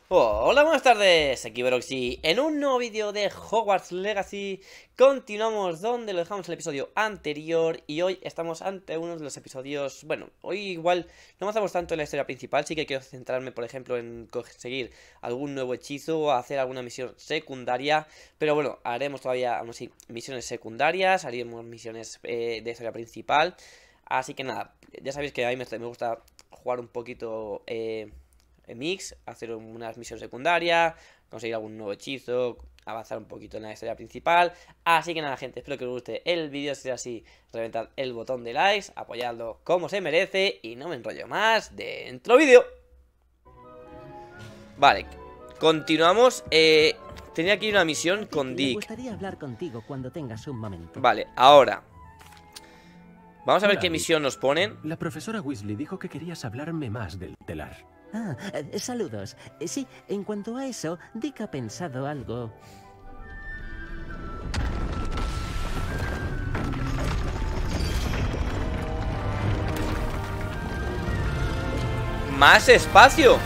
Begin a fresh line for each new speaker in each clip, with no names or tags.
Hola, buenas tardes, aquí Broxy. En un nuevo vídeo de Hogwarts Legacy continuamos donde lo dejamos el episodio anterior. Y hoy estamos ante uno de los episodios... Bueno, hoy igual no avanzamos tanto en la historia principal. Sí que quiero centrarme, por ejemplo, en conseguir algún nuevo hechizo o hacer alguna misión secundaria. Pero bueno, haremos todavía, aún así, misiones secundarias. Haremos misiones de historia principal. Así que nada, ya sabéis que a mí me gusta jugar un poquito... mix, hacer unas misiones secundarias, conseguir algún nuevo hechizo, avanzar un poquito en la historia principal. Así que nada, gente, espero que os guste el vídeo. Si es así, reventad el botón de likes, apoyadlo como se merece y no me enrollo más. Dentro vídeo. Vale, continuamos. Tenía aquí una misión con Dick.
Me gustaría hablar contigo cuando tengas un momento.
Vale, ahora vamos a ver
Hola,
qué
Dick.
misión nos ponen.
La profesora Weasley dijo que querías hablarme más del telar.
Saludos. Sí, en cuanto a eso, Dick ha pensado algo.
Más espacio.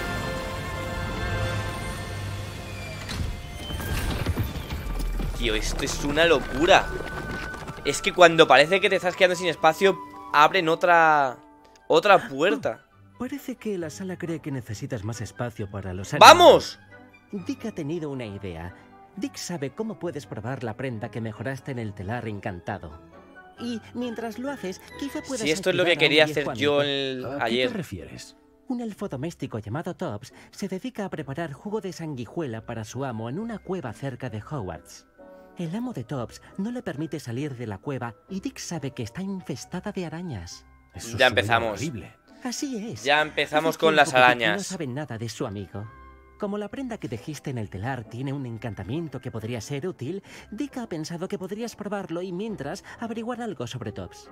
Tío, esto es una locura. Es que cuando parece que te estás quedando sin espacio, abren otra puerta.
Parece que la sala cree que necesitas más espacio para los
¡Vamos!
Dick ha tenido una idea. Dick sabe cómo puedes probar la prenda que mejoraste en el telar encantado. Y mientras lo haces, quizá puedas...
Si esto es lo que
activar a un
quería
viejo
hacer yo
amigo.
¿A qué te
ayer.
refieres?
Un elfo doméstico llamado Tops se dedica a preparar jugo de sanguijuela para su amo en una cueva cerca de Hogwarts. El amo de Tops no le permite salir de la cueva y Dick sabe que está infestada de arañas.
Eso
Ya
suena
empezamos.
horrible.
Así es.
Ya empezamos
Hace
con las
tiempo que Dick
arañas.
No sabe nada de su amigo. Como la prenda que tejiste en el telar tiene un encantamiento que podría ser útil, Dick ha pensado que podrías probarlo y mientras averiguar algo sobre Tops.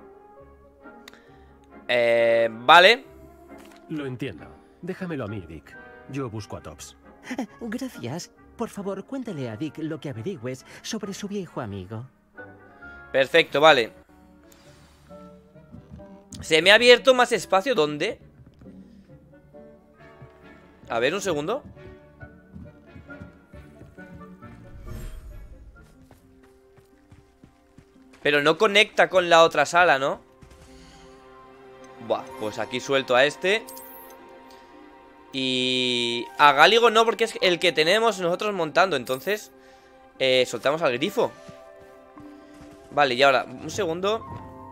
Vale.
Lo entiendo. Déjamelo a mí, Dick. Yo busco a Tops.
Gracias. Por favor, cuéntale a Dick lo que averigües sobre su viejo amigo.
Perfecto, vale. Se me ha abierto más espacio. ¿Dónde? A ver, un segundo. Pero no conecta con la otra sala, ¿no? Buah, pues aquí suelto a este. Y a Gáligo no, porque es el que tenemos nosotros montando. Entonces soltamos al grifo. Vale, y ahora, un segundo.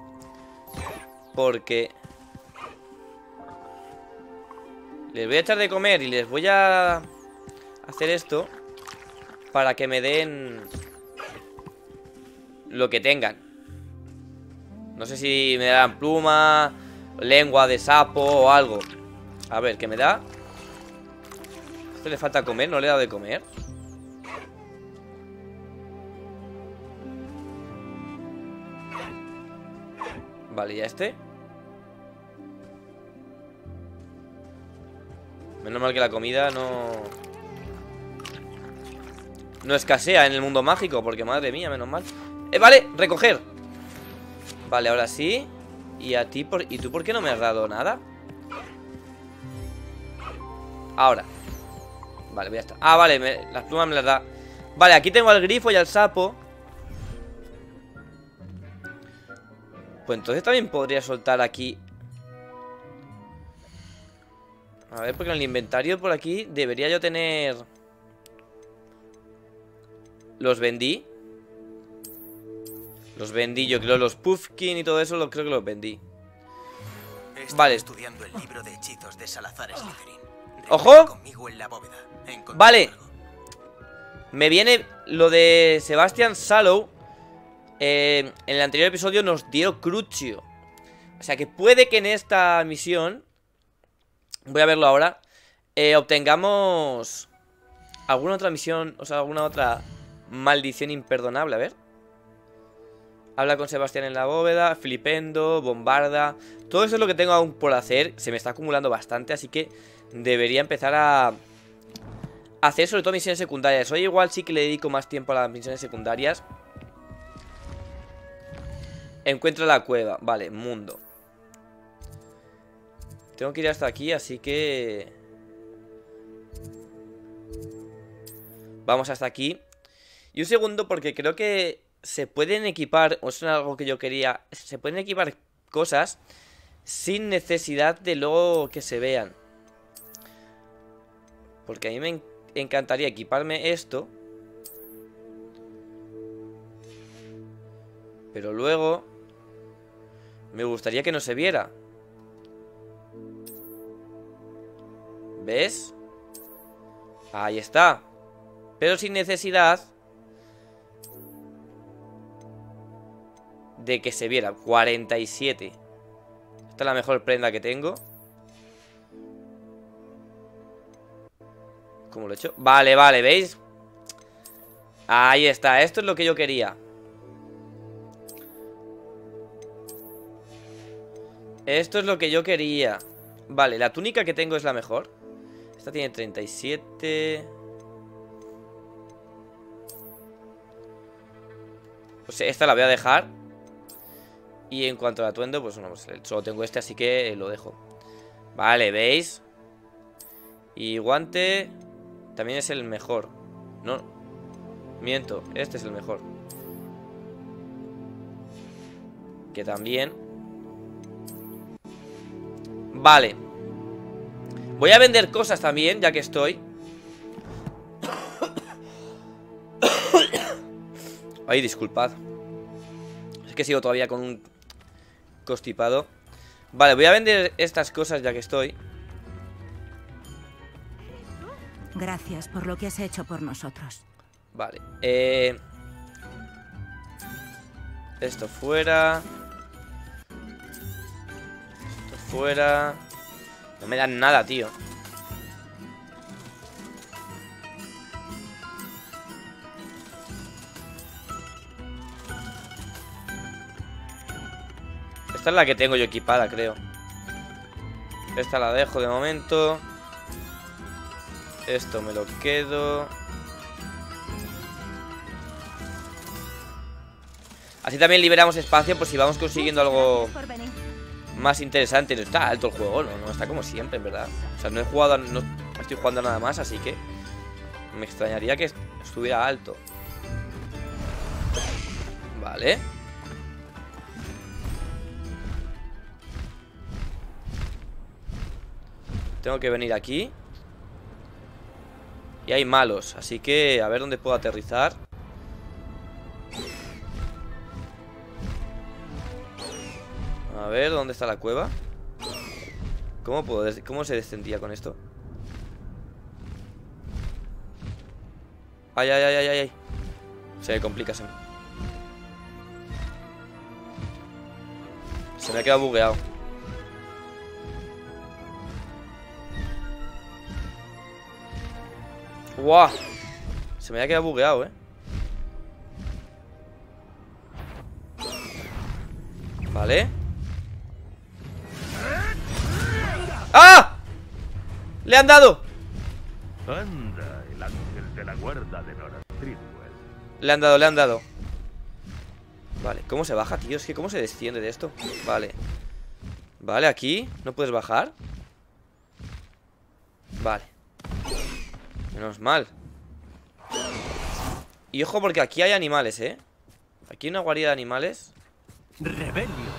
Porque les voy a echar de comer y les voy a hacer esto para que me den lo que tengan. No sé si me darán pluma, lengua de sapo o algo. A ver, ¿qué me da? ¿Esto le falta comer? ¿No le he dado de comer? Vale, ¿y a este? Menos mal que la comida no escasea en el mundo mágico, porque madre mía, menos mal. Vale, recoger. Vale, ahora sí. ¿Y a ti? ¿Y tú por qué no me has dado nada? Ahora. Vale, ya está. Ah, vale, las plumas me las da. Vale, aquí tengo al grifo y al sapo. Pues entonces también podría soltar aquí. A ver, porque en el inventario por aquí debería yo tener... Los vendí. Los vendí, yo creo, los Puffkin y todo eso, creo que los vendí. Vale.
Estudiando el libro de hechizos de Salazar Slytherin.
¡Ojo!
Conmigo en la bóveda.
Vale. Me viene lo de Sebastian Sallow. En el anterior episodio nos dio Crucio. O sea que puede que en esta misión, voy a verlo ahora, obtengamos alguna otra misión, o sea, alguna otra maldición imperdonable. A ver. Habla con Sebastián en la bóveda, Flipendo, Bombarda. Todo eso es lo que tengo aún por hacer. Se me está acumulando bastante, así que debería empezar a hacer sobre todo misiones secundarias. Hoy igual sí que le dedico más tiempo a las misiones secundarias. Encuentra la cueva. Vale, mundo. Tengo que ir hasta aquí, así que... vamos hasta aquí. Y un segundo, porque creo que se pueden equipar, o es algo que yo quería, se pueden equipar cosas sin necesidad de luego que se vean. Porque a mí me encantaría equiparme esto, pero luego me gustaría que no se viera. ¿Ves? Ahí está. Pero sin necesidad de que se viera. 47. Esta es la mejor prenda que tengo. ¿Cómo lo he hecho? Vale, vale, ¿veis? Ahí está, esto es lo que yo quería. Esto es lo que yo quería. Vale, la túnica que tengo es la mejor. Esta tiene 37. O sea, esta la voy a dejar. Y en cuanto al atuendo, pues bueno, pues solo tengo este, así que lo dejo. Vale, ¿veis? Y guante también es el mejor. No, miento, este es el mejor. Que también. Vale. Voy a vender cosas también, ya que estoy. Ay, disculpad. Es que sigo todavía con un constipado. Vale, voy a vender estas cosas ya que estoy.
Gracias por lo que has hecho por nosotros.
Vale, esto fuera. Esto fuera. No me dan nada, tío. Esta es la que tengo yo equipada, creo. Esta la dejo de momento. Esto me lo quedo. Así también liberamos espacio por si vamos consiguiendo algo más interesante. No está alto el juego, no está como siempre, en verdad. O sea, no he jugado, no estoy jugando nada más, así que me extrañaría que estuviera alto. Vale. Tengo que venir aquí. Y hay malos, así que a ver dónde puedo aterrizar. A ver, ¿dónde está la cueva? ¿Cómo se descendía con esto? Ay, ay, ay, ay, ay. Se me complica, se me ha quedado bugueado. ¡Guau! Se me ha quedado bugueado, Vale. ¡Ah! ¡Le han dado!
Anda, el ángel de la guarda de Nora Tridwell.
Le han dado. Vale, ¿cómo se baja, tío? Es que ¿cómo se desciende de esto? Vale. Vale, aquí ¿no puedes bajar? Vale. Menos mal. Y ojo porque aquí hay animales, Aquí hay una guarida de animales.
¡Rebelio!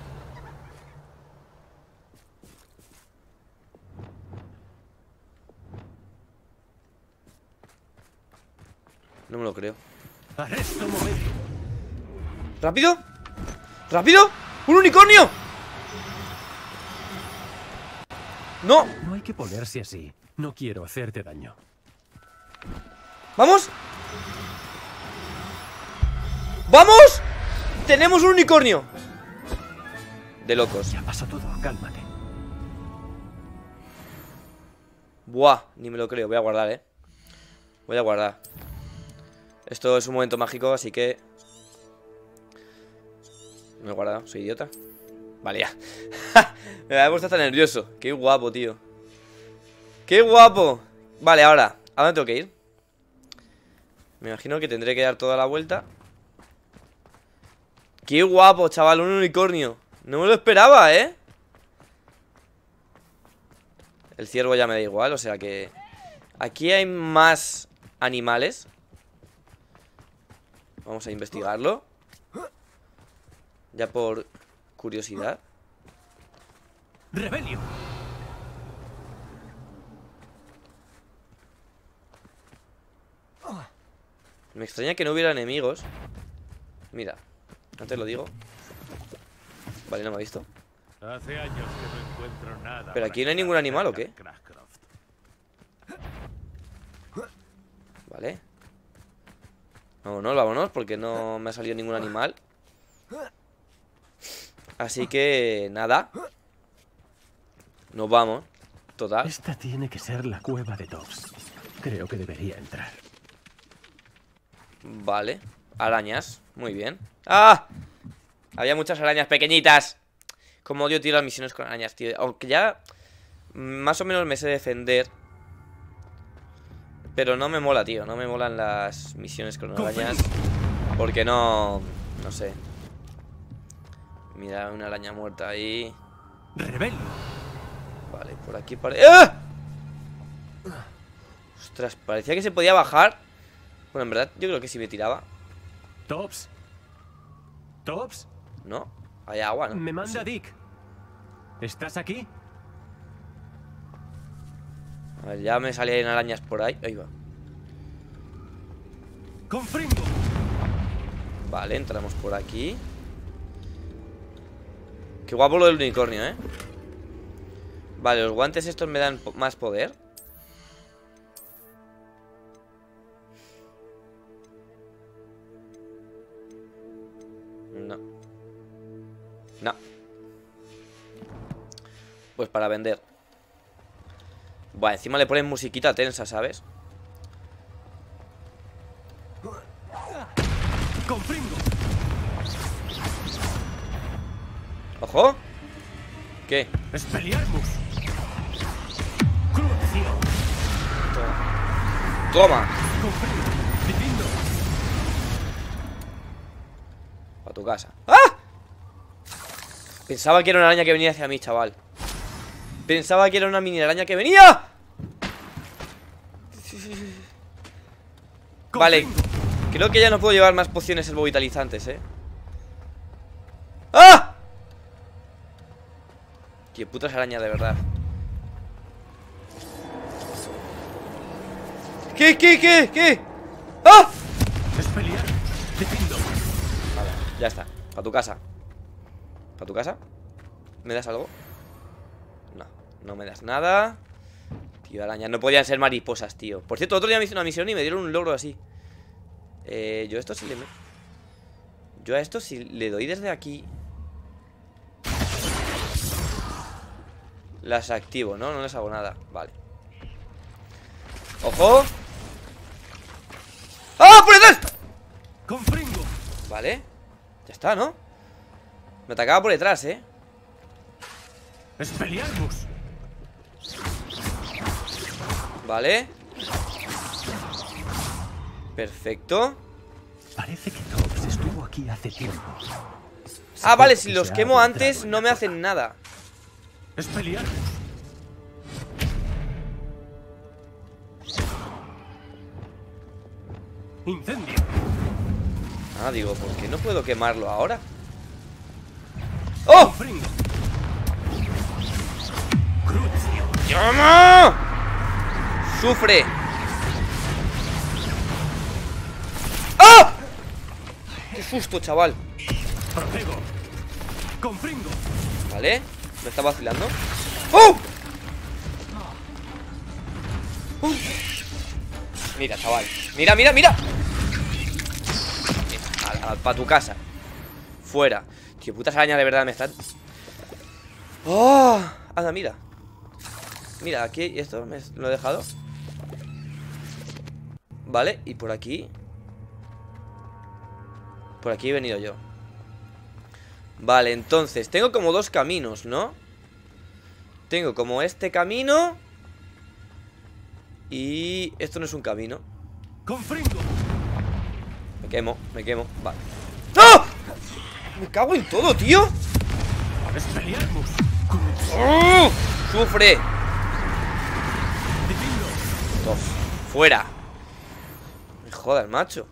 No me lo creo.
¡Arresto un momento!
¡Rápido! ¡Rápido! ¡Un unicornio! ¡No!
No hay que ponerse así. No quiero hacerte daño.
¡Vamos! ¡Vamos! ¡Tenemos un unicornio! De locos.
Ya pasó todo, cálmate.
Buah, ni me lo creo. Voy a guardar, Voy a guardar. Esto es un momento mágico, así que... No he guardado, soy idiota. Vale, ya. Me había puesto hasta nervioso. Qué guapo, tío. ¡Qué guapo! Vale, ahora, ¿a dónde tengo que ir? Me imagino que tendré que dar toda la vuelta. ¡Qué guapo, chaval! Un unicornio. No me lo esperaba, El ciervo ya me da igual, o sea que... Aquí hay más animales. Vamos a investigarlo. Ya por curiosidad.
¡Rebelio!
Me extraña que no hubiera enemigos. Mira, antes lo digo. Vale, no me ha visto.
Hace años que no encuentro nada.
¿Pero aquí no hay ningún animal o qué? Vale. Vámonos, vámonos, porque no me ha salido ningún animal. Así que, nada. Nos vamos. Total.
Esta tiene que ser la cueva de Tops. Creo que debería entrar.
Vale. Arañas. Muy bien. ¡Ah! Había muchas arañas pequeñitas. Como odio tirar misiones con arañas, tío. Aunque ya más o menos me sé defender. Pero no me mola, tío. No me molan las misiones con arañas. Porque no... No sé. Mira, una araña muerta ahí.
¡Rebelio!
Vale, por aquí parece... ¡Ah! Ostras, parecía que se podía bajar. Bueno, en verdad, yo creo que sí me tiraba.
¿Tops? ¿Tops?
¿No? Hay agua, ¿no?
Me
No
manda
sé.
Dick. ¿Estás aquí?
A ver, ya me salían arañas por ahí. Ahí va.
¡Con Fringo!
Vale, entramos por aquí. Qué guapo lo del unicornio, ¿eh? Vale, los guantes estos me dan más poder. No. No. Pues para vender. Bueno, encima le ponen musiquita tensa, ¿sabes?
¡Con Fringo!
¡Ojo! ¿Qué?
¡Expelliarmus! ¡Crucio!
¡Toma!
¡Con Fringo! ¡Difindo!
A tu casa. ¡Ah! Pensaba que era una araña que venía hacia mí, chaval. Pensaba que era una mini araña que venía. Vale, creo que ya no puedo llevar más pociones herbovitalizantes, ¡Ah! Qué putas arañas, de verdad. ¿Qué? ¡Ah!
¡Expelliarmus! ¡Difindo!
Vale, ya está, para tu casa. ¿Para tu casa? ¿Me das algo? No, no me das nada. Tío, arañas, no podían ser mariposas, tío. Por cierto, otro día me hice una misión y me dieron un logro así. Yo a esto sí le... Yo a esto si le doy desde aquí... Las activo, ¿no? No les hago nada, vale. ¡Ojo! ¡Ah, por detrás!
¡Con Fringo!
Vale, ya está, ¿no? Me atacaba por detrás,
¡Expelliarmus!
Vale. Perfecto.
Parece que Tops estuvo aquí hace tiempo.
Ah, vale, si
Seguro que
los
se ha
quemo
adentrado
antes
en
no
la
me
cueva.
hacen nada.
¡Expelliarmus! ¡Incendio!
Ah, digo, ¿por qué no puedo quemarlo ahora? ¡Oh!
Fringo! ¡Crucio!
¡Llama! ¡Sufre! ¡Ah! ¡Qué susto, chaval!
¡Protego! ¡Con Fringo!
Vale, me está vacilando. ¡Oh! Mira, chaval. Mira. Para tu casa. Fuera. Tío, putas arañas de verdad me están... ¡Oh! Anda, mira. Mira, aquí esto me lo he dejado. Vale, y por aquí. Por aquí he venido yo. Vale, entonces tengo como dos caminos, ¿no? Tengo como este camino. Y esto no es un camino.
¡Con Fringo!
Me quemo, vale. ¡Ah! Me cago en todo, tío.
¡Expelliarmus!
¡Oh! ¡Sufre!
¡Difindo!
Dos. Fuera. Me jodas, macho.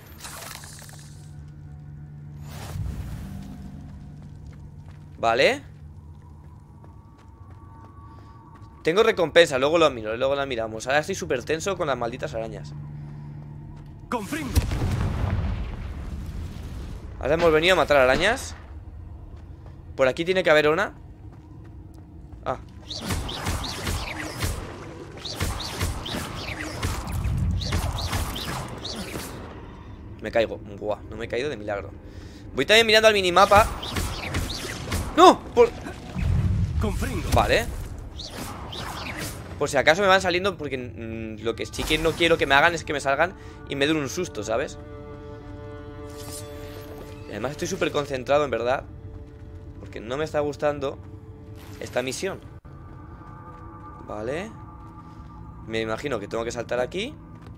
Vale. Tengo recompensa, luego lo miro, luego la miramos. Ahora estoy súper tenso con las malditas arañas.
Confringo.
Ahora hemos venido a matar arañas. Por aquí tiene que haber una. Ah. Me caigo. Buah, no me he caído de milagro. Voy también mirando al minimapa. ¡No!
Confringo.
Vale. Por si acaso me van saliendo. Porque lo que sí que no quiero que me hagan es que me salgan y me den un susto, ¿sabes? Y además estoy súper concentrado, en verdad, porque no me está gustando esta misión. Vale. Me imagino que tengo que saltar aquí.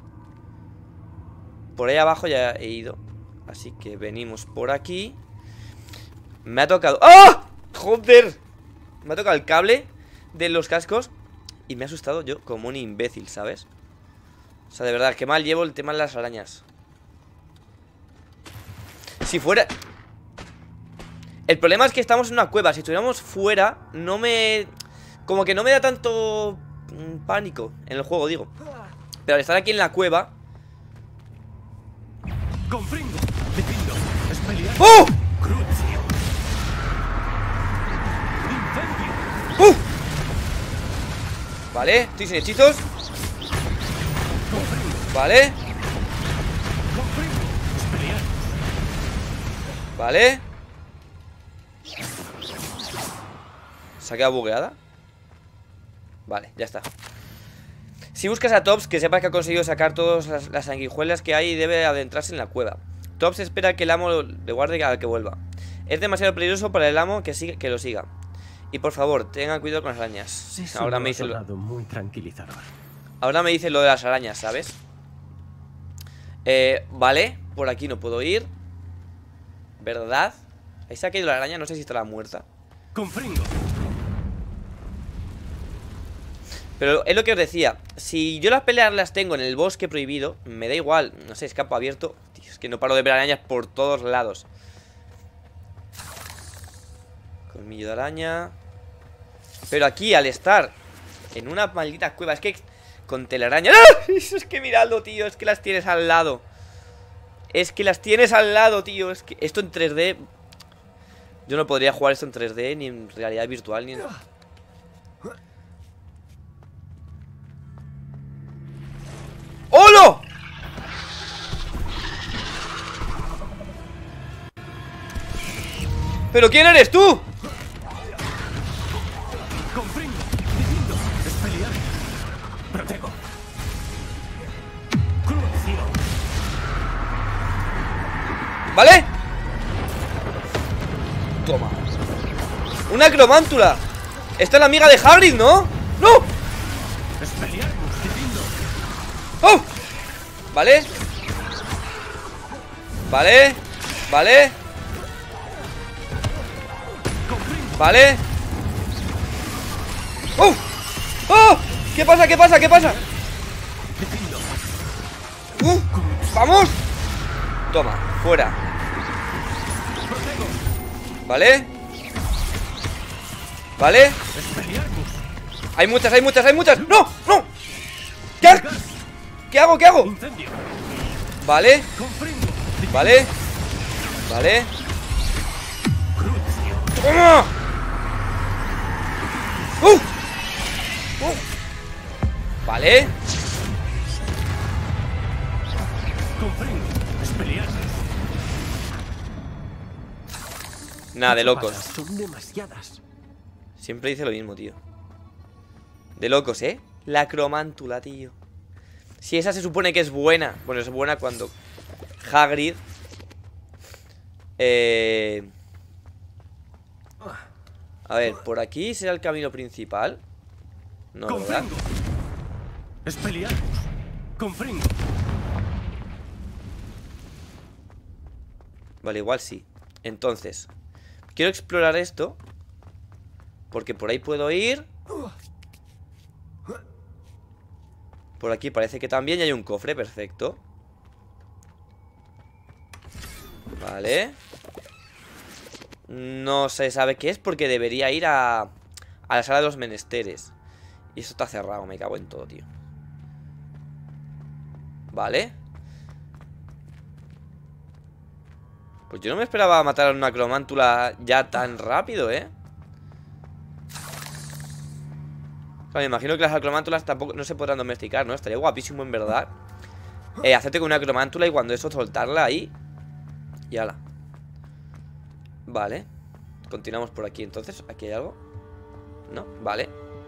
Por ahí abajo ya he ido, así que venimos por aquí. Me ha tocado... ¡Ah! ¡Joder! Me ha tocado el cable de los cascos y me ha asustado yo como un imbécil, ¿sabes? O sea, de verdad, qué mal llevo el tema de las arañas. Si fuera... El problema es que estamos en una cueva. Si estuviéramos fuera, no me... Como que no me da tanto pánico en el juego, digo. Pero al estar aquí en la cueva...
Confringo. Defindo. Expeliar.
¡Oh!
Crucio. Incendio.
Vale, estoy sin hechizos.
Confringo.
Vale,
Confringo. Expeliar.
vale. ¿Se ha quedado bugueada? Vale, ya está. Si buscas a Tops, que sepas que ha conseguido sacar todas las sanguijuelas que hay y debe adentrarse en la cueva. Tops espera que el amo le guarde al que vuelva. Es demasiado peligroso para el amo que lo siga. Y por favor, tengan cuidado con las arañas.
Eso
Ahora
lo
me
ha
dice
sonado muy tranquilizador.
Ahora me dice lo de las arañas, ¿sabes? Vale, por aquí no puedo ir. ¿Verdad? Ahí se ha caído la araña, no sé si estará muerta.
Confringo.
Pero es lo que os decía. Si yo las peleas las tengo en el bosque prohibido, me da igual. No sé, escapo abierto. Tío, es que no paro de ver arañas por todos lados. Colmillo de araña. Pero aquí, al estar en una maldita cueva, es que con telaraña... ¡Ah! Es que miradlo, tío. Es que las tienes al lado. Es que las tienes al lado, tío. Es que esto en 3D... Yo no podría jugar esto en 3D, ni en realidad virtual, ni en... ¡Holo! ¿Pero quién eres tú?
Confringo. Defindo. Expeliar. Protego. Crucio.
¿Vale? Toma. Una cromántula. Esta es la amiga de Hagrid, ¿no? ¡No!
Expeliar. Defindo.
¡Oh! Vale. Vale. Vale.
Confringo.
Vale. ¡Oh! ¡Oh! ¿Qué pasa? ¿Qué pasa? ¿Qué pasa?
Defindo.
¡Vamos! Toma, fuera.
Protego.
¿Vale? ¿Vale?
Expeliarmus.
Hay muchas, hay muchas, hay muchas. ¡No! ¡No! ¿Qué? ¿Qué hago? ¿Qué hago?
Incendio.
Vale.
Confringo.
Vale. Vale.
Crucio.
¡Toma! Vale.
Confringo. Expeliarmus.
Nada, de locos.
Balas son demasiadas.
Siempre dice lo mismo, tío. De locos, ¿eh? La cromántula, tío. Si esa se supone que es buena. Bueno, es buena cuando Hagrid a ver, por aquí será el camino principal. No, ¿verdad?
Confringo. Expeliarmus. Confringo.
Vale, igual sí. Entonces, quiero explorar esto, porque por ahí puedo ir. Por aquí parece que también hay un cofre, perfecto. Vale. No se sabe qué es porque debería ir a la sala de los menesteres. Y esto está cerrado, me cago en todo, tío. Vale. Pues yo no me esperaba matar a una cromántula ya tan rápido, ¿eh? O sea, me imagino que las acromántulas tampoco no se podrán domesticar, ¿no? Estaría guapísimo, en verdad. Hacerte con una cromántula y cuando eso soltarla ahí. Y ala. Vale. Continuamos por aquí, entonces. ¿Aquí hay algo? No, vale.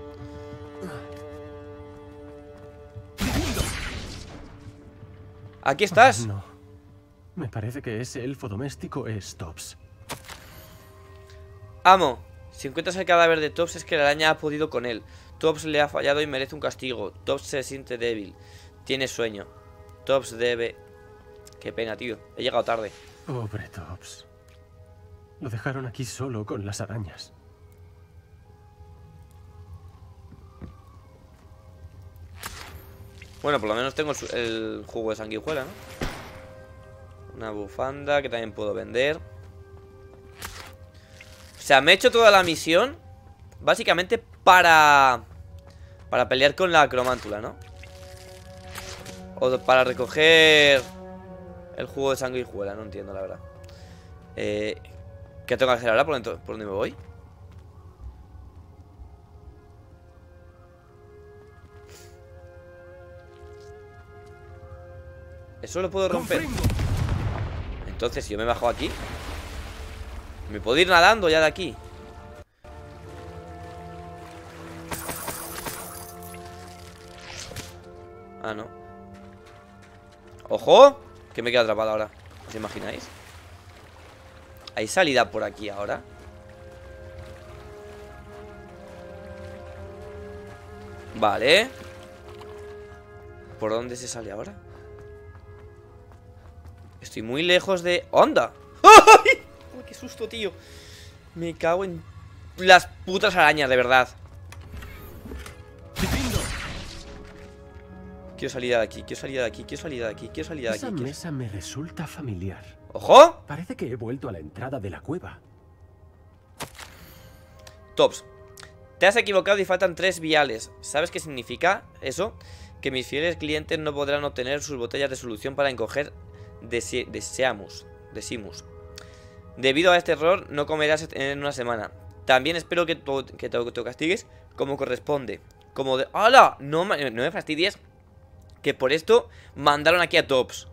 Aquí estás.
No. Me parece que ese elfo doméstico es Tops.
Amo, si encuentras el cadáver de Tops es que la araña ha podido con él. Tops le ha fallado y merece un castigo. Tops se siente débil. Tiene sueño. Tops debe... Qué pena, tío. He llegado tarde.
Pobre Tops. Lo dejaron aquí solo con las arañas.
Bueno, por lo menos tengo el jugo de sanguijuela, ¿no? Una bufanda que también puedo vender. O sea, me he hecho toda la misión básicamente para pelear con la cromántula, ¿no? O para recoger el jugo de sanguijuela, no entiendo la verdad. ¿Qué tengo que hacer ahora? ¿Por dónde me voy? Eso lo puedo romper. Entonces, si yo me bajo aquí, me puedo ir nadando ya de aquí. Ah, no. ¡Ojo! Que me quedo atrapado ahora. ¿Os imagináis? ¿Hay salida por aquí ahora? Vale. ¿Por dónde se sale ahora? Estoy muy lejos de... ¡Onda! ¡Ay! ¡Uy, qué susto, tío! Me cago en las putas arañas, de verdad. Quiero salir de aquí, quiero salir de aquí, quiero salir de aquí, quiero salir de aquí.
Esa mesa me resulta familiar.
¡Ojo!
Parece que he vuelto a la entrada de la cueva.
Tops, te has equivocado y faltan 3 viales. ¿Sabes qué significa eso? Que mis fieles clientes no podrán obtener sus botellas de solución para encoger de Simus. Debido a este error no comerás en una semana. También espero que te castigues como corresponde. Como de... ¡Hala! No me fastidies. Que por esto mandaron aquí a Tops.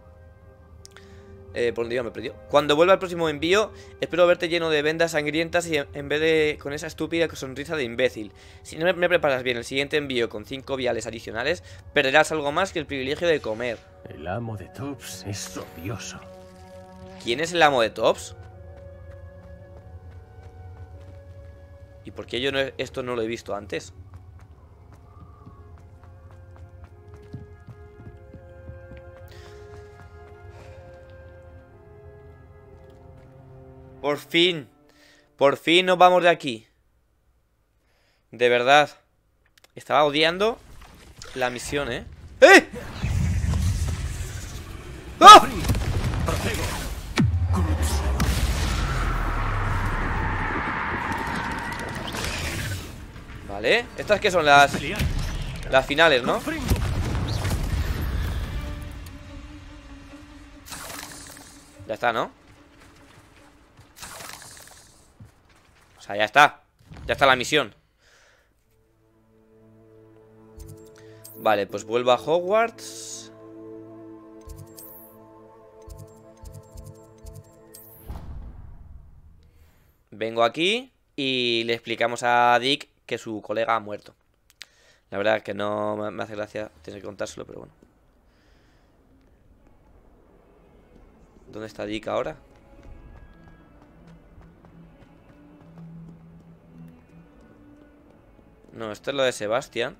Por donde yo me perdió. Cuando vuelva el próximo envío, espero verte lleno de vendas sangrientas y en vez de con esa estúpida sonrisa de imbécil. Si no me preparas bien el siguiente envío con 5 viales adicionales, perderás algo más que el privilegio de comer.
El amo de Tops es odioso.
¿Quién es el amo de Tops? ¿Y por qué yo esto no lo he visto antes? Por fin nos vamos de aquí. De verdad. Estaba odiando la misión, ¿eh? ¡Eh! ¡Ah! Vale, estas que son las finales, ¿no? Ya está, ¿no? O sea, ya está. Ya está la misión. Vale, pues vuelvo a Hogwarts. Vengo aquí y le explicamos a Dick que su colega ha muerto. La verdad es que no me hace gracia tener que contárselo, pero bueno. ¿Dónde está Dick ahora? No, esto es lo de Sebastián.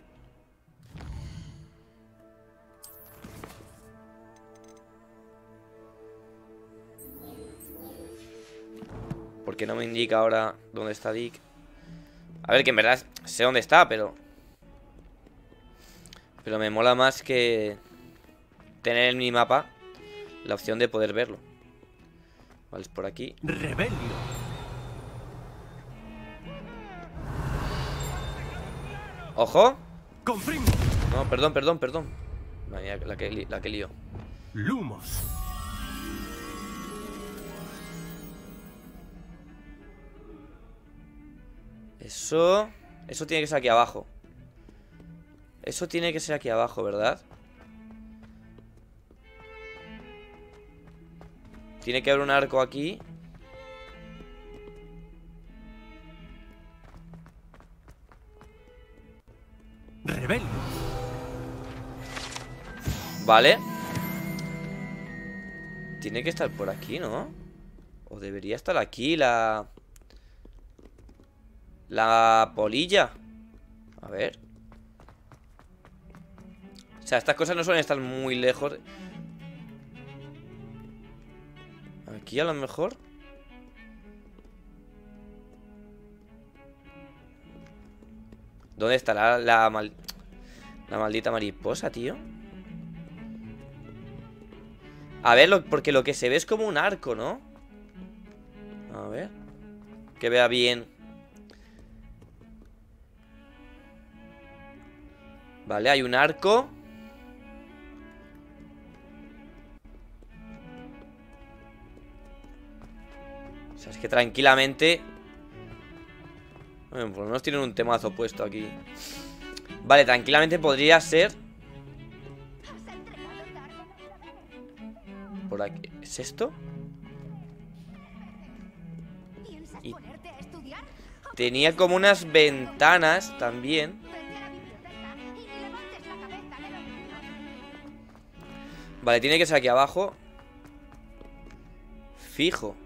¿Por qué no me indica ahora dónde está Dick? A ver, que en verdad sé dónde está, pero me mola más que tener en mi mapa la opción de poder verlo. Vale, es por aquí.
Rebelio.
¡Ojo!
Comprimo.
No, perdón. Madre mía, la que lío.
Lumos.
Eso tiene que ser aquí abajo. Eso tiene que ser aquí abajo, ¿verdad? Tiene que haber un arco aquí.
Rebelio.
Vale. Tiene que estar por aquí, ¿no? O debería estar aquí la polilla. A ver. O sea, estas cosas no suelen estar muy lejos. Aquí a lo mejor. ¿Dónde estará la maldita mariposa, tío? A ver, porque lo que se ve es como un arco, ¿no? A ver. Que vea bien. Vale, hay un arco. O sea, es que tranquilamente... Bueno, por lo menos tienen un temazo puesto aquí. Vale, tranquilamente podría ser... Por aquí. ¿Es esto? Y tenía como unas ventanas también. Vale, tiene que ser aquí abajo. Fijo.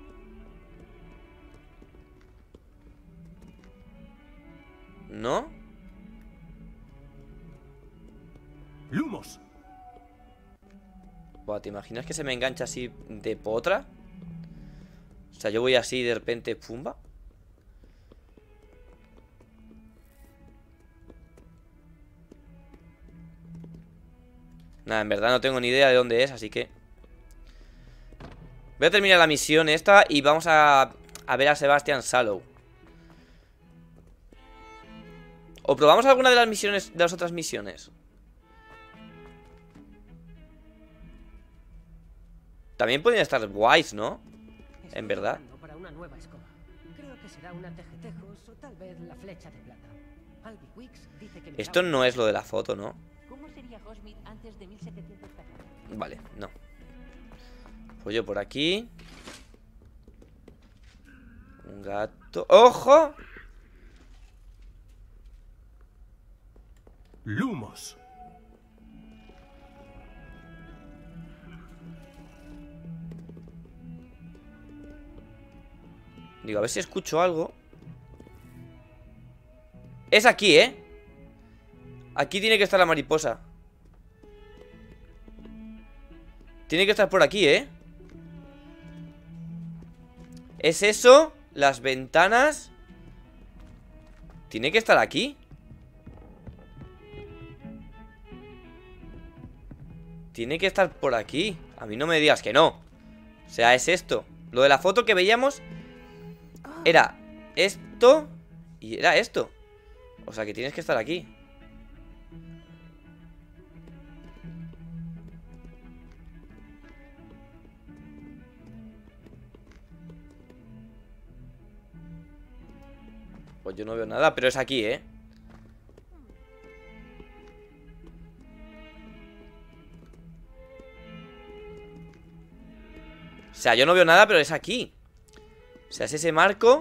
¿No?
Lumos.
Buah, ¿te imaginas que se me engancha así de potra? O sea, yo voy así y de repente pumba. Nada, en verdad no tengo ni idea de dónde es, así que voy a terminar la misión esta y vamos a ver a Sebastian Sallow. ¿O probamos alguna de las misiones, de las otras misiones? También pueden estar guays, ¿no? En verdad.
Para una nueva escoba. Creo que será una tejetejos o tal vez la flecha de plata. Albi Wicks dice que
Esto no es lo de la foto, ¿no?
¿Cómo sería Hogsmeade antes de 1714?
Vale, no. Pues yo por aquí. Un gato. ¡Ojo!
Lumos.
Digo, a ver si escucho algo. Es aquí, ¿eh? Aquí tiene que estar la mariposa. Tiene que estar por aquí, ¿eh? ¿Es eso? Las ventanas. Tiene que estar aquí. Tiene que estar por aquí. A mí no me digas que no. O sea, es esto. Lo de la foto que veíamos era esto y era esto. O sea, que tienes que estar aquí. Pues yo no veo nada, pero es aquí, ¿eh? O sea, yo no veo nada, pero es aquí. O sea, es ese marco.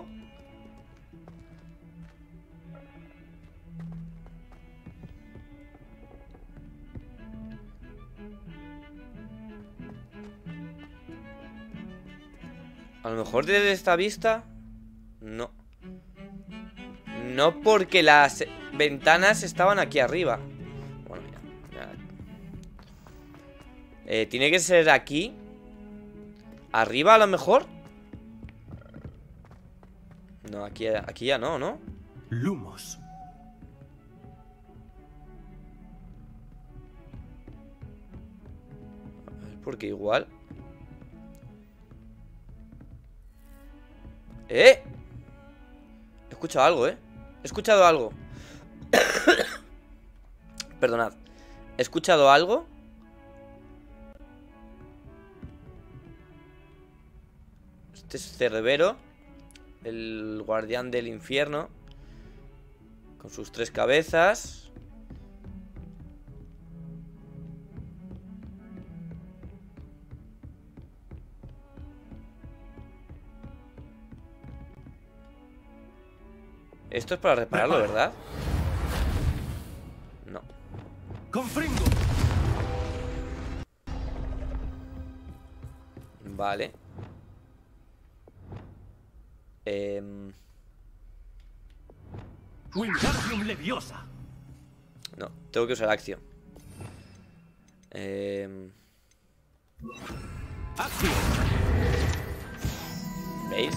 A lo mejor desde esta vista. No. No, porque las ventanas estaban aquí arriba. Bueno, mira. Tiene que ser aquí. Arriba a lo mejor. No, aquí ya no, ¿no?
Lumos.
Porque igual. He escuchado algo, He escuchado algo. Perdonad. He escuchado algo. Este es Cerbero, el guardián del infierno, con sus 3 cabezas. Esto es para repararlo, ¿verdad? No.
¡Confringo!
Vale.
Wingardium Leviosa.
No, tengo que usar acción.
Acción.
¿Veis?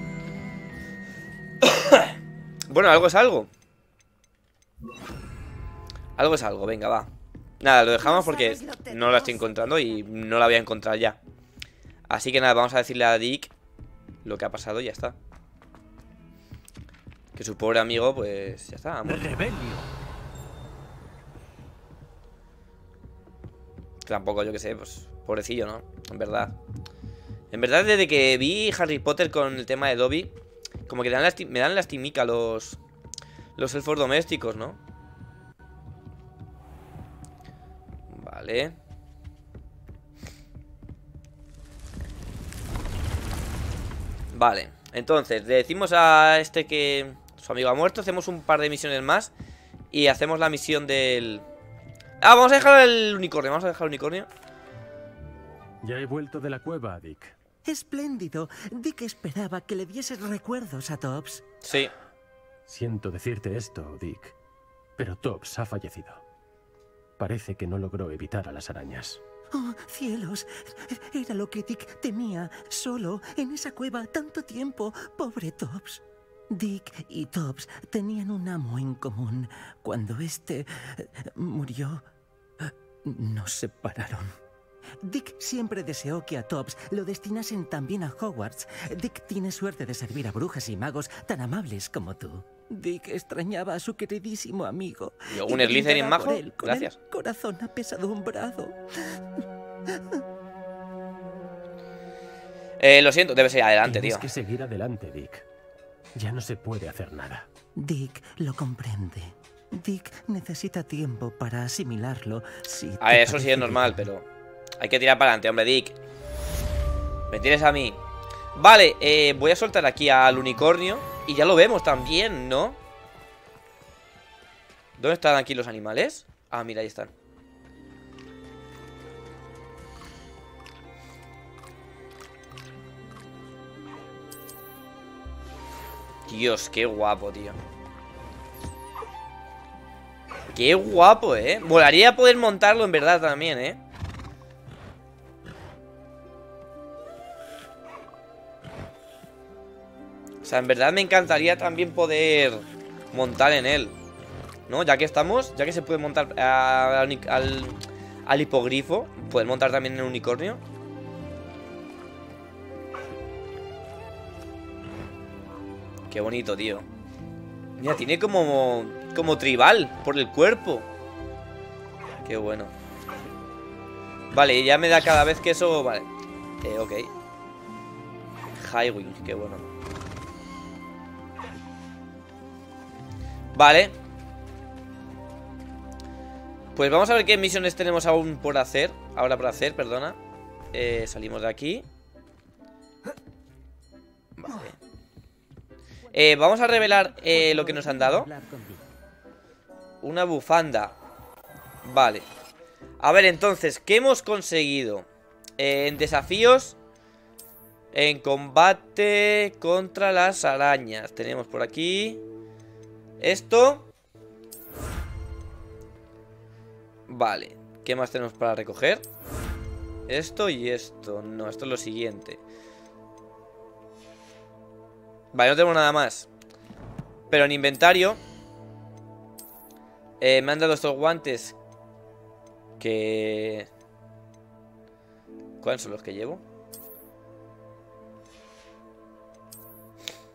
Bueno, algo es algo. Algo es algo, venga, va. Nada, lo dejamos porque no la estoy encontrando y no la voy a encontrar ya. Así que nada, vamos a decirle a Dick lo que ha pasado y ya está. Que su pobre amigo, pues ya está, muerto.
Rebelio.
Tampoco, yo que sé, pues pobrecillo, ¿no? En verdad. En verdad, desde que vi Harry Potter con el tema de Dobby, como que me dan lastimica los elfos domésticos, ¿no? Vale. Vale, entonces le decimos a este que su amigo ha muerto. Hacemos un par de misiones más y hacemos la misión del... Ah, vamos a dejar el unicornio. Vamos a dejar el unicornio.
Ya he vuelto de la cueva, Dick.
Espléndido. Dick esperaba que le dieses recuerdos a Tops.
Sí.
Siento decirte esto, Dick, pero Tops ha fallecido. Parece que no logró evitar a las arañas.
Oh, cielos. Era lo que Dick temía. Solo en esa cueva tanto tiempo. Pobre Tops. Dick y Tops tenían un amo en común. Cuando este murió, nos separaron. Dick siempre deseó que a Tops lo destinasen también a Hogwarts. Dick tiene suerte de servir a brujas y magos tan amables como tú. Dick extrañaba a su queridísimo amigo.
¿Y algún Slytherin majo? Gracias.
El corazón apesadumbrado.
Lo siento, debe ser adelante,
Tienes
tío.
que seguir adelante, Dick. Ya no se puede hacer nada.
Dick lo comprende. Dick necesita tiempo para asimilarlo.
A ver, eso sí es normal, pero hay que tirar para adelante, hombre, Dick. Me tienes a mí. Vale, voy a soltar aquí al unicornio y ya lo vemos también, ¿no? ¿Dónde están aquí los animales? Ah, mira, ahí están. Dios, qué guapo, tío. Qué guapo, Molaría poder montarlo en verdad también, O sea, en verdad me encantaría también poder montar en él, ¿no? Ya que estamos, ya que se puede montar al hipogrifo, poder montar también en el unicornio. Qué bonito, tío. Mira, tiene como tribal por el cuerpo. Qué bueno. Vale, ya me da cada vez que eso... Vale, ok. Highwing, qué bueno. Vale. Pues vamos a ver qué misiones tenemos aún por hacer. Ahora por hacer, perdona. Salimos de aquí. Vale. Vamos a revelar lo que nos han dado. Una bufanda. Vale. A ver, entonces, ¿qué hemos conseguido? En desafíos. En combate contra las arañas. Tenemos por aquí esto. Vale. ¿Qué más tenemos para recoger? Esto y esto. No, esto es lo siguiente. Vale, no tenemos nada más. Pero en inventario me han dado estos guantes. Que... ¿Cuáles son los que llevo?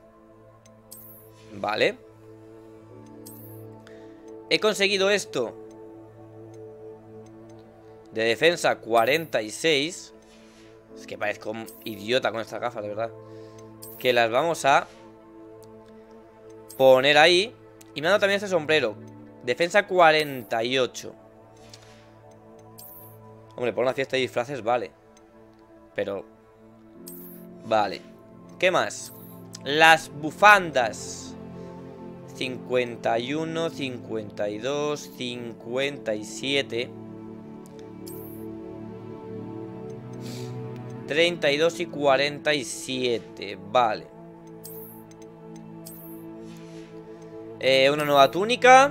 Vale. He conseguido esto. De defensa 46. Es que parezco un idiota con estas gafas, de verdad. Que las vamos a poner ahí. Y me ha dado también este sombrero. Defensa 48. Hombre, por una fiesta de disfraces vale. Pero... Vale. ¿Qué más? Las bufandas. 51, 52, 57... 32 y 47. Vale. Una nueva túnica.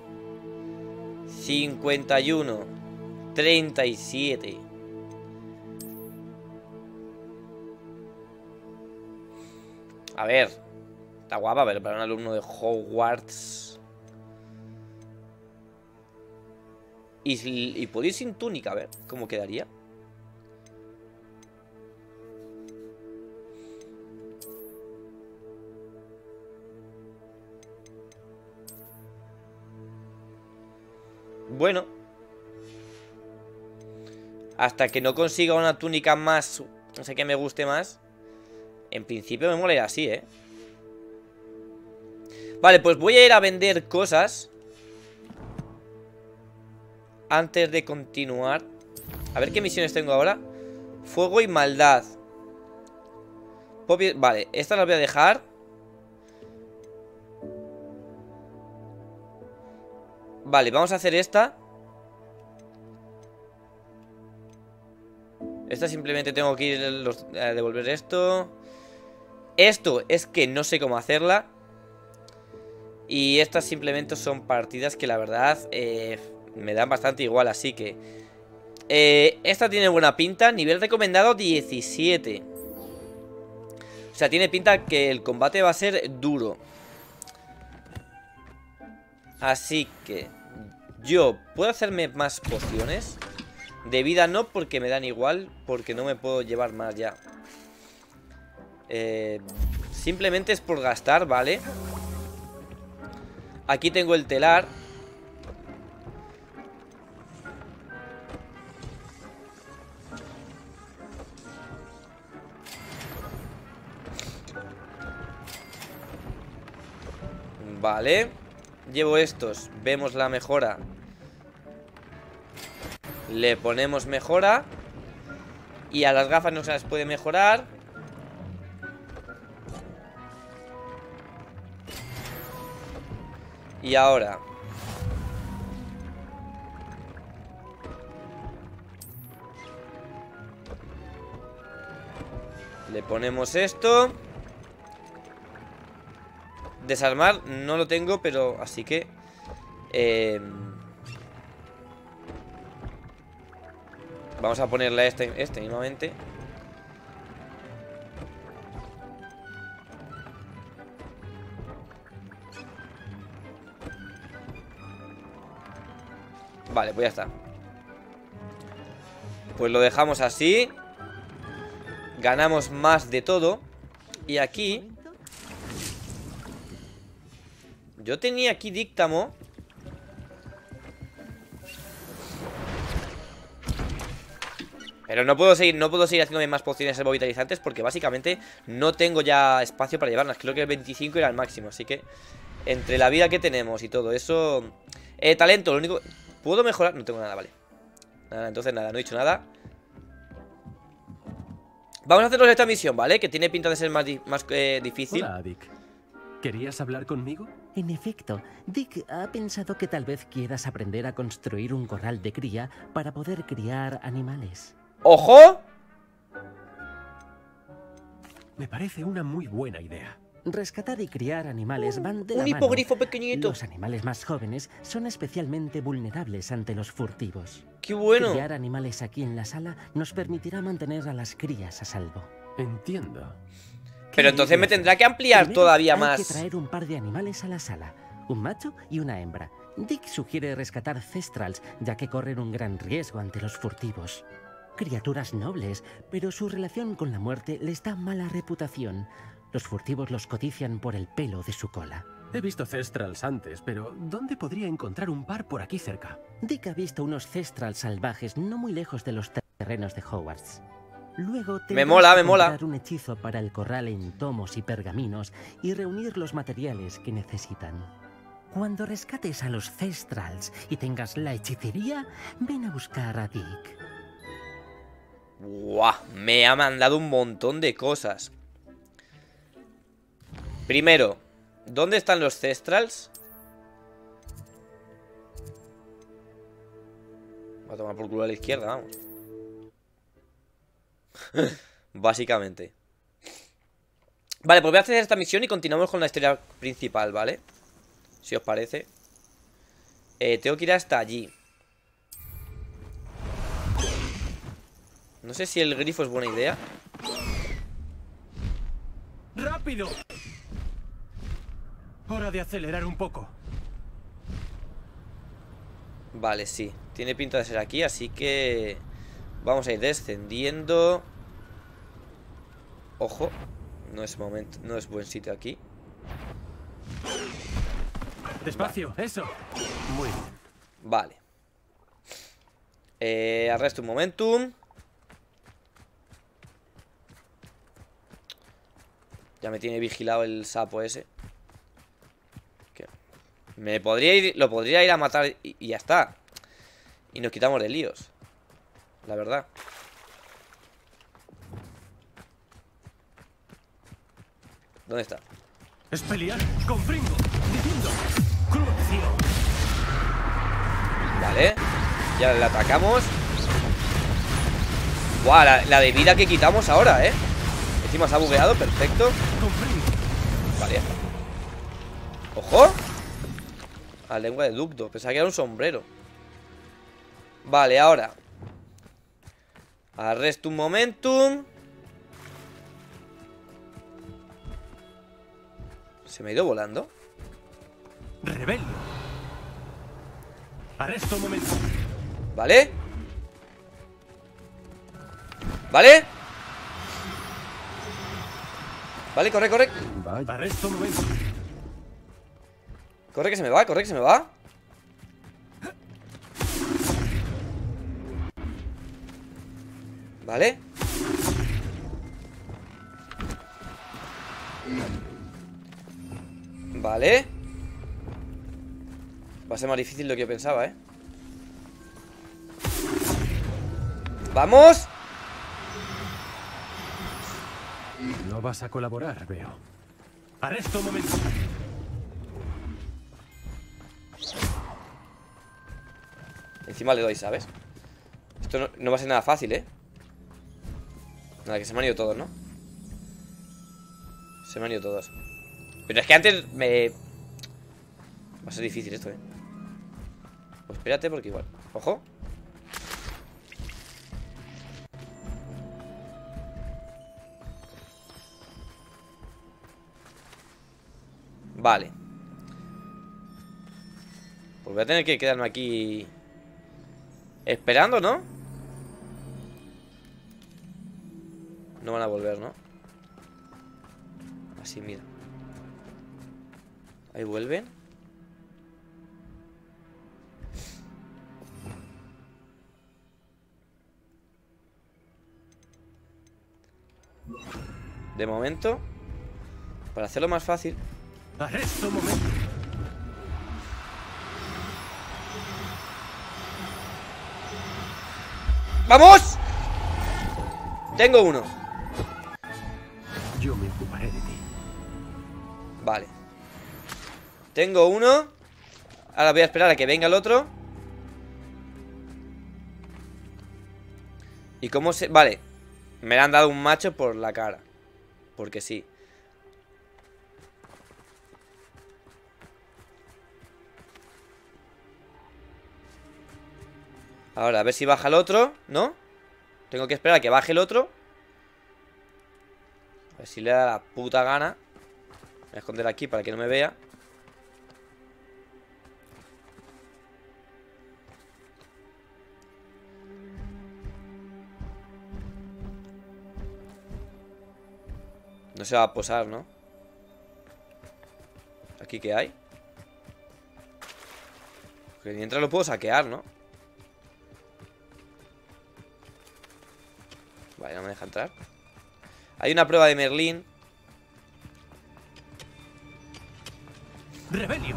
51, 37. A ver. Está guapa, pero para un alumno de Hogwarts. Y puedo ir sin túnica, a ver cómo quedaría. Bueno, hasta que no consiga una túnica más, no sé, que me guste más. En principio me molaría así, ¿eh? Vale, pues voy a ir a vender cosas antes de continuar. A ver qué misiones tengo ahora. Fuego y maldad. Vale, estas las voy a dejar. Vale, vamos a hacer esta. Esta simplemente tengo que ir a devolver esto. Esto es que no sé cómo hacerla. Y estas simplemente son partidas que la verdad me dan bastante igual, así que esta tiene buena pinta. Nivel recomendado 17. O sea, tiene pinta que el combate va a ser duro. Así que yo puedo hacerme más pociones. De vida no, porque me dan igual. Porque no me puedo llevar más ya. Simplemente es por gastar, ¿vale? Aquí tengo el telar. Vale. Llevo estos. Vemos la mejora. Le ponemos mejora. Y a las gafas no se las puede mejorar. Y ahora le ponemos esto. Desarmar no lo tengo, pero así que vamos a ponerle a este mismamente. Vale, pues ya está. Pues lo dejamos así. Ganamos más de todo. Y aquí yo tenía aquí díctamo. Pero no puedo seguir haciéndome más pociones herbovitalizantes, porque básicamente no tengo ya espacio para llevarlas. Creo que el 25 era el máximo. Así que entre la vida que tenemos y todo eso, talento, lo único... ¿Puedo mejorar? No tengo nada, vale. Nada, entonces nada, no he dicho nada. Vamos a hacernos esta misión, ¿vale? Que tiene pinta de ser más difícil.
Hola, Dick. ¿Querías hablar conmigo?
En efecto, Dick ha pensado que tal vez quieras aprender a construir un corral de cría para poder criar animales.
¡Ojo!
Me parece una muy buena idea.
Rescatar y criar animales van de la
Un
mano.
hipogrifo pequeñito.
Los animales más jóvenes son especialmente vulnerables ante los furtivos.
¡Qué bueno!
Criar animales aquí en la sala nos permitirá mantener a las crías a salvo.
Entiendo.
Pero entonces me tendrá que ampliar
Primero,
todavía
hay
más.
que traer un par de animales a la sala. Un macho y una hembra. Dick sugiere rescatar Cestrals, ya que corren un gran riesgo ante los furtivos. Criaturas nobles, pero su relación con la muerte les da mala reputación. Los furtivos los codician por el pelo de su cola.
He visto Cestrals antes, pero ¿dónde podría encontrar un par por aquí cerca?
Dick ha visto unos Cestrals salvajes no muy lejos de los terrenos de Hogwarts. Luego
Me mola,
tendrás
me
que
mola.
comprar un hechizo para el corral en tomos y pergaminos y reunir los materiales que necesitan. Cuando rescates a los Cestrals y tengas la hechicería, ven a buscar a Dick.
Buah, me ha mandado un montón de cosas. Primero, ¿dónde están los Cestrals? Voy a tomar por culo a la izquierda, vamos. Básicamente. Vale, pues voy a hacer esta misión y continuamos con la historia principal, ¿vale? Si os parece. Tengo que ir hasta allí. No sé si el grifo es buena idea.
¡Rápido! Hora de acelerar un poco.
Vale, sí. Tiene pinta de ser aquí, así que vamos a ir descendiendo. Ojo. No es momento, no es buen sitio aquí.
Despacio, eso. Muy bien.
Vale. Arresto un momentum. Ya me tiene vigilado el sapo ese. Me podría ir, lo podría ir a matar y ya está. Y nos quitamos de líos. La verdad. ¿Dónde está?
Es pelear con Fringo. Diciendo. Crucio.
Vale. Ya le atacamos. Guau, la de vida que quitamos ahora, Encima se ha bugueado, perfecto.
Con Fringo.
Vale, ya está. ¡Ojo! A lengua de ducto, pensaba que era un sombrero. Vale, ahora arresto un momentum. ¿Se me ha ido volando?
Rebelio. Arresto un momento.
¿Vale? ¿Vale? Vale, corre, corre.
Vaya. Arresto un momento.
Corre que se me va, corre que se me va. ¿Vale? Vale. Va a ser más difícil de lo que yo pensaba, ¡Vamos!
No vas a colaborar, veo. Arresto un momento.
Encima le doy, ¿sabes? Esto no va a ser nada fácil, Nada, que se me han ido todos, ¿no? Se me han ido todos. Pero es que antes me... Va a ser difícil esto, Pues espérate porque igual... ¡Ojo! Vale. Pues voy a tener que quedarme aquí esperando, ¿no? No van a volver, ¿no? Así, mira. Ahí vuelven. De momento, para hacerlo más fácil.
Arresto un momento.
¡Vamos! Tengo uno.
Yo me ocuparé de ti.
Vale. Tengo uno. Ahora voy a esperar a que venga el otro. ¿Y cómo se...? Vale. Me le han dado un macho por la cara. Porque sí. Ahora, a ver si baja el otro, ¿no? Tengo que esperar a que baje el otro. A ver si le da la puta gana. Voy a esconder aquí para que no me vea. No se va a posar, ¿no? ¿Aquí qué hay? Porque mientras lo puedo saquear, ¿no? Vale, no me deja entrar. Hay una prueba de Merlín.
¡Rebelio!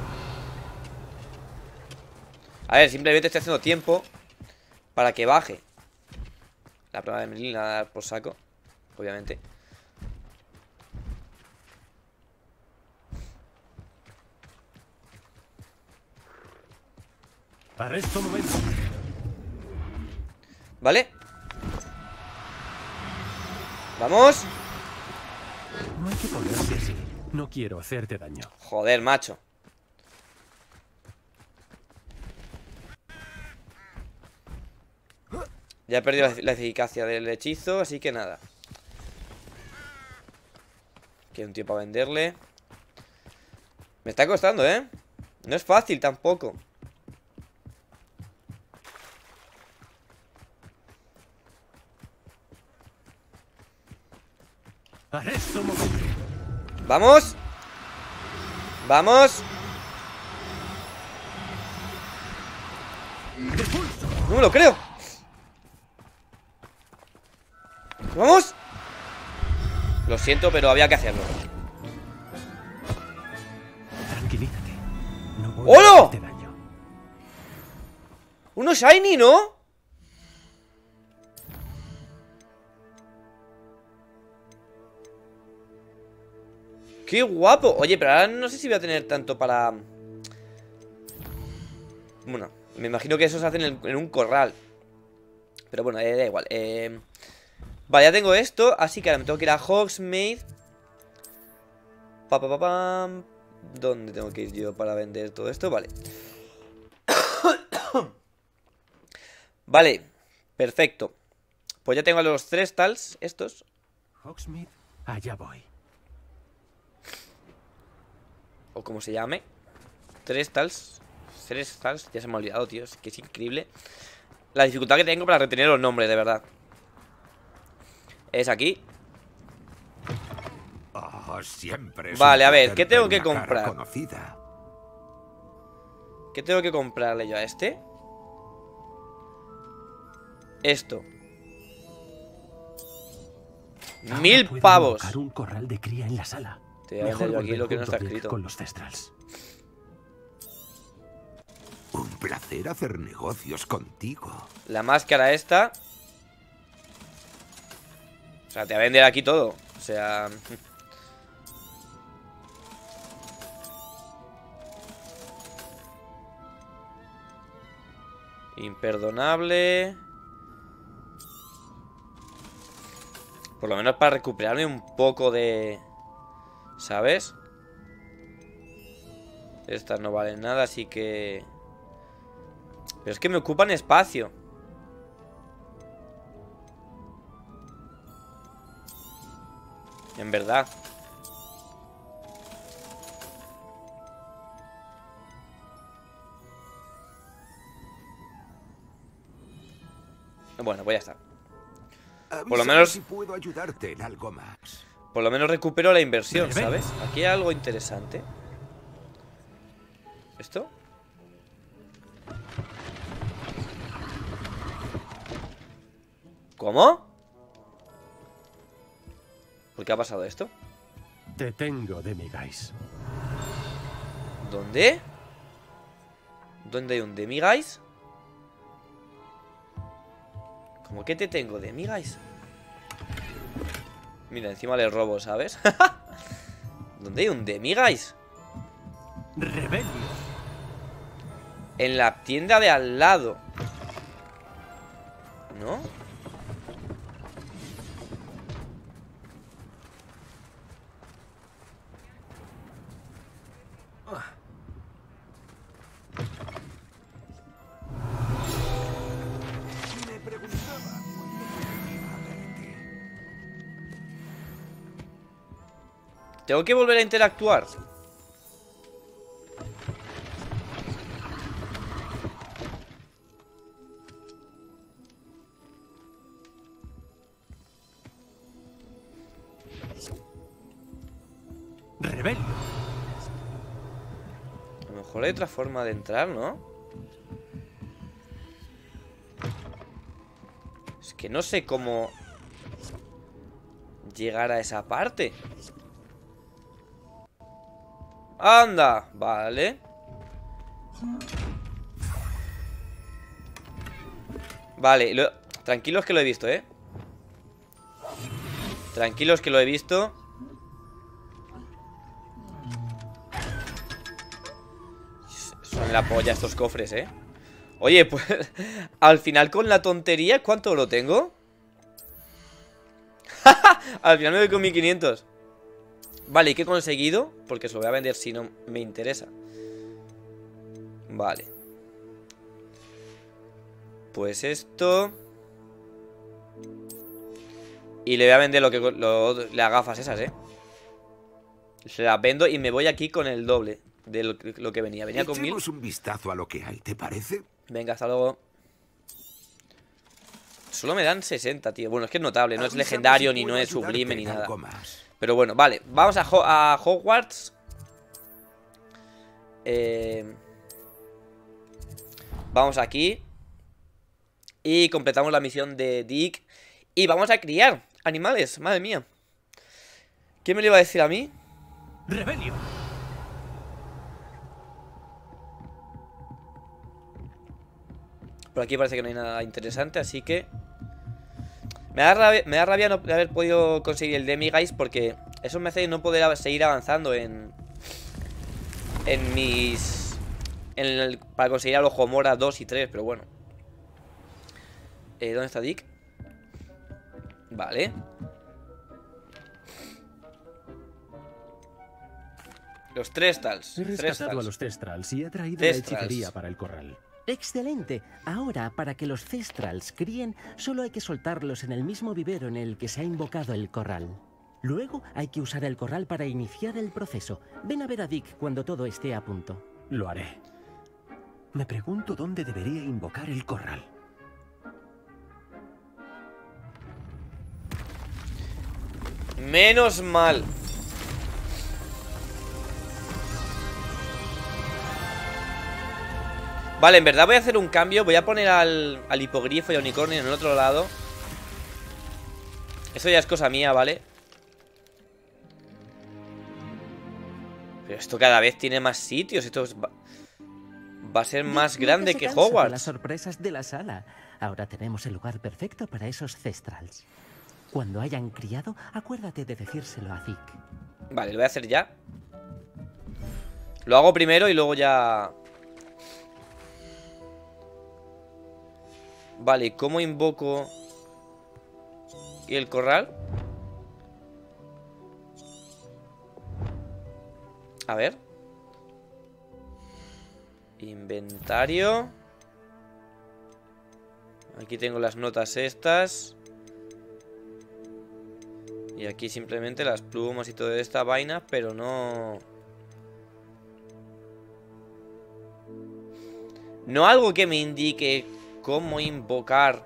A ver, simplemente estoy haciendo tiempo para que baje. La prueba de Merlín la dar por saco, obviamente.
Arresto momento.
¿Vale? ¡Vamos!
No hay que ponerse así. No quiero hacerte daño.
Joder, macho. Ya he perdido la eficacia del hechizo, así que nada. Queda un tiempo a venderle. Me está costando, ¿eh? No es fácil tampoco.
Arresto momento.
¡Vamos! ¡Vamos! No me lo creo. ¡Vamos! Lo siento, pero había que hacerlo.
Tranquilízate. No voy
¡Hola!
a hacerte daño.
Uno shiny, ¿no? ¡Qué guapo! Oye, pero ahora no sé si voy a tener tanto para... Bueno, me imagino que eso se hace en un corral. Pero bueno, da igual. Vale, ya tengo esto. Así que ahora me tengo que ir a Hogsmeade. Pam. ¿Dónde tengo que ir yo para vender todo esto? Vale. Vale, perfecto. Pues ya tengo los 3 tals, estos.
Hogsmeade, allá voy.
O como se llame. 3 tals. 3 tals, ya se me ha olvidado, tío. Es que es increíble la dificultad que tengo para retener los nombres, de verdad. Es aquí.
Siempre
vale, a ver, ¿qué tengo que comprar? ¿Qué tengo que comprarle yo a este? Esto. 1000 pavos.
Un corral de cría en la sala.
Te voy a vender yo aquí lo que no está escrito.
Con los Thestrals.
Un placer hacer negocios contigo.
La máscara esta. O sea, te va a vender aquí todo. O sea... Imperdonable. Por lo menos para recuperarme un poco de... ¿Sabes? Estas no valen nada, así que... Pero es que me ocupan espacio. En verdad. Bueno, pues ya está. Por lo menos...
si puedo ayudarte en algo más.
Por lo menos recupero la inversión, ¿sabes? Aquí hay algo interesante. ¿Esto? ¿Cómo? ¿Por qué ha pasado esto?
Te tengo, Demiguise.
¿Dónde? ¿Dónde hay un Demiguise? ¿Cómo que te tengo, Demiguise? Mira, encima le robo, ¿sabes? ¿Dónde hay un Demiguise?
Rebelio.
En la tienda de al lado. ¿No? Tengo que volver a interactuar.
¡Rebelio!
A lo mejor hay otra forma de entrar, ¿no? Es que no sé cómo llegar a esa parte. ¡Anda! Vale. Vale, tranquilos que lo he visto, ¿eh? Tranquilos que lo he visto. Son la polla estos cofres, ¿eh? Oye, pues al final con la tontería, ¿cuánto lo tengo? Al final me voy con 1500. Vale, ¿y qué he conseguido? Porque se lo voy a vender si no me interesa. Vale. Pues esto. Y le voy a vender las gafas esas, ¿eh? Se las vendo y me voy aquí con el doble de lo que venía. Venía con 1000.
Echemos un vistazo a lo que hay, ¿te parece?
Venga, hasta luego. Solo me dan 60, tío. Bueno, es que es notable, no es legendario, ni no es sublime, ni nada. Pero bueno, vale, vamos a Hogwarts. Vamos aquí. Y completamos la misión de Dick. Y vamos a criar animales, madre mía. ¿Quién me lo iba a decir a mí?
¡Rebelio!
Por aquí parece que no hay nada interesante, así que me da rabia no haber podido conseguir el Demiguise, porque eso me hace no poder seguir avanzando para conseguir a los Homora 2 y 3, pero bueno. ¿Dónde está Dick? Vale. Los Thestrals.
He rescatado a los Thestrals y he traído la
Thestrals.
hechicería para el corral.
¡Excelente! Ahora, para que los Thestrals críen, solo hay que soltarlos en el mismo vivero en el que se ha invocado el corral. Luego hay que usar el corral para iniciar el proceso. Ven a ver a Dick cuando todo esté a punto.
Lo haré. Me pregunto dónde debería invocar el corral.
Menos mal. Vale, en verdad voy a hacer un cambio. Voy a poner al hipogrifo y al unicornio en el otro lado. Eso ya es cosa mía, ¿vale? Pero esto cada vez tiene más sitios. Esto va a ser más grande que Hogwarts.
Las sorpresas de la sala. Ahora tenemos el lugar perfecto para esos Thestrals. Cuando hayan criado, acuérdate de decírselo a Dick.
Vale, lo voy a hacer ya. Lo hago primero y luego ya... Vale, ¿cómo invoco y el corral? A ver. Inventario. Aquí tengo las notas estas. Y aquí simplemente las plumas y toda esta vaina, pero no... No algo que me indique cómo invocar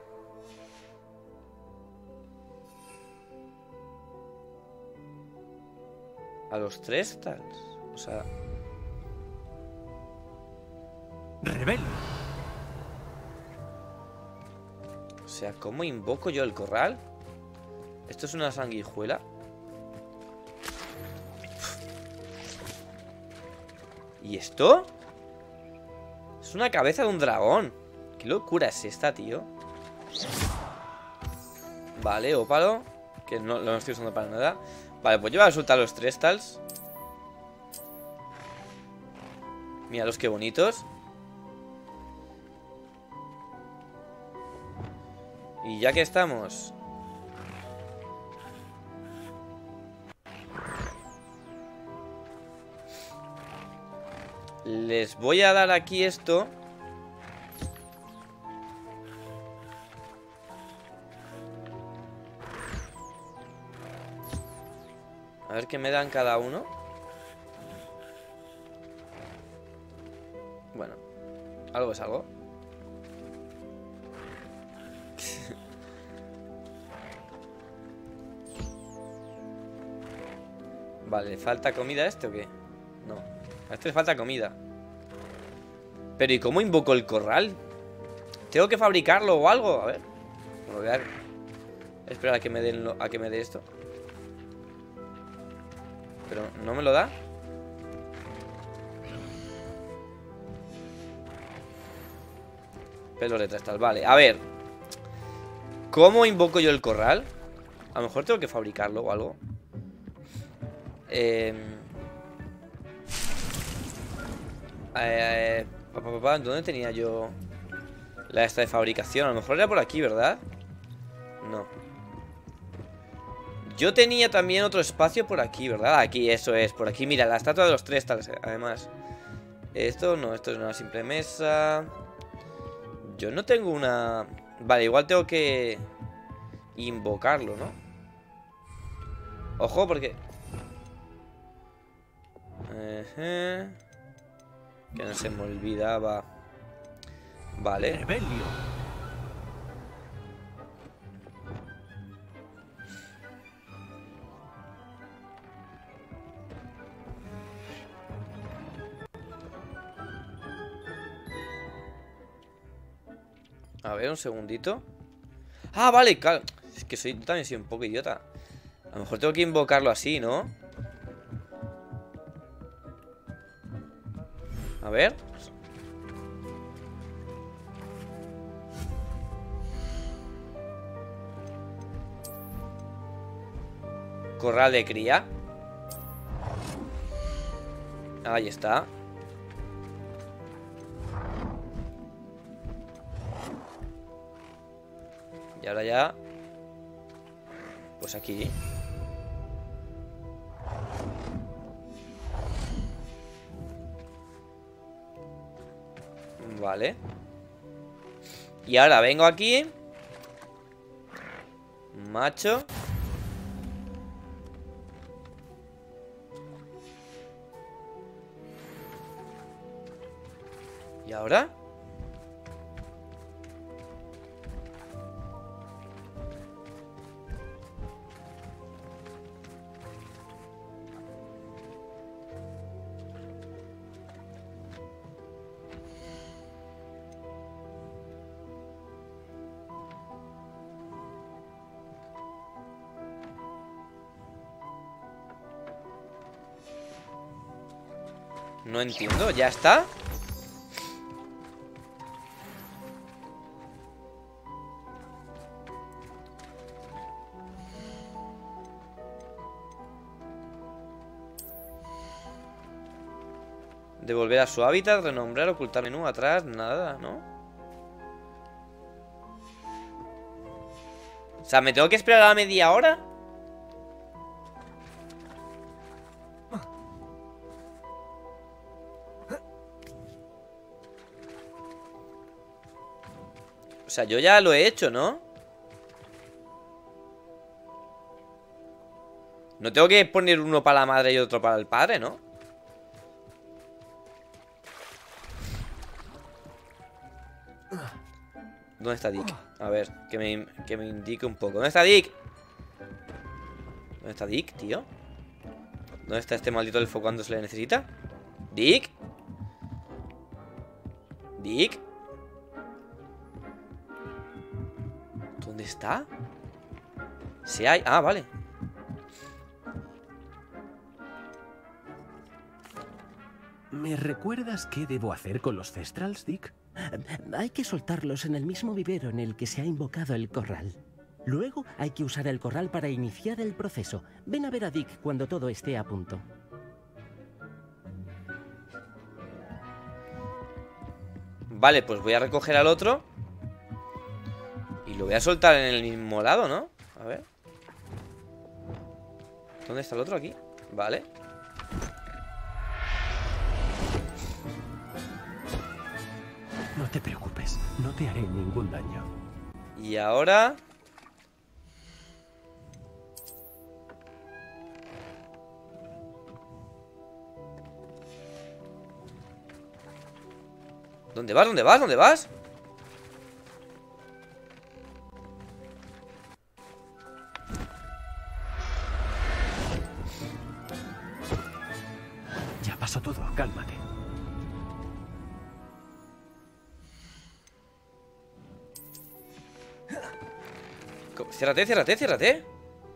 a los Thestrals. O sea...
¡Rebelio!
O sea, ¿cómo invoco yo el corral? ¿Esto es una sanguijuela? ¿Y esto? Es una cabeza de un dragón. ¿Qué locura es esta, tío? Vale, ópalo. Que no lo estoy usando para nada. Vale, pues yo voy a soltar los Thestrals. Míralos qué bonitos. Y ya que estamos... Les voy a dar aquí esto. A ver qué me dan cada uno. Bueno, algo es algo. Vale, ¿le falta comida a este o qué? No, a este le falta comida. Pero ¿y cómo invoco el corral? ¿Tengo que fabricarlo o algo? A ver. Bueno, voy a esperar a que me den a que me dé esto. Pero no me lo da. Pelo retrastal, vale, a ver. ¿Cómo invoco yo el corral? A lo mejor tengo que fabricarlo o algo. ¿Dónde tenía yo la esta de fabricación? A lo mejor era por aquí, ¿verdad? No. Yo tenía también otro espacio por aquí, ¿verdad? Aquí, eso es, por aquí. Mira, la estatua de los tres, además. Esto no, esto es una simple mesa. Yo no tengo una... Vale, igual tengo que invocarlo, ¿no? Ojo, porque... Que no se me olvidaba. Vale.
Rebelio.
A ver, un segundito. Ah, vale, claro. Es que yo también soy un poco idiota. A lo mejor tengo que invocarlo así, ¿no? A ver. Corral de cría. Ahí está. Y ahora ya... Pues aquí. Vale. Y ahora vengo aquí. Macho. ¿Y ahora? No entiendo, ¿ya está? Devolver a su hábitat, renombrar, ocultar menú, atrás, nada, ¿no? O sea, ¿me tengo que esperar a la media hora? O sea, yo ya lo he hecho, ¿no? No tengo que poner uno para la madre y otro para el padre, ¿no? ¿Dónde está Dick? A ver, que me indique un poco. ¿Dónde está Dick? ¿Dónde está Dick, tío? ¿Dónde está este maldito elfo cuando se le necesita? ¿Dick? ¿Dick? ¿Dónde está? ¿Se hay? Ah, vale.
¿Me recuerdas qué debo hacer con los Cestrals, Dick?
Hay que soltarlos en el mismo vivero en el que se ha invocado el corral. Luego hay que usar el corral para iniciar el proceso. Ven a ver a Dick cuando todo esté a punto.
Vale, pues voy a recoger al otro y lo voy a soltar en el mismo lado, ¿no? A ver. ¿Dónde está el otro? Aquí. Vale.
No te preocupes, no te haré ningún daño.
Y ahora... ¿Dónde vas? ¿Dónde vas? ¿Dónde vas?
pasó todo, cálmate.
Ciérrate, ciérrate, ciérrate.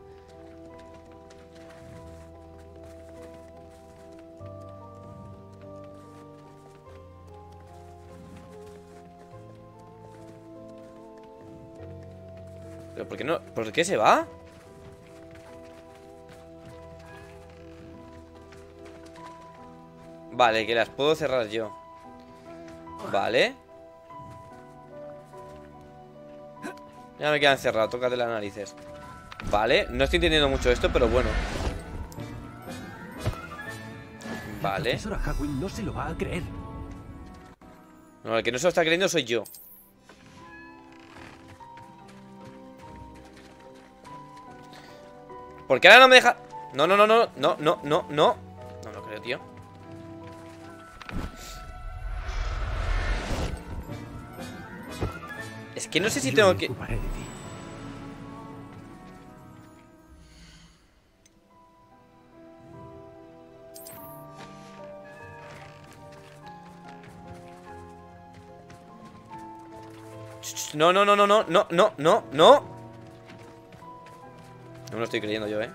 ¿Pero por qué no? ¿Por qué se va? Vale, que las puedo cerrar yo. Vale. Ya me quedan cerradas, tócate las narices. Vale, no estoy entendiendo mucho esto, pero bueno. Vale.
La profesora Hawkwind no se lo va a creer.
No, el que no se lo está creyendo soy yo. ¿Por qué ahora no me deja? No, no, no, no, no, no, no, no. No lo creo, tío. Es que no sé si tengo que... No, no, no, no, no, no, no, no, no. No me lo estoy creyendo yo,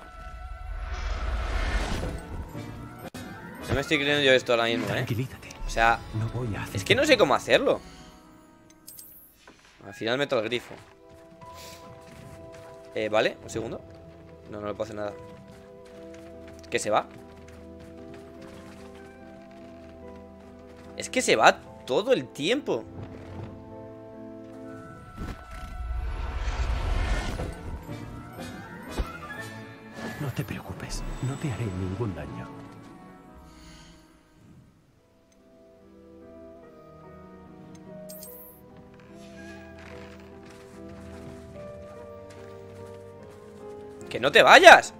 No me estoy creyendo yo esto ahora mismo,
Tranquilízate.
O sea,
no voy a hacer...
es que no sé cómo hacerlo. Al final meto el grifo. Vale, un segundo. No, no le puedo hacer nada. ¿Que se va? Es que se va todo el tiempo.
No te preocupes, no te haré ningún daño.
¡Que no te vayas!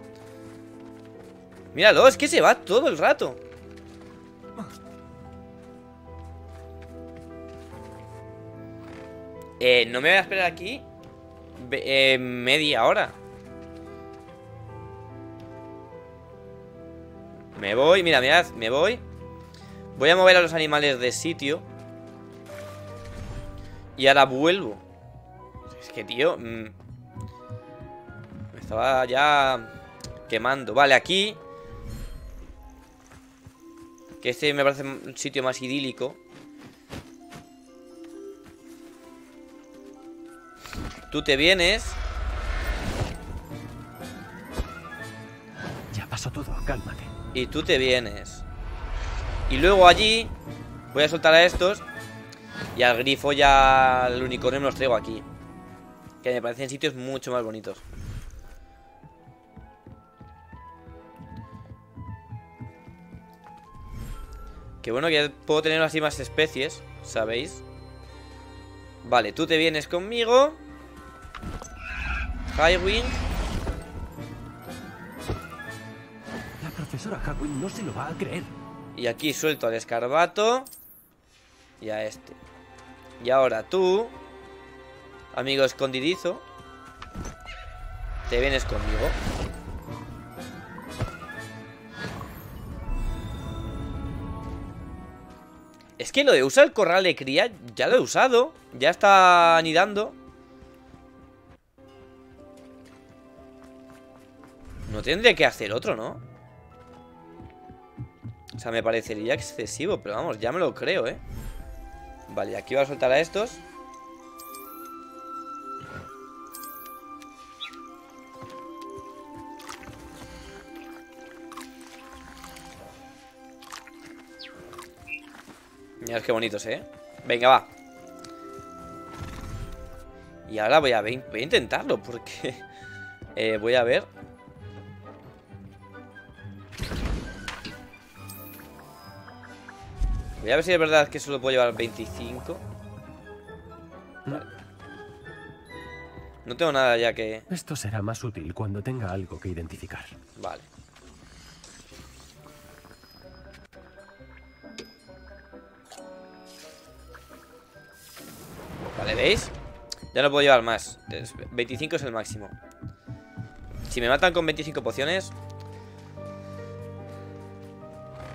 Míralo, es que se va todo el rato. No me voy a esperar aquí media hora. Me voy, mira, mirad, me voy. Voy a mover a los animales de sitio. Y ahora vuelvo. Es que, tío, me estaba ya quemando. Vale, aquí, que este me parece un sitio más idílico. Tú te vienes.
Ya pasó todo, cálmate.
Y tú te vienes. Y luego allí voy a soltar a estos. Y al grifo ya al unicornio me los traigo aquí. Que me parecen sitios mucho más bonitos. Qué bueno que puedo tener así más especies, ¿sabéis? Vale, tú te vienes conmigo. Highwind.
La profesora Hawkwind no se lo va a creer.
Y aquí suelto al escarbato. Y a este. Y ahora tú, amigo escondidizo, te vienes conmigo. Es que lo de usar el corral de cría ya lo he usado. Ya está anidando. No tendré que hacer otro, ¿no? O sea, me parecería excesivo. Pero vamos, ya me lo creo, Vale, aquí voy a soltar a estos. Mirad qué bonitos, Venga, va. Y ahora voy a intentarlo. Porque voy a ver. Voy a ver si es verdad que solo puedo llevar 25. Vale. No tengo nada ya que...
Esto será más útil cuando tenga algo que identificar.
Vale. Vale, ¿veis? Ya no puedo llevar más. 25 es el máximo. Si me matan con 25 pociones...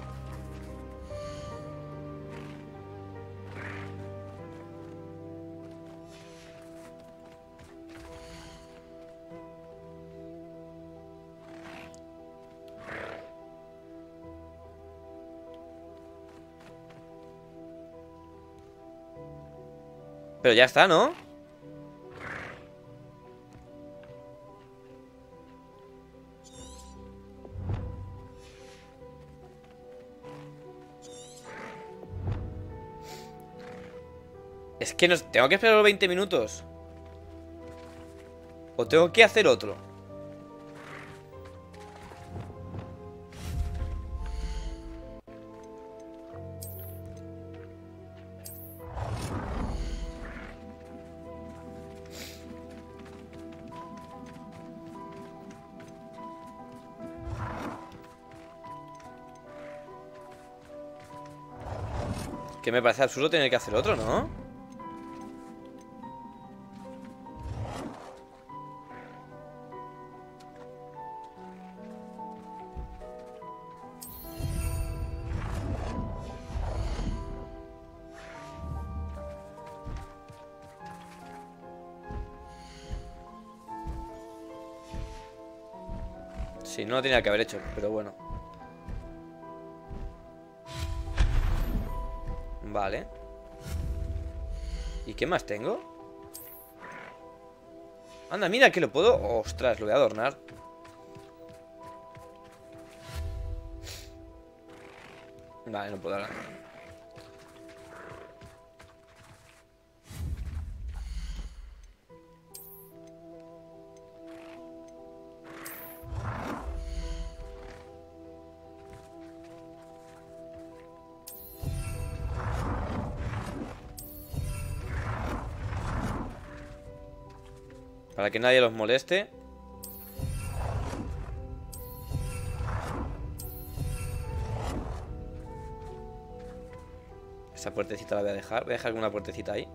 Pero ya está, ¿no? Es que no, tengo que esperar los 20 minutos. ¿O tengo que hacer otro? Que me parece absurdo tener que hacer otro, ¿no? Sí, no lo tenía que haber hecho, pero bueno. Vale. ¿Y qué más tengo? Anda, mira que lo puedo... Ostras, lo voy a adornar. Vale, no puedo ahora. Para que nadie los moleste. Esa puertecita la voy a dejar. Voy a dejar alguna puertecita ahí.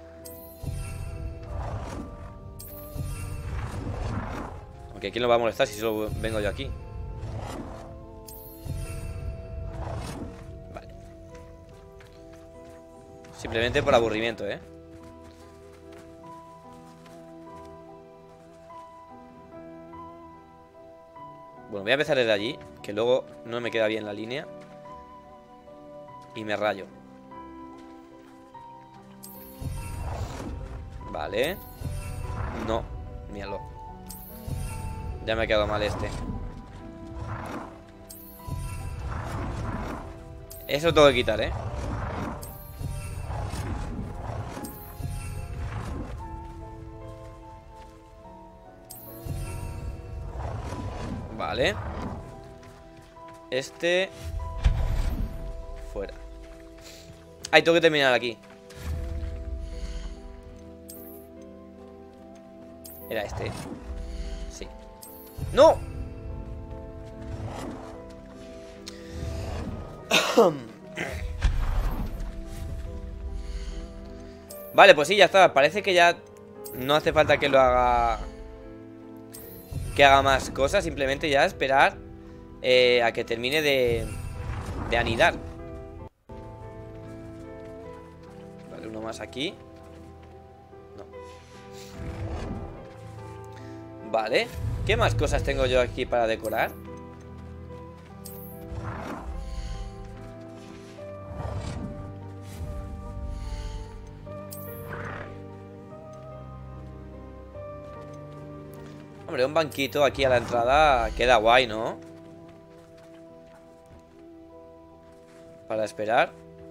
Aunque ¿quién lo va a molestar si solo vengo yo aquí? Vale. Simplemente por aburrimiento, ¿eh? Bueno, voy a empezar desde allí, que luego no me queda bien la línea. Y me rayo. Vale. No, míralo. Ya me ha quedado mal este. Eso lo tengo que quitar, ¿eh? Vale. Este... fuera. Ay, tengo que terminar aquí. Era este. Sí. ¡No! Vale, pues sí, ya está. Parece que ya no hace falta que lo haga... que haga más cosas. Simplemente ya esperar a que termine de anidar. Vale, uno más aquí. No. Vale. ¿Qué más cosas tengo yo aquí para decorar? Hombre, un banquito aquí a la entrada queda guay, ¿no? Para esperar.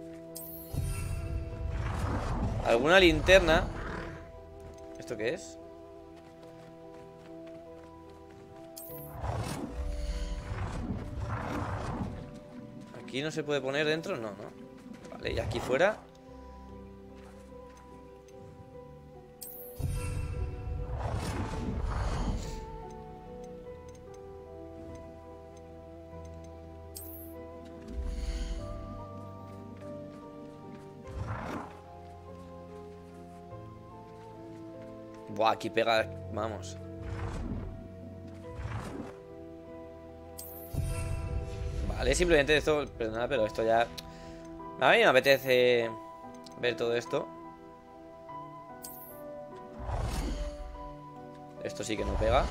¿Alguna linterna? ¿Esto qué es? ¿Aquí no se puede poner dentro? No, no. Vale, y aquí fuera. Buah, aquí pega, vamos. Vale, simplemente esto, perdona, pero esto ya... A mí me apetece ver todo esto. Esto sí que no pega.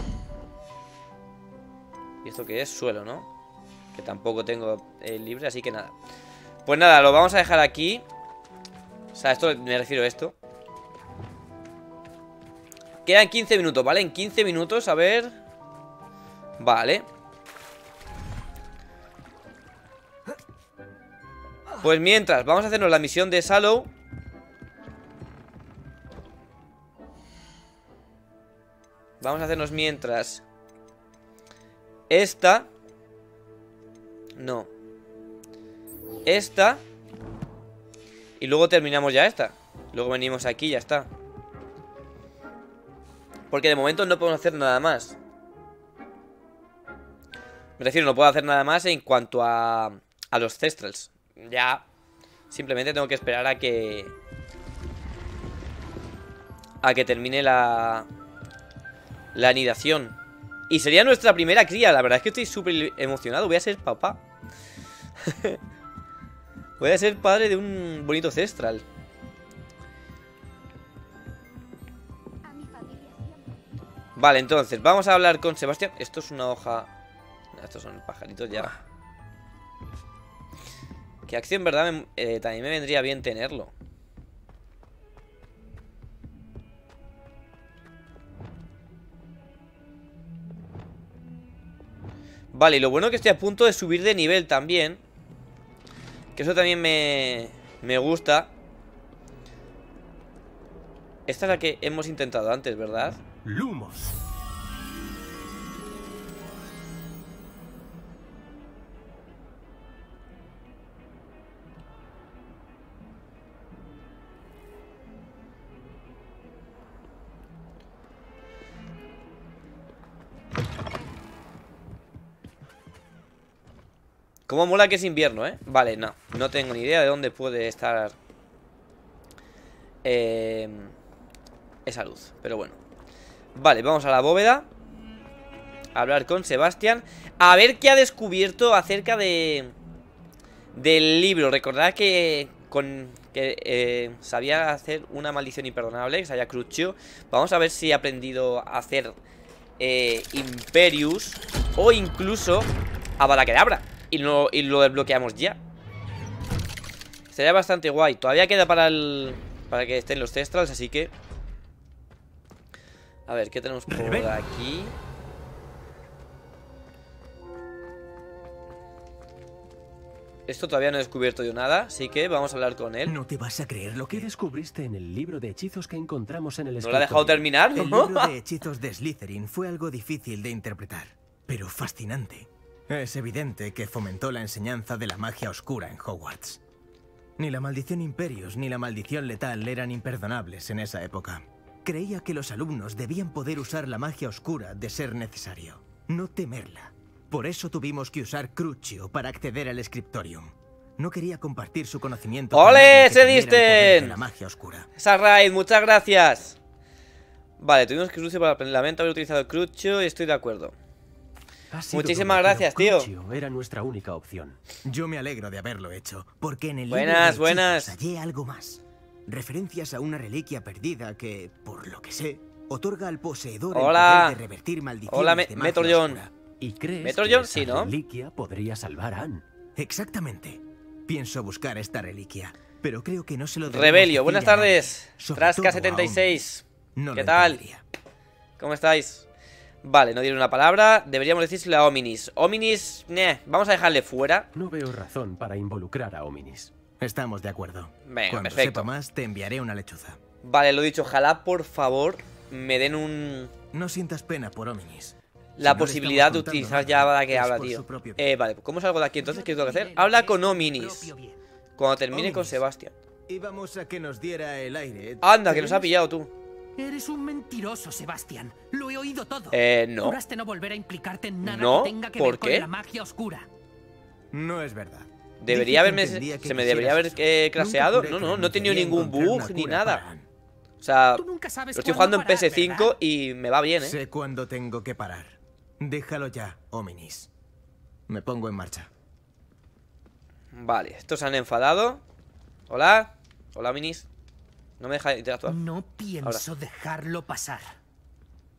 ¿Y esto qué es? Suelo, ¿no? Que tampoco tengo libre, así que nada. Pues nada, lo vamos a dejar aquí. O sea, esto me refiero a esto. quedan 15 minutos, ¿vale? En 15 minutos, a ver. Vale. Pues mientras, vamos a hacernos la misión de Sallow. Vamos a hacernos mientras esta. No. Esta. Y luego terminamos ya esta. Luego venimos aquí y ya está. Porque de momento no podemos hacer nada más. Me refiero, no puedo hacer nada más en cuanto a los Thestrals. Ya. Simplemente tengo que esperar a que termine la anidación. Y sería nuestra primera cría. La verdad es que estoy súper emocionado. Voy a ser papá. Voy a ser padre de un bonito Thestral. Vale, entonces, vamos a hablar con Sebastián. Esto es una hoja. Estos son pajaritos ya. Que acción, ¿verdad? También me vendría bien tenerlo. Vale, y lo bueno es que estoy a punto de subir de nivel también. Que eso también me gusta. Esta es la que hemos intentado antes, ¿verdad?
Lumos.
Cómo mola que es invierno, ¿eh? Vale, no tengo ni idea de dónde puede estar esa luz, pero bueno. Vale, vamos a la bóveda. A hablar con Sebastián. A ver qué ha descubierto acerca del libro. Recordad que sabía hacer una maldición imperdonable, que sabía Crucio. Vamos a ver si ha aprendido a hacer Imperius o incluso Avada Kedavra. Y lo desbloqueamos ya. Sería bastante guay. Todavía queda para que estén los Thestrals, así que... A ver, ¿qué tenemos por aquí? Esto todavía no he descubierto yo nada, así que vamos a hablar con él.
No te vas a creer lo que
descubriste en el libro de hechizos que encontramos en el
escritorio. ¿No lo ha dejado terminar?
El libro de hechizos de Slytherin fue algo difícil de interpretar, pero fascinante. Es evidente que fomentó la enseñanza de la magia oscura en Hogwarts. Ni la maldición Imperius ni la maldición letal eran imperdonables en esa época. Creía que los alumnos debían poder usar la magia oscura de ser necesario, no temerla. Por eso tuvimos que usar Crucio para acceder al Scriptorium. No quería compartir su conocimiento.
¡Ole! ¡Se disten!
La magia oscura.
Esa raid, muchas gracias. Vale, tuvimos que Crucio para aprender. Lamento haber utilizado Crucio y estoy de acuerdo. Muchísimas gracias, tío.
Era nuestra única opción.
Yo me alegro de haberlo hecho, porque en el
buenas,
libro de
buenas.
hallé algo más. Referencias a una reliquia perdida que, por lo que sé, otorga al poseedor el poder de revertir maldiciones.
Hola,
de magia
Metro John.
oscura.
¿Y crees
Metro
que
John,
esa
sí, ¿no?
reliquia podría salvar a Anne?
Exactamente. Pienso buscar esta reliquia, pero creo que no se lo debemos
Rebelio,
decir
buenas
a nadie,
tardes.
sobre
Trasca
todo
76.
No
¿Qué
lo
tal?
entendería.
¿Cómo estáis? Vale, no dieron una palabra. Deberíamos decírselo a Ominis. Ominis, vamos a dejarle fuera.
No veo razón para involucrar a Ominis.
Estamos de acuerdo.
Venga,
Cuando
perfecto.
sepa más, te enviaré una lechuza.
Vale, lo dicho, ojalá por favor me den
No sientas pena por Ominis.
la
Si no
posibilidad
le
de
estamos
utilizar
contando
ya
nada,
Avada Kedavra,
es por
tío.
su propio bien.
Vale, ¿cómo salgo de aquí entonces? ¿Qué tengo que hacer? Habla con Ominis cuando termine con
Ominis.
Sebastián.
Íbamos a que nos diera el aire.
Anda, que nos ha pillado tú.
Eres un mentiroso, Sebastián. Lo he oído todo.
No.
Juraste no volver a implicarte en nada
No,
que tenga que
¿por
ver
qué?
con la magia oscura.
No es verdad.
Debería
Dije que
haberme...
entendía que
Se me debería haber
quisieras eso.
craseado.
Nunca
No,
juré
no,
que
no he tenido
renunciaría a
ningún
encontrar
bug
una
ni
cura
nada.
para Anne.
O sea,
Tú nunca sabes
lo estoy
cuándo
jugando en
parar,
PS5
¿verdad?
y me va bien, ¿eh?
Sé cuándo tengo que parar. Déjalo ya, Ominis. Me pongo en marcha.
Vale, estos se han enfadado. Hola. Hola, Ominis. No me deja interactuar.
No pienso dejarlo pasar.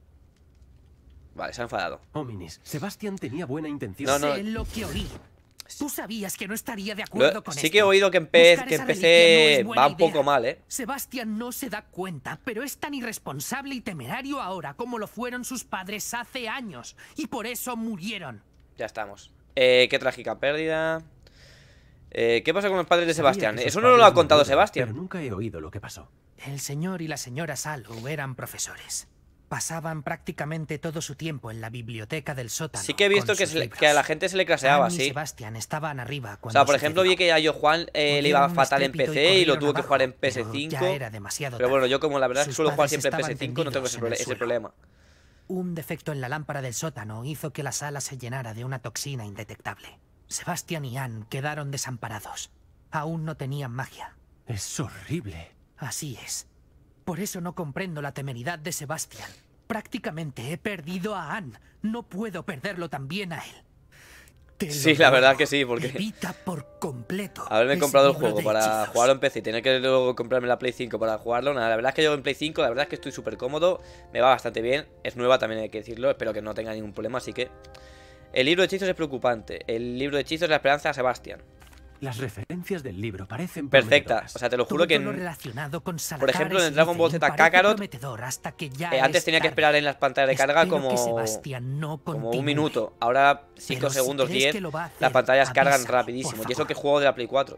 Vale, se ha enfadado.
Ominis, Sebastián tenía buena intención.
No, no.
Sé lo que oí. Tú sabías que no estaría de acuerdo con
Sí
esto.
que he oído que
Buscar
en
esa
PC
religión no es buena
va un poco
idea.
mal, ¿eh?
Sebastián no se da cuenta, pero es tan irresponsable y temerario ahora como lo fueron sus padres hace años. Y por eso murieron.
Ya estamos. Qué trágica pérdida. ¿Qué pasa con los padres de Sebastián? Eso no lo ha contado Sebastián.
Pero nunca he oído lo que pasó.
El señor y la señora Sallow eran profesores. Pasaban prácticamente todo su tiempo en la biblioteca del sótano.
Sí que he visto que a la gente se le claseaba,
Anne y
sí.
Sebastián estaban arriba
O
cuando
sea, por ejemplo, vi que a Yo Juan le iba fatal en PC y lo tuvo que jugar en
pero
PS5.
ya era demasiado
Pero bueno,
tarde.
yo como la verdad
Sus
suelo jugar
padres
siempre en
estaban
PS5, no tengo
tendidos en el
ese
suelo.
problema.
Un defecto en la lámpara del sótano hizo que la sala se llenara de una toxina indetectable. Sebastián y Anne quedaron desamparados. Aún no tenían magia.
Es horrible.
Así es. Por eso no comprendo la temeridad de Sebastián. Prácticamente he perdido a Anne. No puedo perderlo también a él. Te lo
Sí, la
ruego,
verdad que sí, porque
evita por completo
haberme
ese
comprado el
libro
juego
de
para
hechizos.
jugarlo en PC y tener que luego comprarme la Play 5 para jugarlo, nada, la verdad es que yo en Play 5, la verdad es que estoy súper cómodo, me va bastante bien, es nueva también hay que decirlo, espero que no tenga ningún problema, así que... El libro de hechizos es preocupante, el libro de hechizos es la esperanza de Sebastián.
Las referencias del libro parecen
Perfectas,
prometedoras.
o sea, te lo juro que...
Todo lo relacionado con
Por ejemplo, en el
Salazar
Dragon Ball
Slytherin
Z
parece
Kakarot,
prometedor hasta que ya
antes
es
tenía que
tarde.
esperar en las pantallas de carga
Espero que
como
Sebastián no
un
continúe.
minuto, ahora 5
Pero si
segundos,
crees
10,
que lo va a hacer,
las pantallas cargan
avísame,
rapidísimo,
por
y eso
favor.
que juego de la Play 4.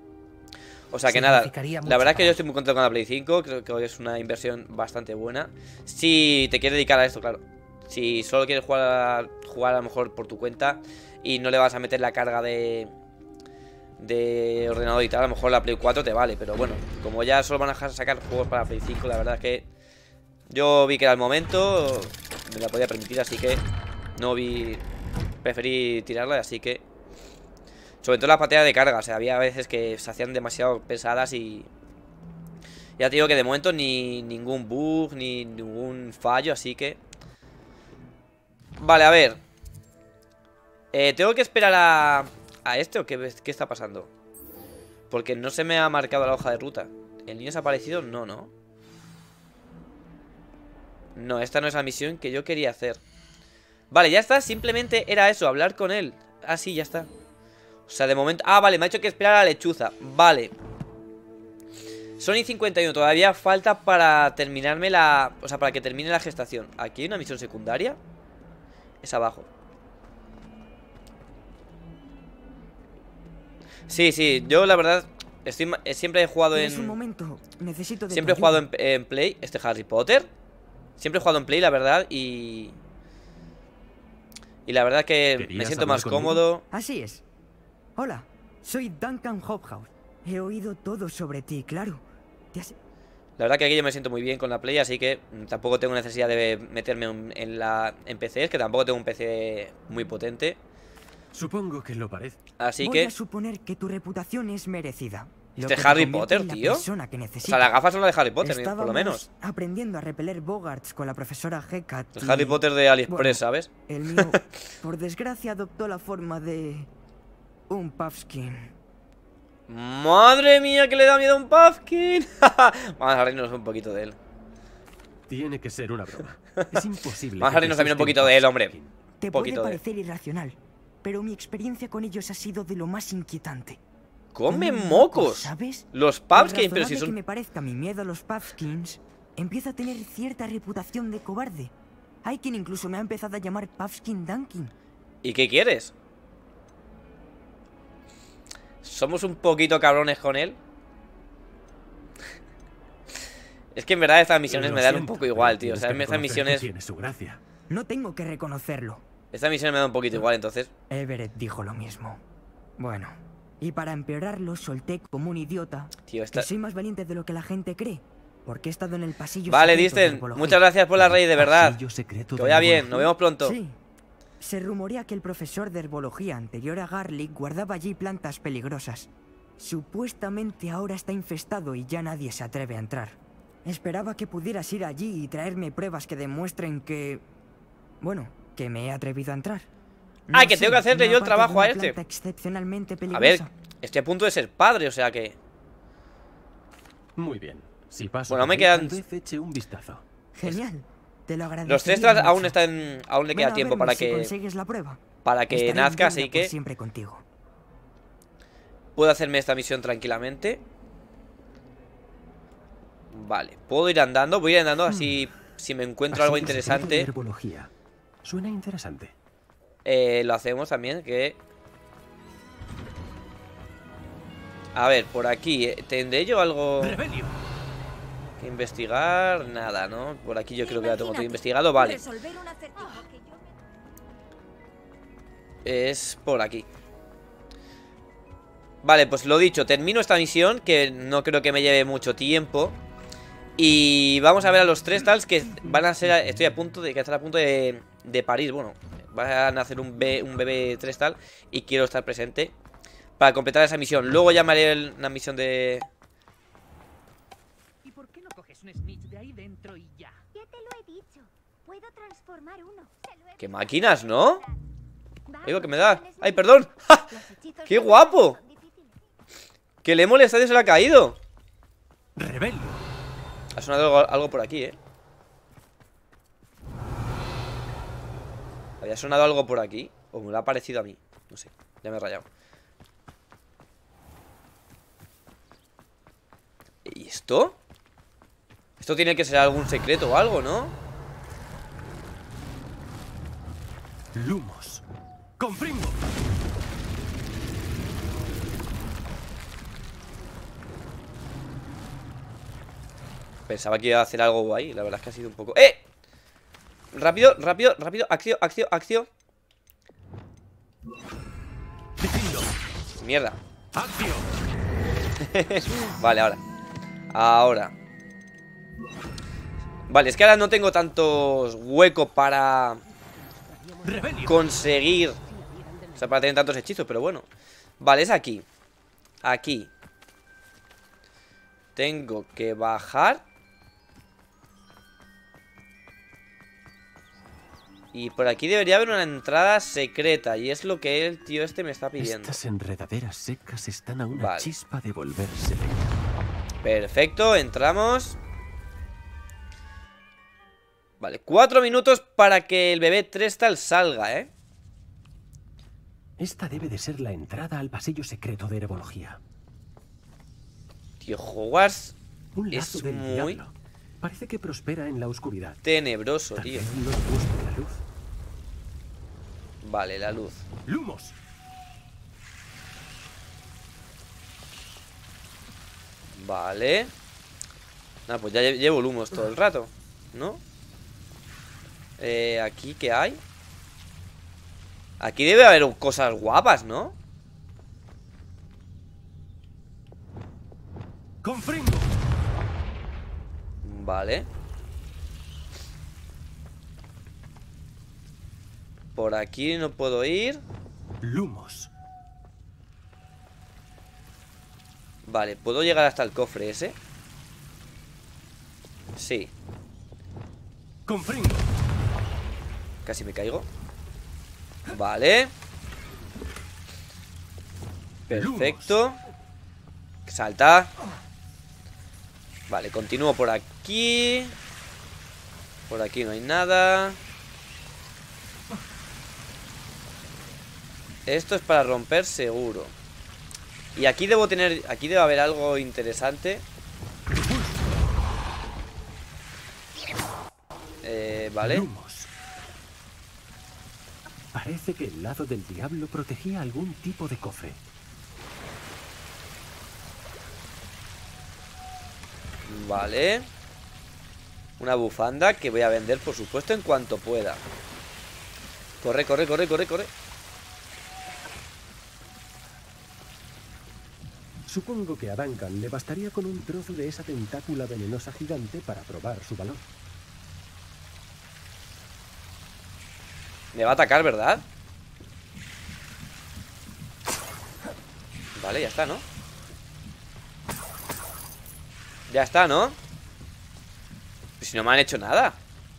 O sea que nada,
Significaría
la
mucho
verdad es que
para
yo
mí.
estoy muy contento con la Play 5, creo que hoy es una inversión bastante buena. Si te quieres dedicar a esto, claro. Si solo quieres jugar a lo mejor por tu cuenta y no le vas a meter la carga de ordenador y tal, a lo mejor la Play 4 te vale. Pero bueno, como ya solo van a sacar juegos para Play 5, la verdad es que yo vi que era el momento, me la podía permitir, así que no vi... Preferí tirarla, así que... Sobre todo la pantalla de carga, o sea, había veces que se hacían demasiado pesadas y... Ya te digo que de momento ni ningún bug, ni ningún fallo, así que... Vale, a ver. ¿Tengo que esperar a este o qué está pasando? Porque no se me ha marcado la hoja de ruta. ¿El niño se ha aparecido? No, ¿no? No, esta no es la misión que yo quería hacer. Vale, ya está, simplemente era eso, hablar con él. Ah, sí, ya está. O sea, de momento... Ah, vale, me ha hecho que esperar a la lechuza. Vale. Sony 51, todavía falta para terminarme la... O sea, para que termine la gestación. ¿Aquí hay una misión secundaria? Es abajo. Sí, sí, yo la verdad siempre he jugado
¿Tienes
en...
un momento? Necesito de
Siempre he
tu
jugado
ayuda.
en Play, Harry Potter. Siempre he jugado en Play, la verdad, y la verdad que me
¿Querías
siento
hablar
más
conmigo?
cómodo.
Así es. Hola, soy Duncan Hobhouse. He oído todo sobre ti, claro. ¿Te has...
La verdad que aquí yo me siento muy bien con la Play, así que tampoco tengo necesidad de meterme en PC, es que tampoco tengo un PC muy potente.
Supongo que lo parece.
Así
Voy
que...
a suponer que tu reputación es merecida. Lo
Este
que te
Harry
convierte
Potter,
en la
tío.
persona que
O
necesitas.
sea, las gafas son las de Harry Potter, por lo
Estábamos
menos.
aprendiendo a repeler bogarts con la profesora Hecat.
El Harry Potter de AliExpress,
bueno,
¿sabes?
El mío, por desgracia, adoptó la forma de un puffskin.
¡Madre mía, que le da miedo a un Puffkin! Vamos a reírnos un poquito de él.
Tiene que ser una broma. Es imposible.
Vamos a reírnos también un poquito de él, hombre.
Te
Un
puede
poquito de...
parecer irracional, pero mi experiencia con ellos ha sido de lo más inquietante.
¡Come
Un
mocos!
¿Sabes?
Los
Por
Puffkin, pero si
razonable que
son...
me parezca mi miedo a los Puffskins, empieza a tener cierta reputación de cobarde. Hay quien incluso me ha empezado a llamar Puffskin Dunkin.
¿Y qué quieres? ¿Somos un poquito cabrones con él? Es que en verdad estas misiones
Lo
me dan un
siento,
poco igual,
pero
tío. O
tienes
sea,
que
estas
reconocer que
misiones...
tiene su gracia.
No tengo que reconocerlo.
Estas misiones me dan un poquito igual, entonces...
Everett dijo lo mismo. Bueno, y para empeorarlo solté como un idiota
Tío, esta...
que soy más valiente de lo que la gente cree, porque he estado en el pasillo
Vale,
secreto de
Disten,
herbología.
muchas gracias por la raid, de verdad.
Pasillo secreto
Que
de
vaya bien,
herbología.
nos vemos pronto.
Sí. Se rumorea que el profesor de herbología anterior a Garlic guardaba allí plantas peligrosas. Supuestamente ahora está infestado y ya nadie se atreve a entrar. Esperaba que pudieras ir allí y traerme pruebas que demuestren que... Bueno, que me he atrevido a entrar.
Ah, que tengo que hacerle
una
yo el
parte de
trabajo a
una
este.
planta excepcionalmente
A
peligrosa.
ver, estoy a punto de ser padre, o sea que...
Muy bien. Si pasa
Bueno,
por
me
ahí,
quedan-
tal vez eche un vistazo.
Genial. Te lo agradezco.
Los testas aún están... Aún le queda tiempo para
si
que...
consigues la prueba.
Para que
Estaré en
nazca,
deuda
así
por
que...
siempre contigo.
puedo hacerme esta misión tranquilamente. Vale, puedo ir andando. Voy a ir andando así. Si me encuentro algo interesante.
Herbología. Suena interesante.
Lo hacemos también, que... A ver, por aquí, ¿tendré yo algo que investigar? Nada, ¿no? Por aquí yo creo que ya tengo todo investigado. Vale. Es por aquí. Vale, pues lo dicho, termino esta misión, que no creo que me lleve mucho tiempo. Y vamos a ver a los tres tals que van a ser... Estoy a punto de... Que están a punto de parir. Bueno, van a hacer un bebé 3 tal. Y quiero estar presente para completar esa misión. Luego llamaré una misión de...
¿Y por qué no coges un snitch de ahí dentro y ya?
Ya te lo he dicho. Puedo transformar uno.
¡Qué máquinas!, ¿no? Digo que me da... ¡Ay, perdón! ¡Ja! ¡Qué guapo! Que le he molestado y se le ha caído.
Rebelio.
Ha sonado algo por aquí, Había sonado algo por aquí. O me lo ha parecido a mí. No sé, ya me he rayado. ¿Y esto? Esto tiene que ser algún secreto o algo, ¿no?
Lumos. Confringo.
Pensaba que iba a hacer algo ahí. La verdad es que ha sido un poco... ¡Eh! Rápido, rápido, rápido. Acción, acción, acción. Mierda. Vale, ahora. Ahora. Vale, es que ahora no tengo tantos huecos para conseguir... O sea, para tener tantos hechizos, pero bueno. Vale, es aquí. Aquí. Tengo que bajar. Y por aquí debería haber una entrada secreta. Y es lo que el tío este me está pidiendo.
Estas enredaderas secas están a una chispa de volverse leña.
Perfecto, entramos. Vale, 4 minutos para que el bebé 3 tal salga, ¿eh?
Esta debe de ser la entrada al pasillo secreto de herbología.
Tío, Hogwarts
Un lazo
es
del
muy
diablo. Parece que prospera en la oscuridad.
tenebroso,
Tal
tío.
vez no le guste la luz.
Vale, la luz.
¡Lumos!
Vale. Nada, pues ya llevo lumos todo el rato, ¿no? ¿Aquí qué hay? Aquí debe haber cosas guapas, ¿no?
¡Confringo!
Vale. Por aquí no puedo ir.
Lumos.
Vale, ¿puedo llegar hasta el cofre ese? Sí.
Confringo.
Casi me caigo. Vale. Perfecto. Salta. Vale, continúo por aquí. Por aquí no hay nada. Esto es para romper seguro. Y aquí debo tener... Aquí debe haber algo interesante. Vale.
Lumos. Parece que el lado del diablo protegía algún tipo de cofre.
Vale. Una bufanda que voy a vender, por supuesto, en cuanto pueda. Corre, corre, corre, corre, corre.
Supongo que a Duncan le bastaría con un trozo de esa tentácula venenosa gigante para probar su valor.
Me va a atacar, ¿verdad? Vale, ya está, ¿no? Ya está, ¿no? Pues si no me han hecho nada.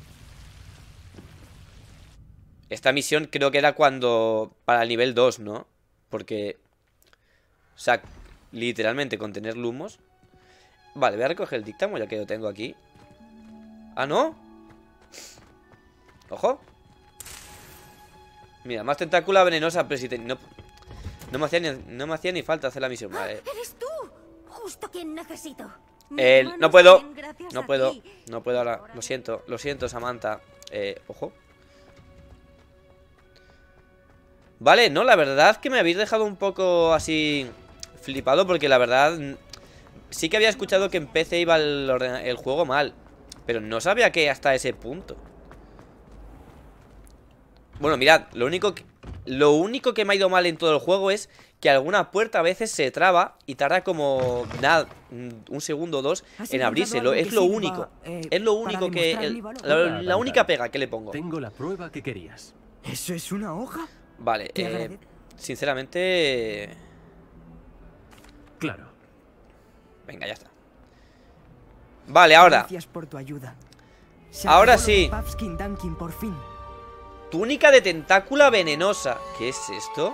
Esta misión creo que era cuando... Para el nivel 2, ¿no? Porque... O sea, literalmente con tener lumos. Vale, voy a recoger el dictamo ya que lo tengo aquí. ¿Ah, no? Ojo. Mira, más tentácula venenosa, pero si no... No me hacía ni falta hacer la misión, vale.
¡Eres tú! Justo quien necesito.
No puedo. No puedo ahora. Lo siento, Samantha. Ojo. Vale, no, la verdad que me habéis dejado un poco así flipado, porque la verdad sí que había escuchado que en PC iba el juego mal, pero no sabía que hasta ese punto. Bueno, mirad, lo único que me ha ido mal en todo el juego es que alguna puerta a veces se traba y tarda como nada, un segundo o dos en abrirse. Es lo único. Es lo único que... La única pega que le pongo.
Tengo la prueba que querías.
¿Eso es una hoja?
Vale, sinceramente...
Claro.
Venga, ya está. Vale, ahora.
Gracias por tu ayuda.
Ahora sí.
Papskin Dunkin, por fin.
Túnica de tentácula venenosa. ¿Qué es esto?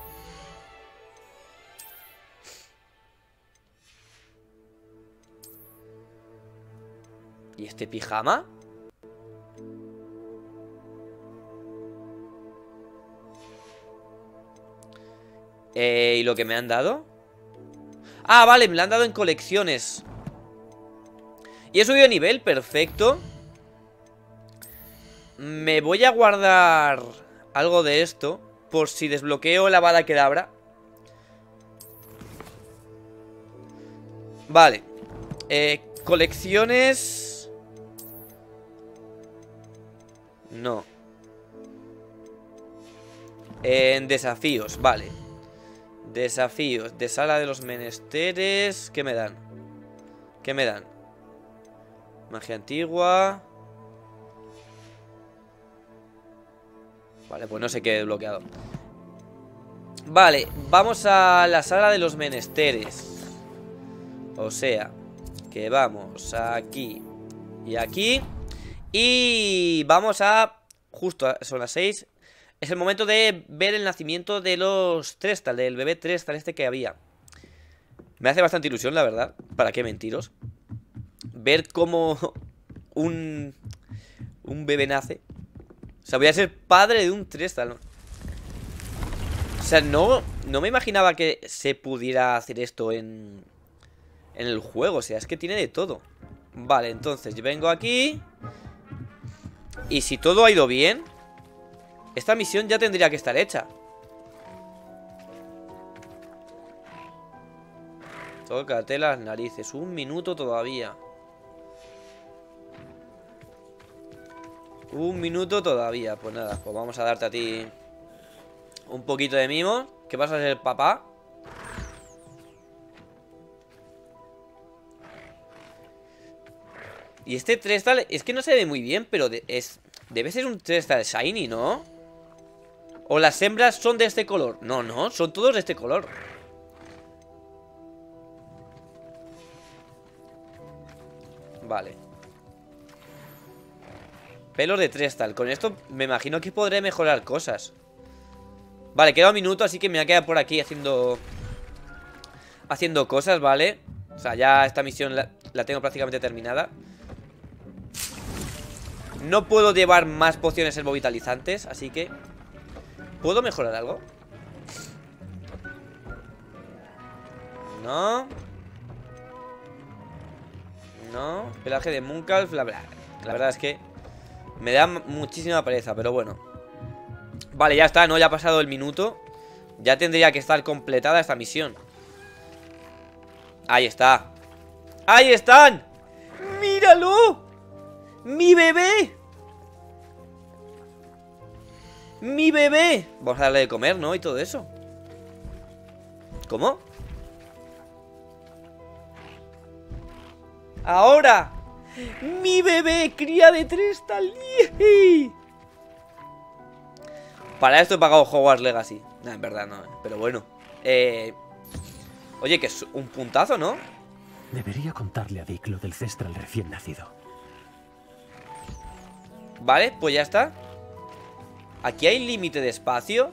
¿Y este pijama? ¿Y lo que me han dado? Ah, vale, me lo han dado en colecciones. Y he subido de nivel, perfecto. Me voy a guardar algo de esto por si desbloqueo la Avada Kedavra. Vale. Colecciones. No. En desafíos, vale. Desafíos de sala de los menesteres. ¿Qué me dan? ¿Qué me dan? Magia antigua. Vale, pues no sé qué he desbloqueado. Vale, vamos a la sala de los menesteres. O sea, que vamos aquí y aquí. Y vamos a... Justo, son las 6. Es el momento de ver el nacimiento de los Trestal, del bebé Trestal este que había. Me hace bastante ilusión, la verdad. ¿Para qué mentiros? Ver cómo un bebé nace. O sea, voy a ser padre de un Trestal, ¿no? O sea, no me imaginaba que se pudiera hacer esto en el juego. O sea, es que tiene de todo. Vale, entonces yo vengo aquí. Y si todo ha ido bien, esta misión ya tendría que estar hecha. Tócate las narices. 1 minuto todavía. 1 minuto todavía. Pues nada, pues vamos a darte a ti un poquito de mimo. ¿Qué vas a ser, papá? Y este Trestal es que no se ve muy bien, pero debe ser un Trestal shiny, ¿no? ¿O las hembras son de este color? No, no, son todos de este color. Vale. Pelos de Trestal. Con esto me imagino que podré mejorar cosas. Vale, queda 1 minuto, así que me voy a quedar por aquí haciendo cosas, ¿vale? O sea, ya esta misión la tengo prácticamente terminada. No puedo llevar más pociones herbovitalizantes, así que... ¿Puedo mejorar algo? No. No. Pelaje de Munkalf, bla bla. La verdad es que me da muchísima pereza, pero bueno. Vale, ya está, ¿no? Ya ha pasado el minuto. Ya tendría que estar completada esta misión. Ahí está. ¡Ahí están! ¡Míralo! ¡Mi bebé! ¡Mi bebé! Vamos a darle de comer, ¿no? Y todo eso. ¿Cómo? ¡Ahora! ¡Mi bebé! ¡Cría de Trestal! Para esto he pagado Hogwarts Legacy. No, en verdad no, pero bueno. Oye, que es un puntazo, ¿no?
Debería contarle a Dick lo del Cestral recién nacido.
Vale, pues ya está. Aquí hay límite de espacio.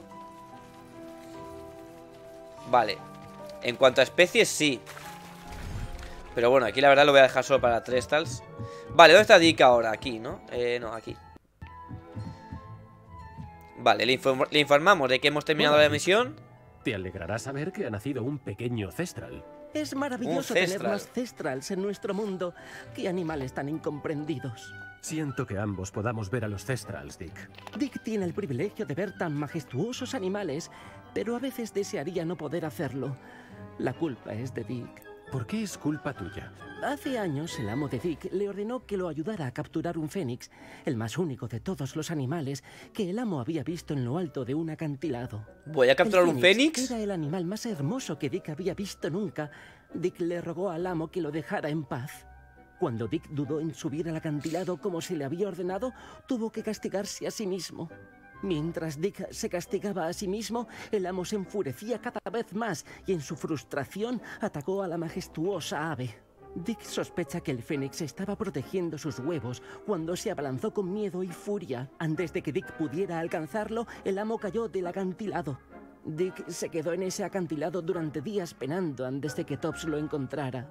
Vale. En cuanto a especies, sí. Pero bueno, aquí la verdad lo voy a dejar solo para Trestals. Vale, ¿dónde está Dick ahora? Aquí, ¿no? No, aquí. Vale, le informamos de que hemos terminado la misión.
Te alegrará saber que ha nacido un pequeño Cestral.
Es maravilloso tener más Cestrals en nuestro mundo. ¡Qué animales tan incomprendidos!
Siento que ambos podamos ver a los Cestrals, Dick.
Dick tiene el privilegio de ver tan majestuosos animales, pero a veces desearía no poder hacerlo. La culpa es de Dick.
¿Por qué es culpa tuya?
Hace años, el amo de Dick le ordenó que lo ayudara a capturar un fénix, el más único de todos los animales que el amo había visto en lo alto de un acantilado.
¿Voy a capturar un fénix?
Era el animal más hermoso que Dick había visto nunca. Dick le rogó al amo que lo dejara en paz. Cuando Dick dudó en subir al acantilado como se le había ordenado, tuvo que castigarse a sí mismo. Mientras Dick se castigaba a sí mismo, el amo se enfurecía cada vez más y en su frustración atacó a la majestuosa ave. Dick sospecha que el fénix estaba protegiendo sus huevos cuando se abalanzó con miedo y furia. Antes de que Dick pudiera alcanzarlo, el amo cayó del acantilado. Dick se quedó en ese acantilado durante días penando antes de que Tops lo encontrara.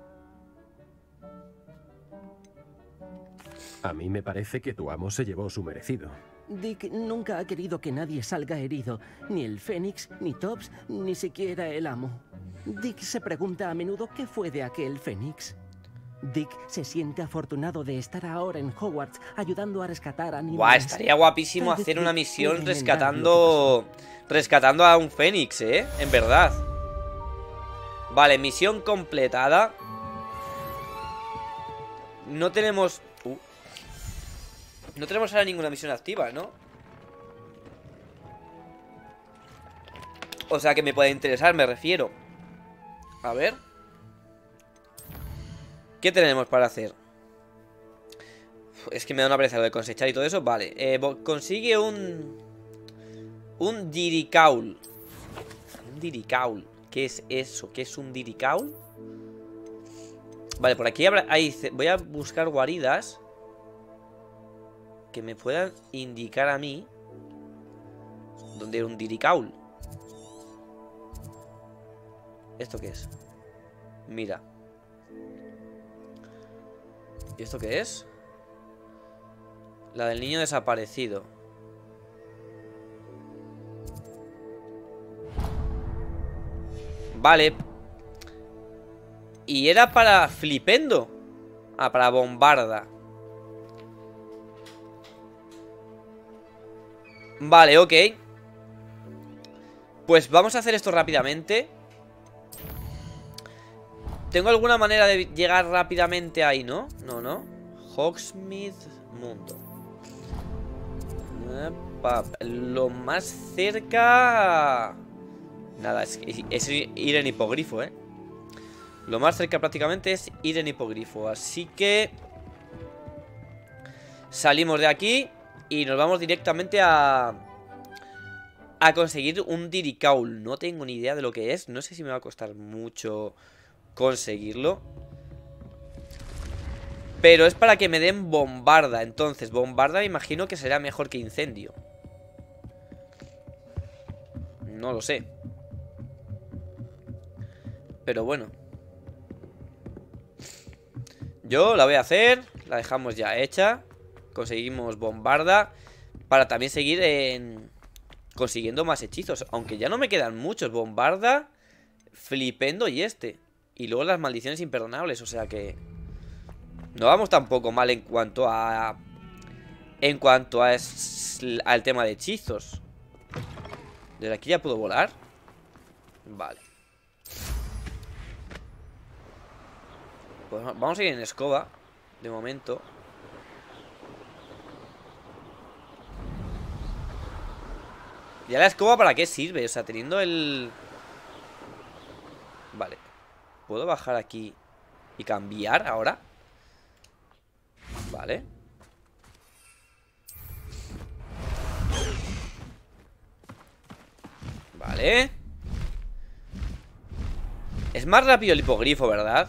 A mí me parece que tu amo se llevó su merecido.
Dick nunca ha querido que nadie salga herido, ni el Fénix, ni Tops, ni siquiera el amo. Dick se pregunta a menudo qué fue de aquel Fénix. Dick se siente afortunado de estar ahora en Hogwarts ayudando a rescatar a animales.
Guau, estaría guapísimo hacer una misión rescatando a un Fénix, en verdad. Vale, misión completada. No tenemos... No tenemos ahora ninguna misión activa, ¿no? O sea que me puede interesar, me refiero. A ver. ¿Qué tenemos para hacer? Es que me da una pereza lo de cosechar y todo eso. Vale, consigue un Diricaul. Un Diricaul. ¿Qué es eso? ¿Qué es un Diricaul? Vale, por aquí voy a buscar guaridas que me puedan indicar a mí dónde era un Diricaul. ¿Esto qué es? Mira. ¿Y esto qué es? La del niño desaparecido. Vale. Y era para Flipendo. Ah, para Bombarda. Vale, ok. Pues vamos a hacer esto rápidamente. ¿Tengo alguna manera de llegar rápidamente ahí, no? No. Hogsmeade Mundo. Lo más cerca... Nada, es ir en hipogrifo, Lo más cerca prácticamente es ir en hipogrifo. Así que... salimos de aquí y nos vamos directamente a conseguir un Diricaul. No tengo ni idea de lo que es. No sé si me va a costar mucho conseguirlo. Pero es para que me den Bombarda. Entonces, Bombarda me imagino que será mejor que Incendio. No lo sé. Pero bueno. Yo la voy a hacer. La dejamos ya hecha. Conseguimos Bombarda. Para también seguir consiguiendo más hechizos. Aunque ya no me quedan muchos. Bombarda, Flipendo y este. Y luego las maldiciones imperdonables. O sea que... no vamos tampoco mal en cuanto a... al tema de hechizos. ¿Desde aquí ya puedo volar? Vale. Pues vamos a ir en escoba. De momento. ¿Ya la escoba para qué sirve? O sea, teniendo el... Vale. ¿Puedo bajar aquí y cambiar ahora? Vale. Vale. Es más rápido el hipogrifo, ¿verdad?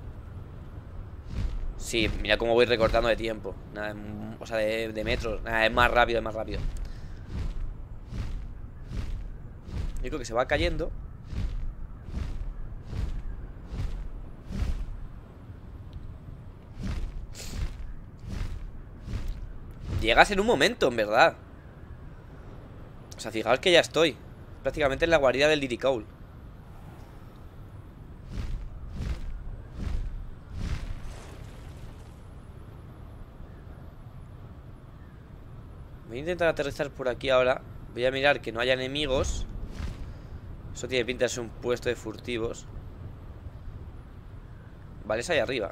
Sí, mira cómo voy recortando de tiempo. Nada, o sea, de metros. Nada, es más rápido, es más rápido. Yo creo que se va cayendo. Llegas en un momento, en verdad. O sea, fijaos que ya estoy prácticamente en la guarida del Diddy Cole. Voy a intentar aterrizar por aquí ahora. Voy a mirar que no haya enemigos. Eso tiene pinta de ser un puesto de furtivos. Vale, es ahí arriba.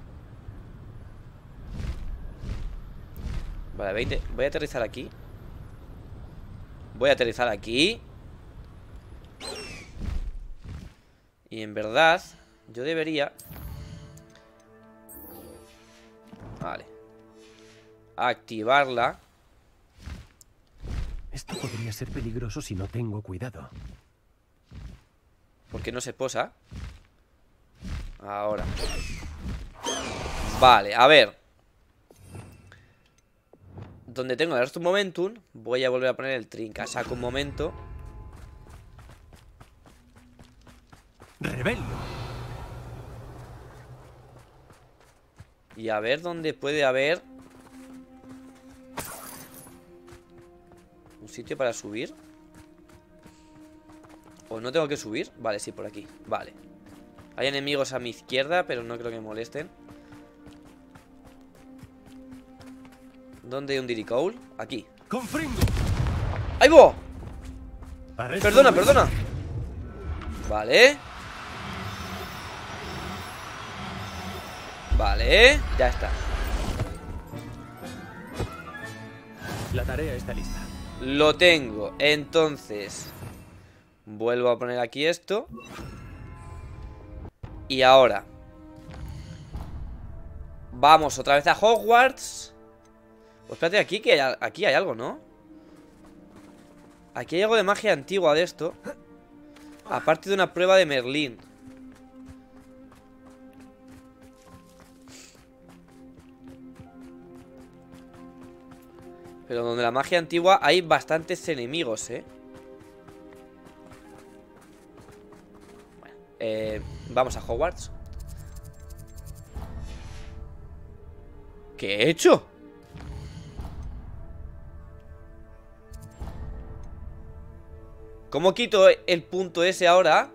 Vale, voy a aterrizar aquí. Voy a aterrizar aquí. Y en verdad yo debería... Vale. Activarla.
Esto podría ser peligroso si no tengo cuidado.
¿Por qué no se posa? Ahora. Vale, a ver. Donde tengo el Arrestum Momentum, voy a volver a poner el trinca. Saco un momento.
¡Rebelio!
Y a ver dónde puede haber un sitio para subir. ¿O no tengo que subir? Vale, sí, por aquí. Vale. Hay enemigos a mi izquierda, pero no creo que me molesten. ¿Dónde hay un Diddy Cole? Aquí.
¡Confringo!
¡Ahí va!
Perdona.
Vale. Vale, ya está.
La tarea está lista.
Lo tengo, entonces vuelvo a poner aquí esto. Y ahora vamos otra vez a Hogwarts. Pues espérate, aquí hay algo, ¿no? Aquí hay algo de magia antigua de esto. Aparte de una prueba de Merlín. Pero donde la magia antigua hay bastantes enemigos, ¿eh? Bueno, vamos a Hogwarts. ¿Qué he hecho? ¿Cómo quito el punto ese ahora?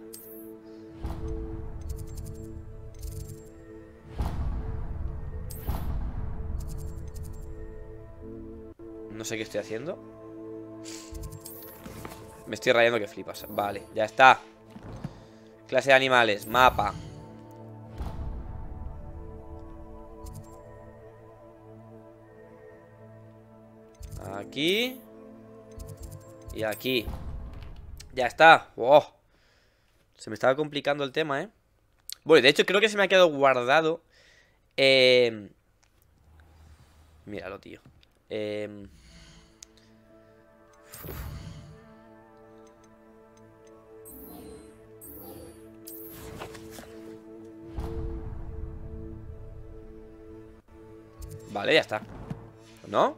No sé qué estoy haciendo. Me estoy rayando que flipas. Vale, ya está. Clase de animales, mapa. Aquí. Y aquí. Ya está. Wow. Se me estaba complicando el tema, ¿eh? Bueno, de hecho creo que se me ha quedado guardado. Míralo, tío. Vale, ya está. ¿No?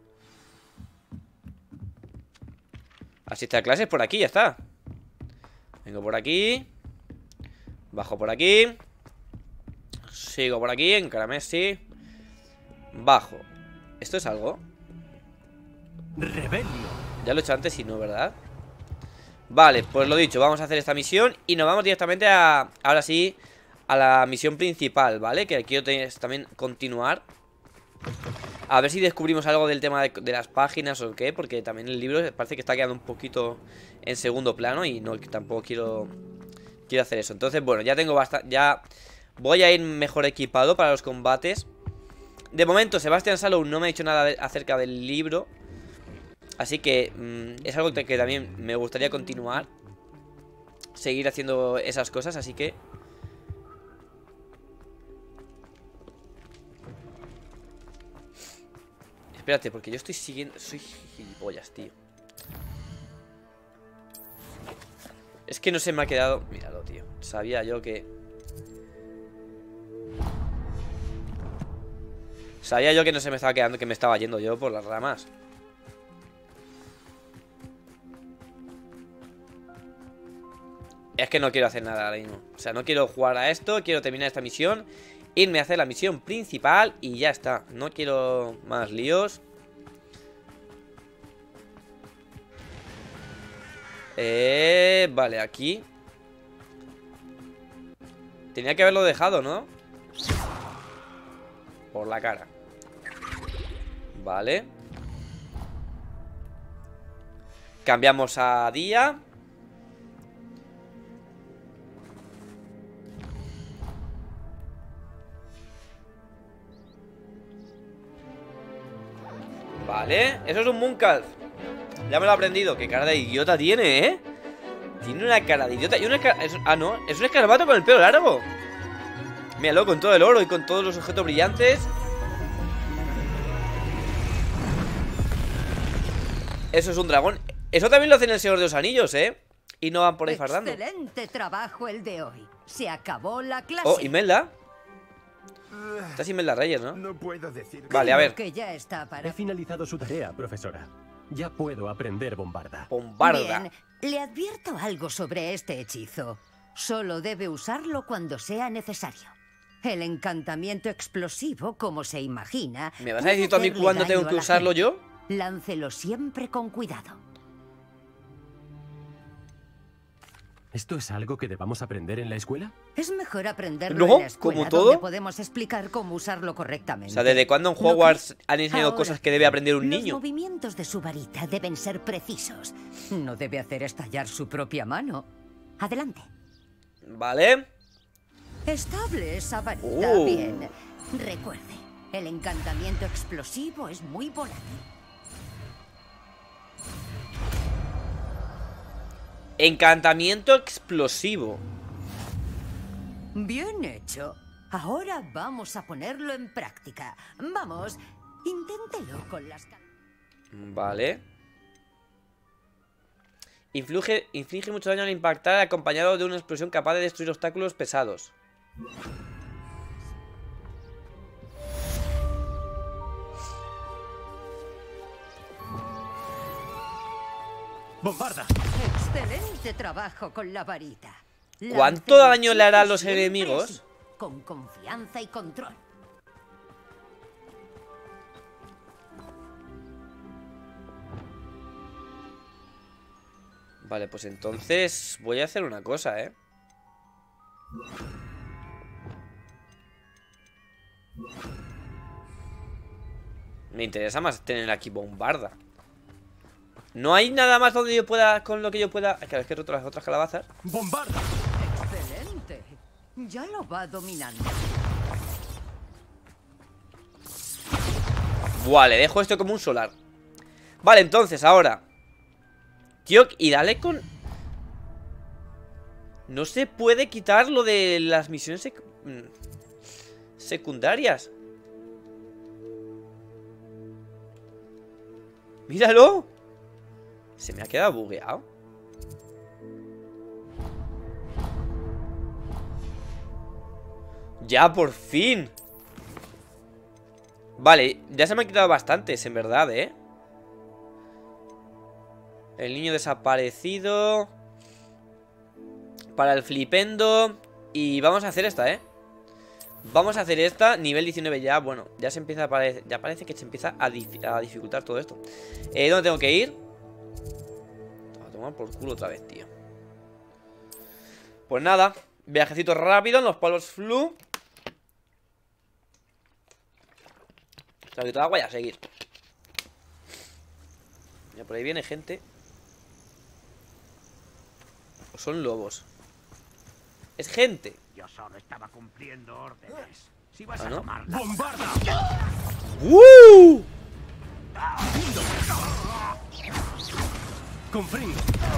Asiste a clases por aquí, ya está. Vengo por aquí. Bajo por aquí. Sigo por aquí, encarame, sí. Bajo. ¿Esto es algo?
¡Rebelio!
Ya lo he hecho antes y no, ¿verdad? Vale, pues lo dicho, vamos a hacer esta misión y nos vamos directamente a... Ahora sí, a la misión principal, ¿vale? Que quiero también continuar. A ver si descubrimos algo del tema de las páginas o qué, porque también el libro parece que está quedando un poquito en segundo plano y no, tampoco quiero hacer eso. Entonces, bueno, ya tengo bastante... Ya voy a ir mejor equipado para los combates. De momento, Sebastian Sallow no me ha dicho nada acerca del libro. Así que es algo que también me gustaría continuar. Seguir haciendo esas cosas, así que... Espérate, porque yo estoy siguiendo... Soy gilipollas, tío. Es que no se me ha quedado... Míralo, tío. Sabía yo que... Sabía yo que no se me estaba quedando, que me estaba yendo yo por las ramas. Es que no quiero hacer nada ahora mismo. O sea, no quiero jugar a esto. Quiero terminar esta misión, irme a hacer la misión principal y ya está. No quiero más líos. Vale, aquí. Tenía que haberlo dejado, ¿no? Por la cara. Vale. Cambiamos a día. Vale, eso es un Mooncalf. Ya me lo he aprendido. Qué cara de idiota tiene, ¿eh? Tiene una cara de idiota y una cara... Ah, no, es un escarabato con el pelo largo. Míralo, con todo el oro y con todos los objetos brillantes. Eso es un dragón. Eso también lo hacen en el Señor de los Anillos, ¿eh? Y no van por ahí fardando.
Excelente trabajo el de hoy. Se acabó la clase.
Oh, Imelda. Estás Imelda Reyes, ¿no?
No puedo decir.
Vale, a ver.
Que ya está para...
He finalizado su tarea, profesora. Ya puedo aprender bombarda.
Bombarda.
Bien, le advierto algo sobre este hechizo. Solo debe usarlo cuando sea necesario. El encantamiento explosivo, como se imagina...
¿Me vas a decir tú a mí cuándo tengo que usarlo yo?
Láncelo siempre con cuidado.
¿Esto es algo que debamos aprender en la escuela?
Es mejor aprenderlo
¿No?
en la escuela,
¿Como todo?
donde podemos explicar cómo usarlo correctamente.
O sea, ¿desde cuándo en Hogwarts han enseñado
Ahora,
cosas que debe aprender un niño?
Los movimientos de su varita deben ser precisos. No debe hacer estallar su propia mano. Adelante.
Vale.
Estable esa varita. Bien. Recuerde, el encantamiento explosivo es muy volátil.
Encantamiento explosivo.
Bien hecho. Ahora vamos a ponerlo en práctica. Vamos, inténtelo con las...
Vale. Inflige mucho daño al impactar, acompañado de una explosión capaz de destruir obstáculos pesados.
¡Bombarda!
Excelente trabajo con la varita.
¿Cuánto daño le hará a los enemigos?
Con confianza y control.
Vale, pues entonces voy a hacer una cosa, ¿eh? Me interesa más tener aquí bombarda. No hay nada más donde yo pueda, con lo que yo pueda... Claro, es que otras calabazas.
¡Bombarda!
Excelente. Ya lo va dominando.
Buah, le dejo esto como un solar. Vale, entonces, ahora tío, y dale con... No se puede quitar lo de las misiones secundarias. Míralo. Se me ha quedado bugueado. Ya, por fin. Vale, ya se me han quitado bastantes, en verdad, ¿eh? El niño desaparecido. Para el flipendo. Y vamos a hacer esta, ¿eh? Vamos a hacer esta, nivel 19 ya. Bueno, ya se empieza a parecer, ya parece que se empieza a dificultar todo esto. ¿Dónde tengo que ir? A tomar por culo otra vez, tío. Pues nada, viajecito rápido en los polvos flu. Salito de agua y a seguir. Ya por ahí viene gente. ¿O son lobos? Es gente.
Yo solo estaba cumpliendo órdenes. Si vas a tomar...
¡Bombarda! ¡Confringo!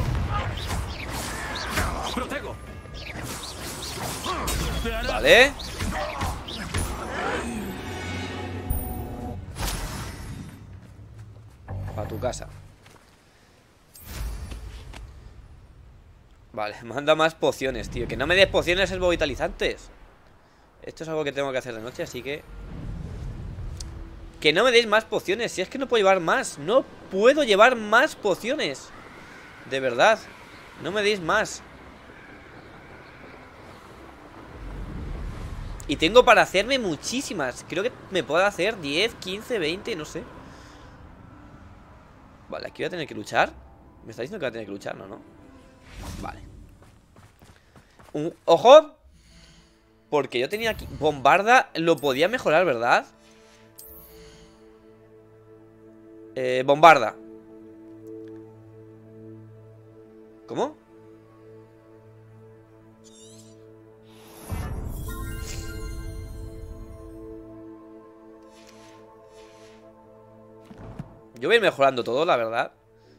¡Protego!
Vale. Para tu casa. Vale, manda más pociones, tío. Que no me des pociones herbovitalizantes. Esto es algo que tengo que hacer de noche, así que... Que no me deis más pociones. Si es que no puedo llevar más. No puedo llevar más pociones. De verdad. No me deis más. Y tengo para hacerme muchísimas. Creo que me puedo hacer 10, 15, 20, no sé. Vale, aquí voy a tener que luchar. ¿Me está diciendo que voy a tener que luchar? No, no. Vale. ¡Ojo! Porque yo tenía aquí... Bombarda lo podía mejorar, ¿verdad? Bombarda. ¿Cómo? Yo voy a ir mejorando todo, la verdad.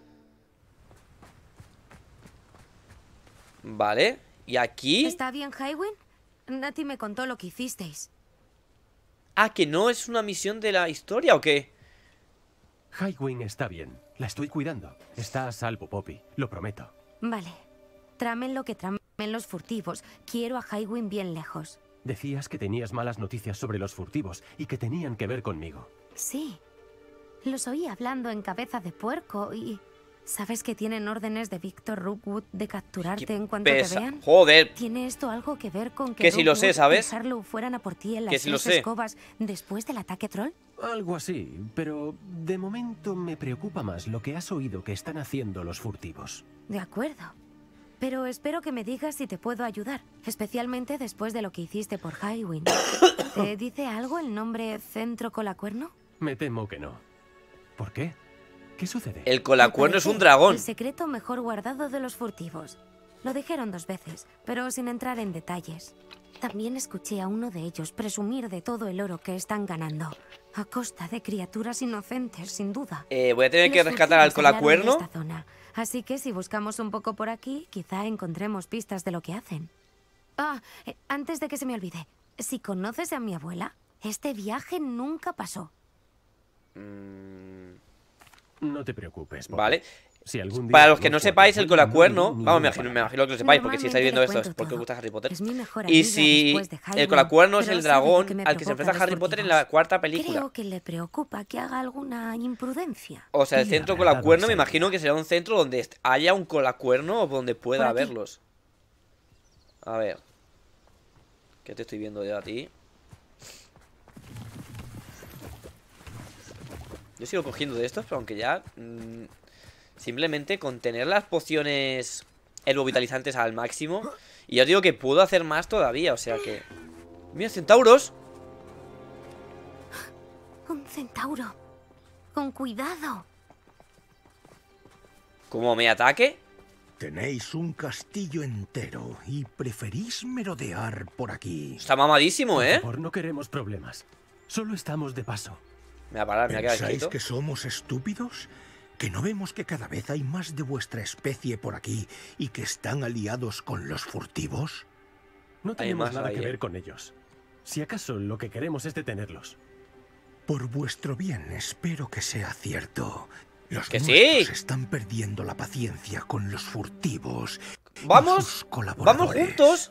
Vale. Y aquí...
¿Está bien, Highwin? Nati me contó lo que hicisteis.
Ah, ¿que no es una misión de la historia o qué?
Highwing está bien. La estoy cuidando. Está a salvo, Poppy. Lo prometo.
Vale. Tramen lo que tramen los furtivos. Quiero a Highwin bien lejos.
Decías que tenías malas noticias sobre los furtivos y que tenían que ver conmigo.
Sí. Los oí hablando en cabeza de puerco y... ¿Sabes que tienen órdenes de Victor Rookwood de capturarte en cuanto te vean?
Joder.
¿Tiene esto algo que ver con
que si lo sé, ¿sabes?
y Harlow fueran a por ti en las
si
escobas después del ataque troll?
Algo así, pero de momento me preocupa más lo que has oído que están haciendo los furtivos.
De acuerdo. Pero espero que me digas si te puedo ayudar, especialmente después de lo que hiciste por Highwin. ¿Te dice algo el nombre Centro Colacuerno?
Me temo que no. ¿Por qué? ¿Qué sucede?
El Colacuerno es un dragón.
El secreto mejor guardado de los furtivos. Lo dijeron 2 veces, pero sin entrar en detalles. También escuché a uno de ellos presumir de todo el oro que están ganando, a costa de criaturas inocentes, sin duda.
Voy a tener que rescatar al Colacuerno.
Así que si buscamos un poco por aquí, quizá encontremos pistas de lo que hacen. Antes de que se me olvide, si conoces a mi abuela, este viaje nunca pasó.
No te preocupes, Poppy.
Vale.
Si algún día
para los que no sepáis, el Colacuerno... Vamos, me imagino que lo sepáis, porque si estáis viendo esto es porque os gusta Harry Potter. Y si el Colacuerno es el dragón al que se enfrenta Harry Potter en la 4ª película.
Creo que le preocupa que haga alguna imprudencia.
O sea, el centro Colacuerno me imagino que será un centro donde haya un Colacuerno o donde pueda haberlos. A ver. ¿Qué te estoy viendo yo a ti? Yo sigo cogiendo de estos, pero aunque ya... simplemente con tener las pociones herbovitalizantes al máximo. Y ya os digo que puedo hacer más todavía, o sea que... ¡Mira, centauros!
Un centauro. Con cuidado.
¿Cómo me ataque?
Tenéis un castillo entero y preferís merodear por aquí.
Está mamadísimo, ¿eh?
Por favor, no queremos problemas. Solo estamos de paso.
Me va a parar, me va a quedar
¿Pensáis
quieto.
que somos estúpidos? ¿Que no vemos que cada vez hay más de vuestra especie por aquí y que están aliados con los furtivos?
No tenemos nada que ver con ellos. Si acaso lo que queremos es detenerlos.
Por vuestro bien, espero que sea cierto. Los
¡Que
nuestros
sí!
están perdiendo la paciencia con los furtivos.
¡Vamos!
Y sus colaboradores.
¡Vamos juntos!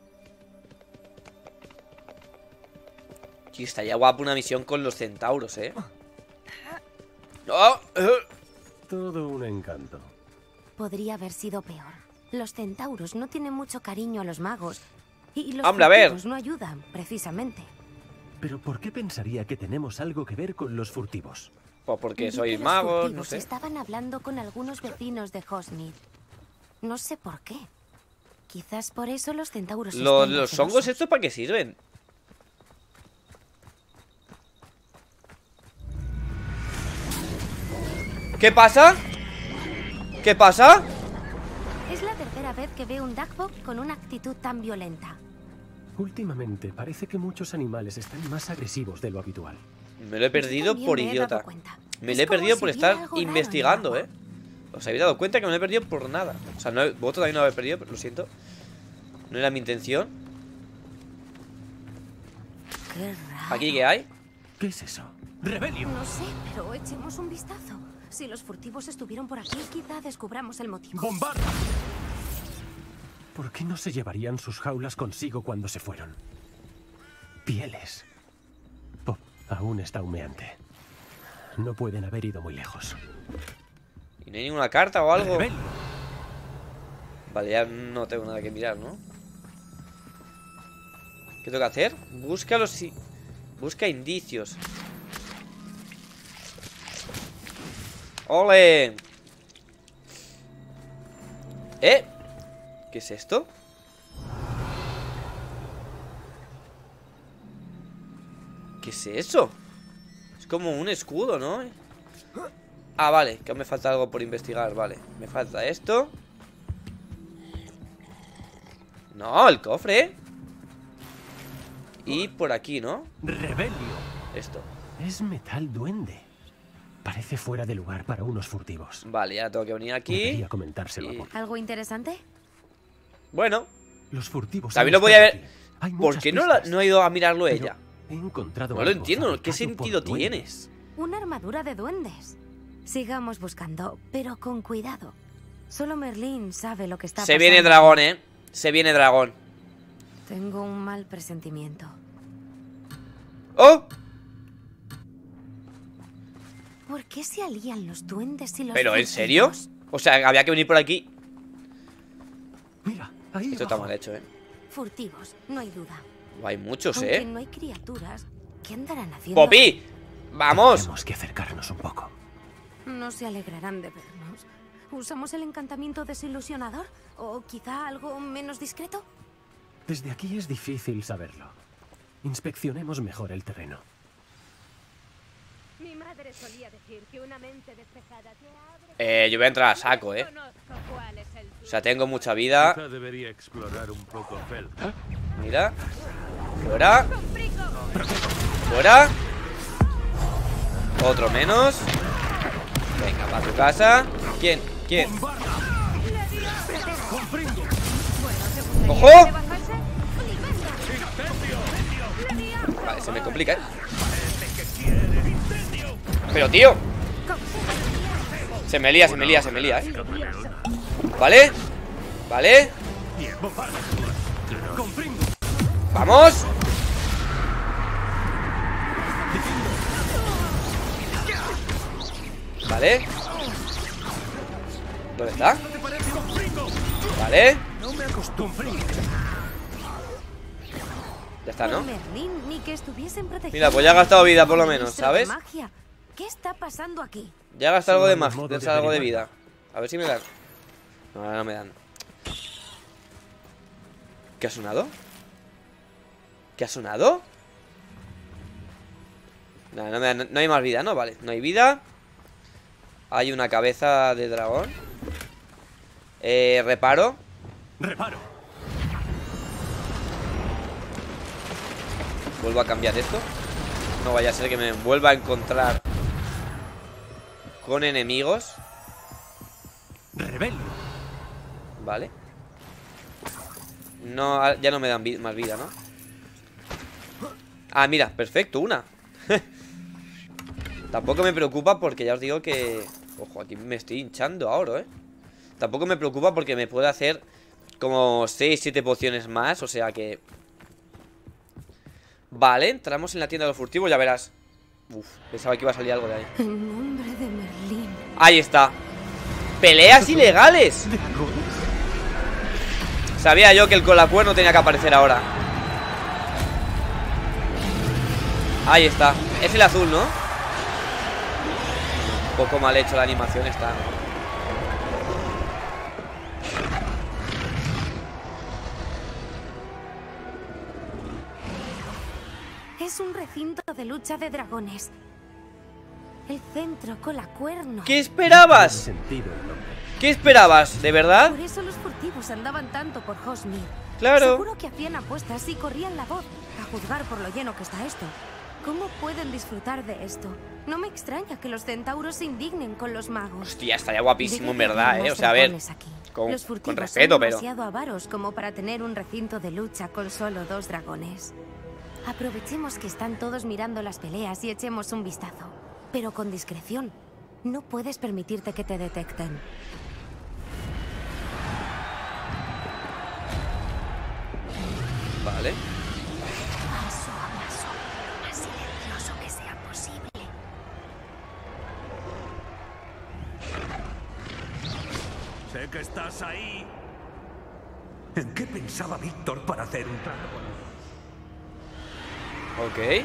Tío, estaría guapo una misión con los centauros, ¿eh? ¡Oh!
Todo un encanto.
Podría haber sido peor. Los centauros no tienen mucho cariño a los magos. Y los
Hombre, a ver.
furtivos no ayudan, precisamente.
Pero ¿por qué pensaría que tenemos algo que ver con los furtivos?
Pues porque
Vi
sois
que los
magos, no
furtivos
sé.
estaban hablando con algunos vecinos de Hogsmeade. No sé por qué. Quizás por eso los centauros están
¿Los
celosos.
hongos estos para qué sirven? ¿Qué pasa? ¿Qué pasa?
Es la tercera vez que veo un Duckbuck con una actitud tan violenta.
Últimamente parece que muchos animales están más agresivos de lo habitual.
Me lo he perdido
también
por
me he
idiota.
dado cuenta.
Me
Es
lo he
como
perdido
si
por
hubiera
estar
algo raro en el
investigando,
agua.
¿eh? Os habéis dado cuenta que me lo he perdido por nada. O sea, vosotros también lo habéis perdido, pero lo siento. No era mi intención.
Qué raro.
¿Aquí qué hay?
¿Qué es eso? ¡Rebelio!
No sé, pero echemos un vistazo. Si los furtivos estuvieron por aquí, quizá descubramos el motivo.
¡Bombarda! ¿Por qué no se llevarían sus jaulas consigo cuando se fueron? Pieles. Pop aún está humeante. No pueden haber ido muy lejos.
¿Y no hay ninguna carta o algo?
¡Rebelio!
Vale, ya no tengo nada que mirar, ¿no? ¿Qué tengo que hacer? Busca indicios. ¡Ole! ¿Qué es esto? ¿Qué es eso? Es como un escudo, ¿no? Ah, vale, que me falta algo por investigar. Vale, me falta esto. No, el cofre. Y por aquí, ¿no?
Rebelio.
Esto.
Es metal duende. Parece fuera de lugar para unos furtivos.
Vale, ya tengo que venir aquí.
Debería comentárselo a Bob.
¿Algo interesante?
Bueno.
Los furtivos.
También lo voy a ver. ¿Por qué no ha ido a mirarlo ella?
He encontrado
no lo
algo
entiendo. ¿Qué
fabricado
sentido
por duendes.
tienes?
Una armadura de duendes. Sigamos buscando, pero con cuidado. Solo Merlín sabe lo que está pasando.
Se viene dragón, ¿eh? Se viene dragón.
Tengo un mal presentimiento.
¡Oh!
¿Por qué se alían los duendes y los
¿Pero en
furtivos?
serio? O sea, había que venir por aquí.
Mira, ahí
esto está mal hecho, ¿eh?
Furtivos, no hay duda.
Hay muchos,
Aunque
¿eh?
no hay criaturas, ¿qué andarán haciendo?
¡Poppy! ¡Vamos!
Tenemos que acercarnos un poco.
No se alegrarán de vernos. ¿Usamos el encantamiento desilusionador? ¿O quizá algo menos discreto?
Desde aquí es difícil saberlo. Inspeccionemos mejor el terreno.
Mi madre solía decir que una mente despejada te abre.
Yo voy a entrar a saco, ¿eh? O sea, tengo mucha vida.
Quizá debería explorar un poco Fel.
Mira. Fuera. Fuera. Otro menos. Venga, para tu casa. ¿Quién? ¿Quién? ¡Ojo! Vale, se me complica, ¿eh? Pero, tío. Se me lía, ¿eh? ¿Vale? ¿Vale? ¡Vamos! Vale. ¿Dónde está? Vale.
No me acostumbro.
Ya está, ¿no?
Merlín, ni que estuviesen protegidos.
Mira, pues ya ha gastado vida por lo menos,
Ministro de
¿sabes?
magia. ¿Qué está pasando aquí?
Ya he gastado algo de
Vamos,
magia,
modo de
algo de
averiguar.
vida. A ver si me dan. No, ahora no me dan. ¿Qué ha sonado? ¿Qué ha sonado? No, no, no hay más vida, ¿no? Vale, no hay vida. Hay una cabeza de dragón. Reparo.
Reparo.
Vuelvo a cambiar esto. No vaya a ser que me vuelva a encontrar con enemigos.
Rebelio.
Vale. No, ya no me dan más vida, ¿no? Ah, mira, perfecto, una. Tampoco me preocupa porque ya os digo que... Ojo, aquí me estoy hinchando ahora, ¿eh? Tampoco me preocupa porque me puede hacer como 6-7 pociones más, o sea que... Vale, entramos en la tienda de los furtivos, ya verás. Uf, pensaba que iba a salir algo de ahí.
En nombre de Merlín.
Ahí está. ¡Peleas ilegales! Sabía yo que el colacuerno tenía que aparecer ahora. Ahí está. Es el azul, ¿no? Un poco mal hecho la animación está, ¿no?
Es un recinto de lucha de dragones. El centro colacuerno.
¿Qué esperabas? ¿Qué esperabas? ¿De verdad?
Por eso los furtivos andaban tanto por Hogsmeade.
Claro.
Seguro que hacían apuestas y corrían la voz, a juzgar por lo lleno que está esto. ¿Cómo pueden disfrutar de esto? No me extraña que los centauros se indignen con los magos.
Hostia, estaría guapísimo en
Debe
verdad,
haber
O
más
sea, a ver,
dragones aquí.
con
Los furtivos
respeto,
son
pero...
demasiado avaros como para tener un recinto de lucha con solo 2 dragones. Aprovechemos que están todos mirando las peleas y echemos un vistazo. Pero con discreción. No puedes permitirte que te detecten.
Vale.
Paso a paso, más silencioso que sea posible.
Sé que estás ahí.
¿En qué pensaba Víctor para hacer un trato con
Ok.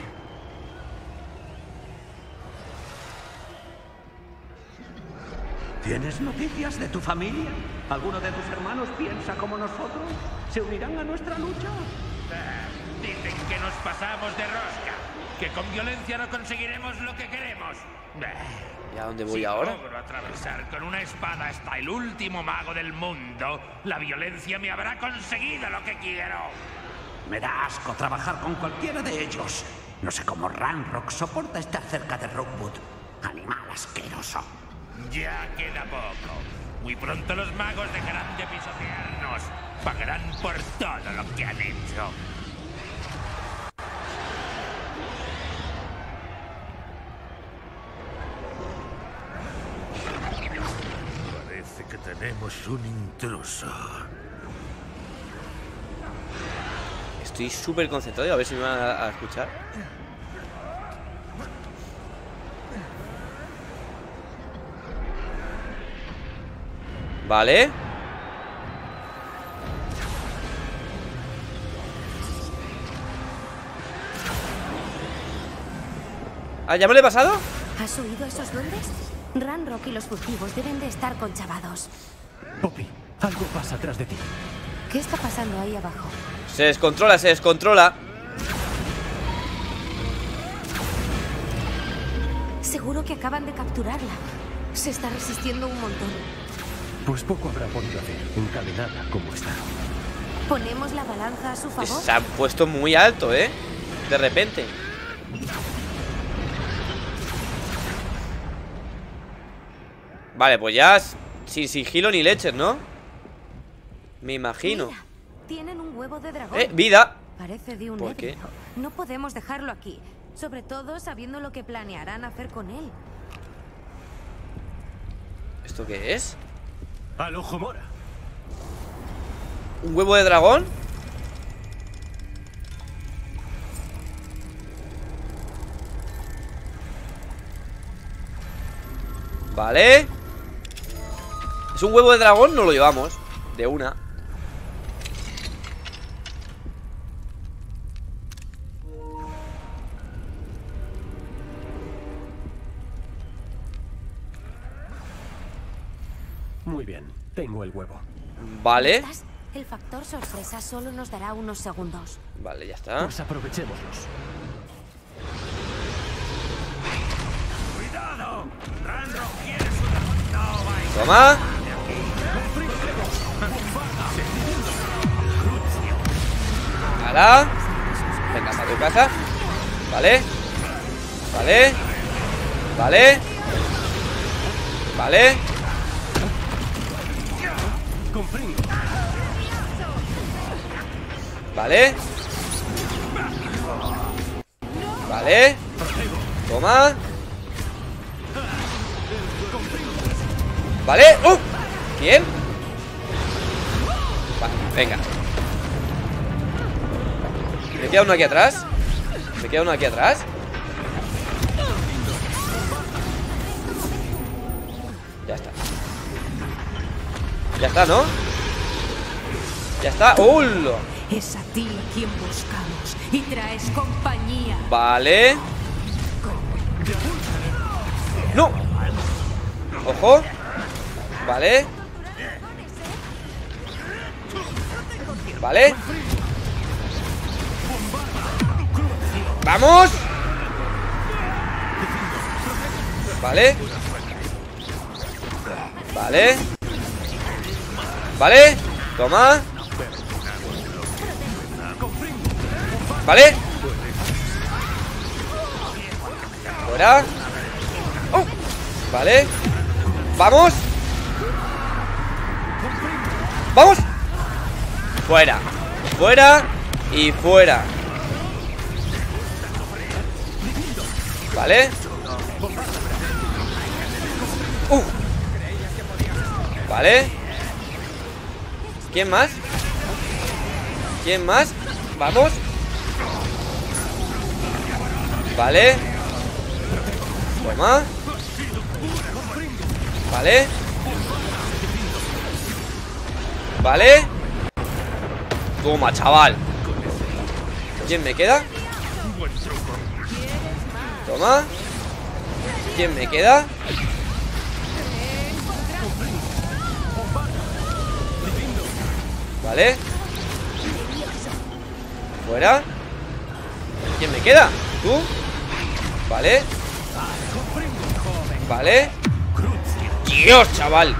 ¿Tienes noticias de tu familia? ¿Alguno de tus hermanos piensa como nosotros? ¿Se unirán a nuestra lucha?
Dicen que nos pasamos de rosca, que con violencia no conseguiremos lo que queremos.
¿Y a dónde voy
si
ahora?
logro atravesar con una espada hasta el último mago del mundo, la violencia me habrá conseguido lo que quiero.
Me da asco trabajar con cualquiera de ellos. No sé cómo Ranrock soporta estar cerca de Rookwood. Animal asqueroso.
Ya queda poco. Muy pronto los magos dejarán de pisotearnos. Pagarán por todo lo que han hecho. Parece que tenemos un intruso.
Estoy súper concentrado, a ver si me van a escuchar. Vale. ¿Ah, ya me lo he pasado?
¿Has oído a esos duendes? Ranrock y los furtivos deben de estar conchavados.
Poppy, algo pasa atrás de ti.
¿Qué está pasando ahí abajo?
Se descontrola, se descontrola.
Seguro que acaban de capturarla. Se está resistiendo un montón.
Pues poco habrá podido hacer, encadenada como está.
¿Ponemos la balanza a su favor?
Se han puesto muy alto, ¿eh? De repente. Vale, pues ya sin sigilo ni leches, ¿no? Me imagino.
Mira, tienen un huevo de dragón.
Vida.
Parece de un
¿Por qué?
híbrido. No podemos dejarlo aquí. Sobre todo sabiendo lo que planearán hacer con él.
¿Esto qué es?
Al ojo mora.
¿Un huevo de dragón? Vale. ¿Es un huevo de dragón? No lo llevamos. De una.
Muy bien, tengo el huevo.
Vale.
El factor sorpresa solo nos dará unos segundos.
Vale, ya está.
Pues aprovechémoslos.
¡Cuidado! ¡Ranrock quiere su dragón! ¡No vais!
Toma. ¡Hala! Venga, para tu casa. Vale. Vale. Vale. Vale. Vale. Vale. Toma. Vale. ¿Quién? Vale, venga. Me queda uno aquí atrás. Me queda uno aquí atrás. Ya está. Ya está, ¿no? Ya está. ¡Ulo!
Es a ti a quien buscamos y traes compañía.
Vale. ¡No! ¡Ojo! Vale. Vale. ¡Vamos! Vale. Vale. Vale. Toma. Vale. Fuera. ¡Oh! Vale. Vamos. Vamos. Fuera. Fuera. Y fuera. Vale. Vale. ¿Quién más? ¿Quién más? Vamos. Vale. Toma. Vale. Vale. Toma, chaval. ¿Quién me queda? Toma. ¿Quién me queda? Vale. Fuera. ¿Quién me queda? ¿Tú? Vale. Vale. Dios, chaval.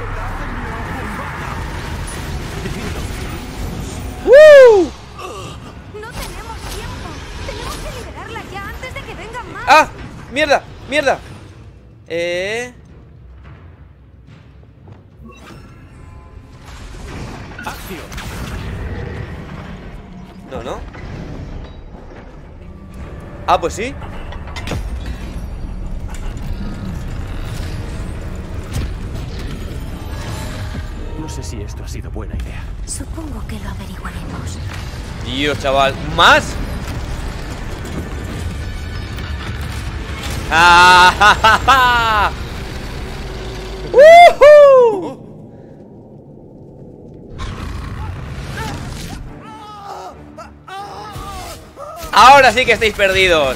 No tenemos tiempo. Tenemos que liberarla ya antes de que vengan más.
¡Ah! ¡Mierda! ¡Mierda! No, no. Ah, pues sí.
No sé si esto ha sido buena idea.
Supongo que lo averiguaremos.
Dios, chaval. ¿Más? ¡Ah, ja, ja, ja! ¡Woohoo! Ahora sí que estáis perdidos.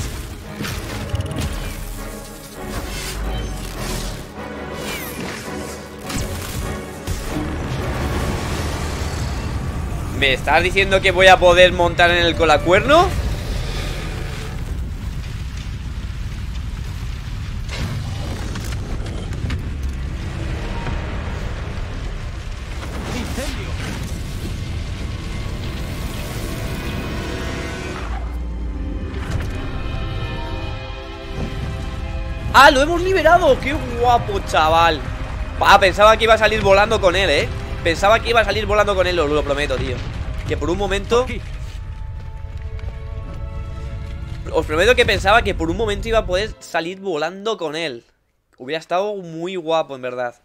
¿Me estás diciendo que voy a poder montar en el colacuerno? ¡Ah, lo hemos liberado! ¡Qué guapo, chaval! Ah, pensaba que iba a salir volando con él, ¿eh? Pensaba que iba a salir volando con él, lo prometo, tío. Que por un momento... Os prometo que pensaba que por un momento iba a poder salir volando con él. Hubiera estado muy guapo, en verdad.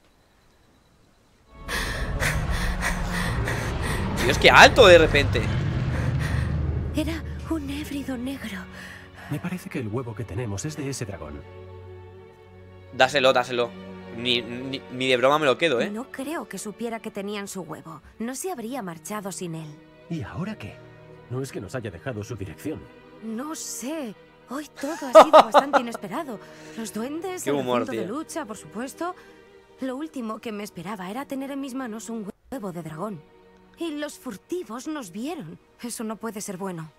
Dios, qué alto de repente.
Era un hébrido negro.
Me parece que el huevo que tenemos es de ese dragón.
Dáselo, dáselo. Ni de broma me lo quedo, ¿eh?
No creo que supiera que tenían su huevo. No se habría marchado sin él.
¿Y ahora qué? No es que nos haya dejado su dirección.
No sé. Hoy todo ha sido bastante inesperado. Los duendes,
Qué
el
humor,
recinto de
tío.
lucha, por supuesto. Lo último que me esperaba era tener en mis manos un huevo de dragón. Y los furtivos nos vieron. Eso no puede ser bueno.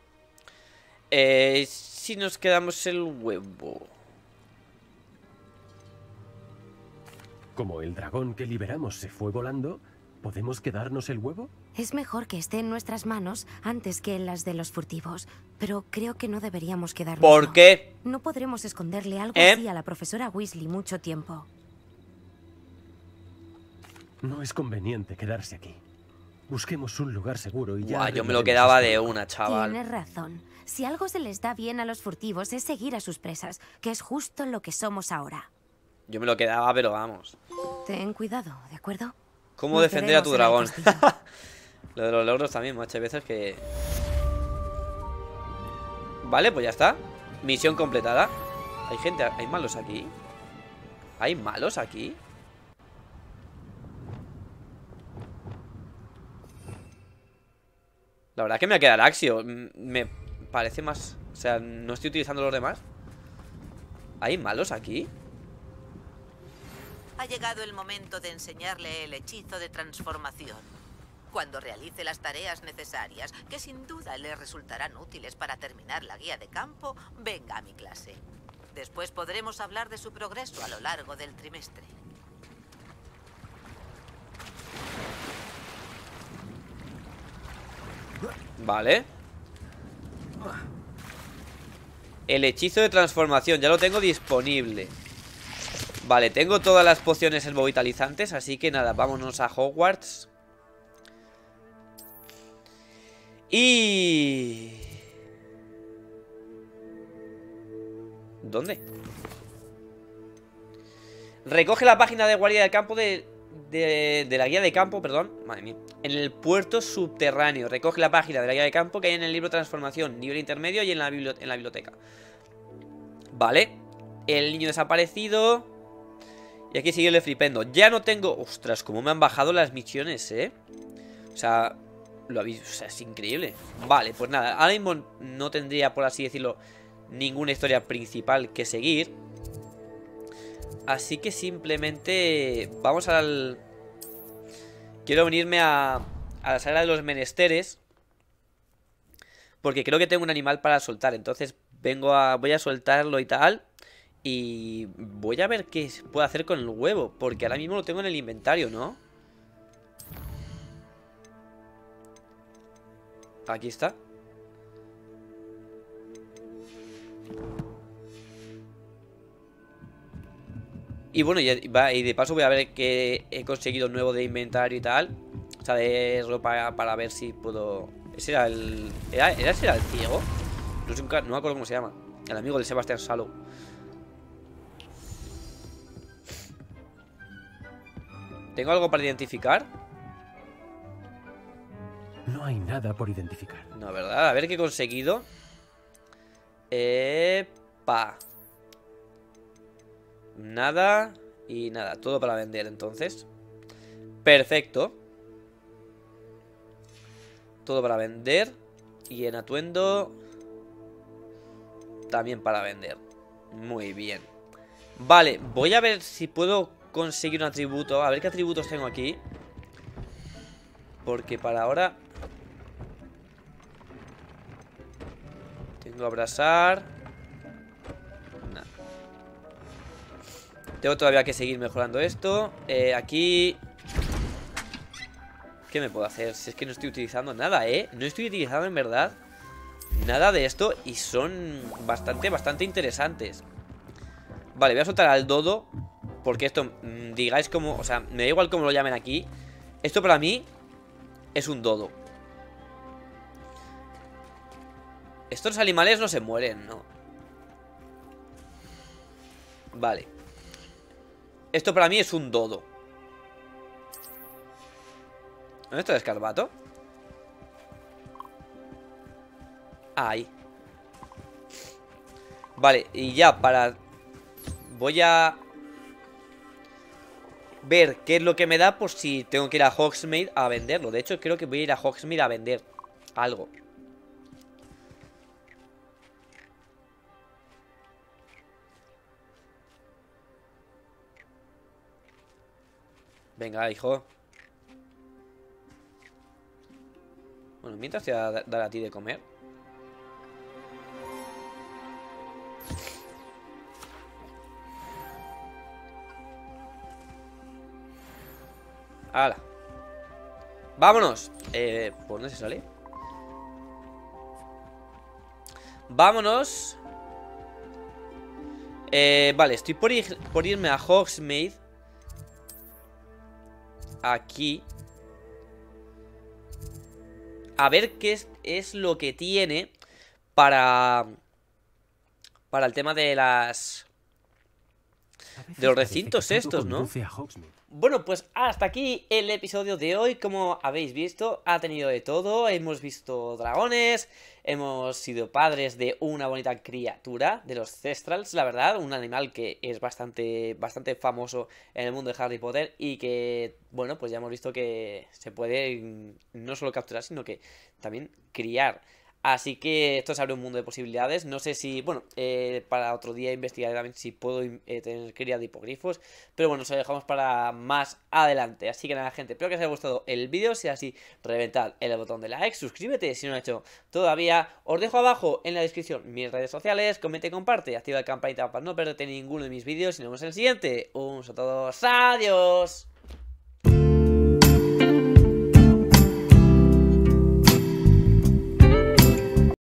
Si nos quedamos el huevo.
Como el dragón que liberamos se fue volando, ¿podemos quedarnos el huevo?
Es mejor que esté en nuestras manos antes que en las de los furtivos. Pero creo que no deberíamos quedarnos.
¿Por qué?
No podremos esconderle algo así a la profesora Weasley mucho tiempo.
No es conveniente quedarse aquí. Busquemos un lugar seguro y ya...
Buah, yo me lo quedaba de una, chaval.
Tienes razón. Si algo se les da bien a los furtivos es seguir a sus presas, que es justo lo que somos ahora.
Yo me lo quedaba, pero vamos.
Ten cuidado, ¿de acuerdo?
¿Cómo defender a tu dragón? Lo de los logros también, muchas veces que... Vale, pues ya está. Misión completada. Hay gente, hay malos aquí. ¿Hay malos aquí? La verdad es que me queda el Axio. Me parece más... O sea, no estoy utilizando los demás. ¿Hay malos aquí?
Ha llegado el momento de enseñarle el hechizo de transformación. Cuando realice las tareas necesarias, que sin duda le resultarán útiles para terminar la guía de campo, venga a mi clase. Después podremos hablar de su progreso a lo largo del trimestre.
Vale. El hechizo de transformación, ya lo tengo disponible. Vale, tengo todas las pociones herbovitalizantes, así que nada, vámonos a Hogwarts. Y... ¿Dónde? Recoge la página de guardia del campo de la guía de campo, perdón. Madre mía. En el puerto subterráneo. Recoge la página de la guía de campo que hay en el libro Transformación, nivel intermedio y en la biblioteca. Vale. El niño desaparecido. Y aquí sigue el flipendo. Ya no tengo... Ostras, cómo me han bajado las misiones, ¿eh? O sea... Lo habéis... O sea, es increíble. Vale, pues nada. Ahora mismo no tendría, por así decirlo, ninguna historia principal que seguir. Así que simplemente... Vamos al... Quiero venirme a a la sala de los menesteres. Porque creo que tengo un animal para soltar. Entonces voy a soltarlo y tal. Y voy a ver qué puedo hacer con el huevo. Porque ahora mismo lo tengo en el inventario, ¿no? Aquí está. Y bueno, y de paso voy a ver qué he conseguido nuevo de inventario y tal. O sea, de ropa para ver si puedo... ¿Ese era el... ¿Ese era el ciego? No me acuerdo cómo se llama. El amigo de Sebastián Salo. ¿Tengo algo para identificar?
No hay nada por identificar.
No, ¿verdad? A ver qué he conseguido. Epa. Nada y nada. Todo para vender, entonces. Perfecto. Todo para vender. Y en atuendo también para vender. Muy bien. Vale, voy a ver si puedo conseguir un atributo. A ver qué atributos tengo aquí. Porque para ahora tengo abrazar. Nah. Tengo todavía que seguir mejorando esto. Aquí ¿qué me puedo hacer? Si es que no estoy utilizando nada, ¿eh? No estoy utilizando en verdad nada de esto. Y son bastante interesantes. Vale, voy a soltar al dodo. Porque esto, digáis como... O sea, me da igual cómo lo llamen aquí. Esto para mí es un dodo. Estos animales no se mueren, ¿no? Vale. Esto para mí es un dodo. ¿Dónde está el escarbato? Ahí. Vale, y ya para... Voy a ver qué es lo que me da por si tengo que ir a Hogsmeade a venderlo. De hecho, creo que voy a ir a Hogsmeade a vender algo. Venga, hijo. Bueno, mientras te voy a dar a ti de comer. ¡Hala! ¡Vámonos! ¿Por dónde se sale? ¡Vámonos! Vale, estoy por irme a Hogsmeade. Aquí. A ver qué es lo que tiene para el tema de las... De los recintos estos, ¿no? Bueno, pues hasta aquí el episodio de hoy. Como habéis visto, ha tenido de todo. Hemos visto dragones, hemos sido padres de una bonita criatura, de los Thestrals, la verdad. Un animal que es bastante famoso en el mundo de Harry Potter. Y que, bueno, pues ya hemos visto que se puede no solo capturar, sino que también criar. Así que esto se abre un mundo de posibilidades. No sé si, bueno, para otro día investigaré también si puedo tener cría de hipogrifos. Pero bueno, se lo dejamos para más adelante. Así que nada, gente, espero que os haya gustado el vídeo. Si es así, reventad el botón de like, suscríbete si no lo has hecho todavía. Os dejo abajo en la descripción mis redes sociales. Comenta y comparte, activa la campanita para no perderte ninguno de mis vídeos. Y nos vemos en el siguiente. Un saludo a todos, adiós.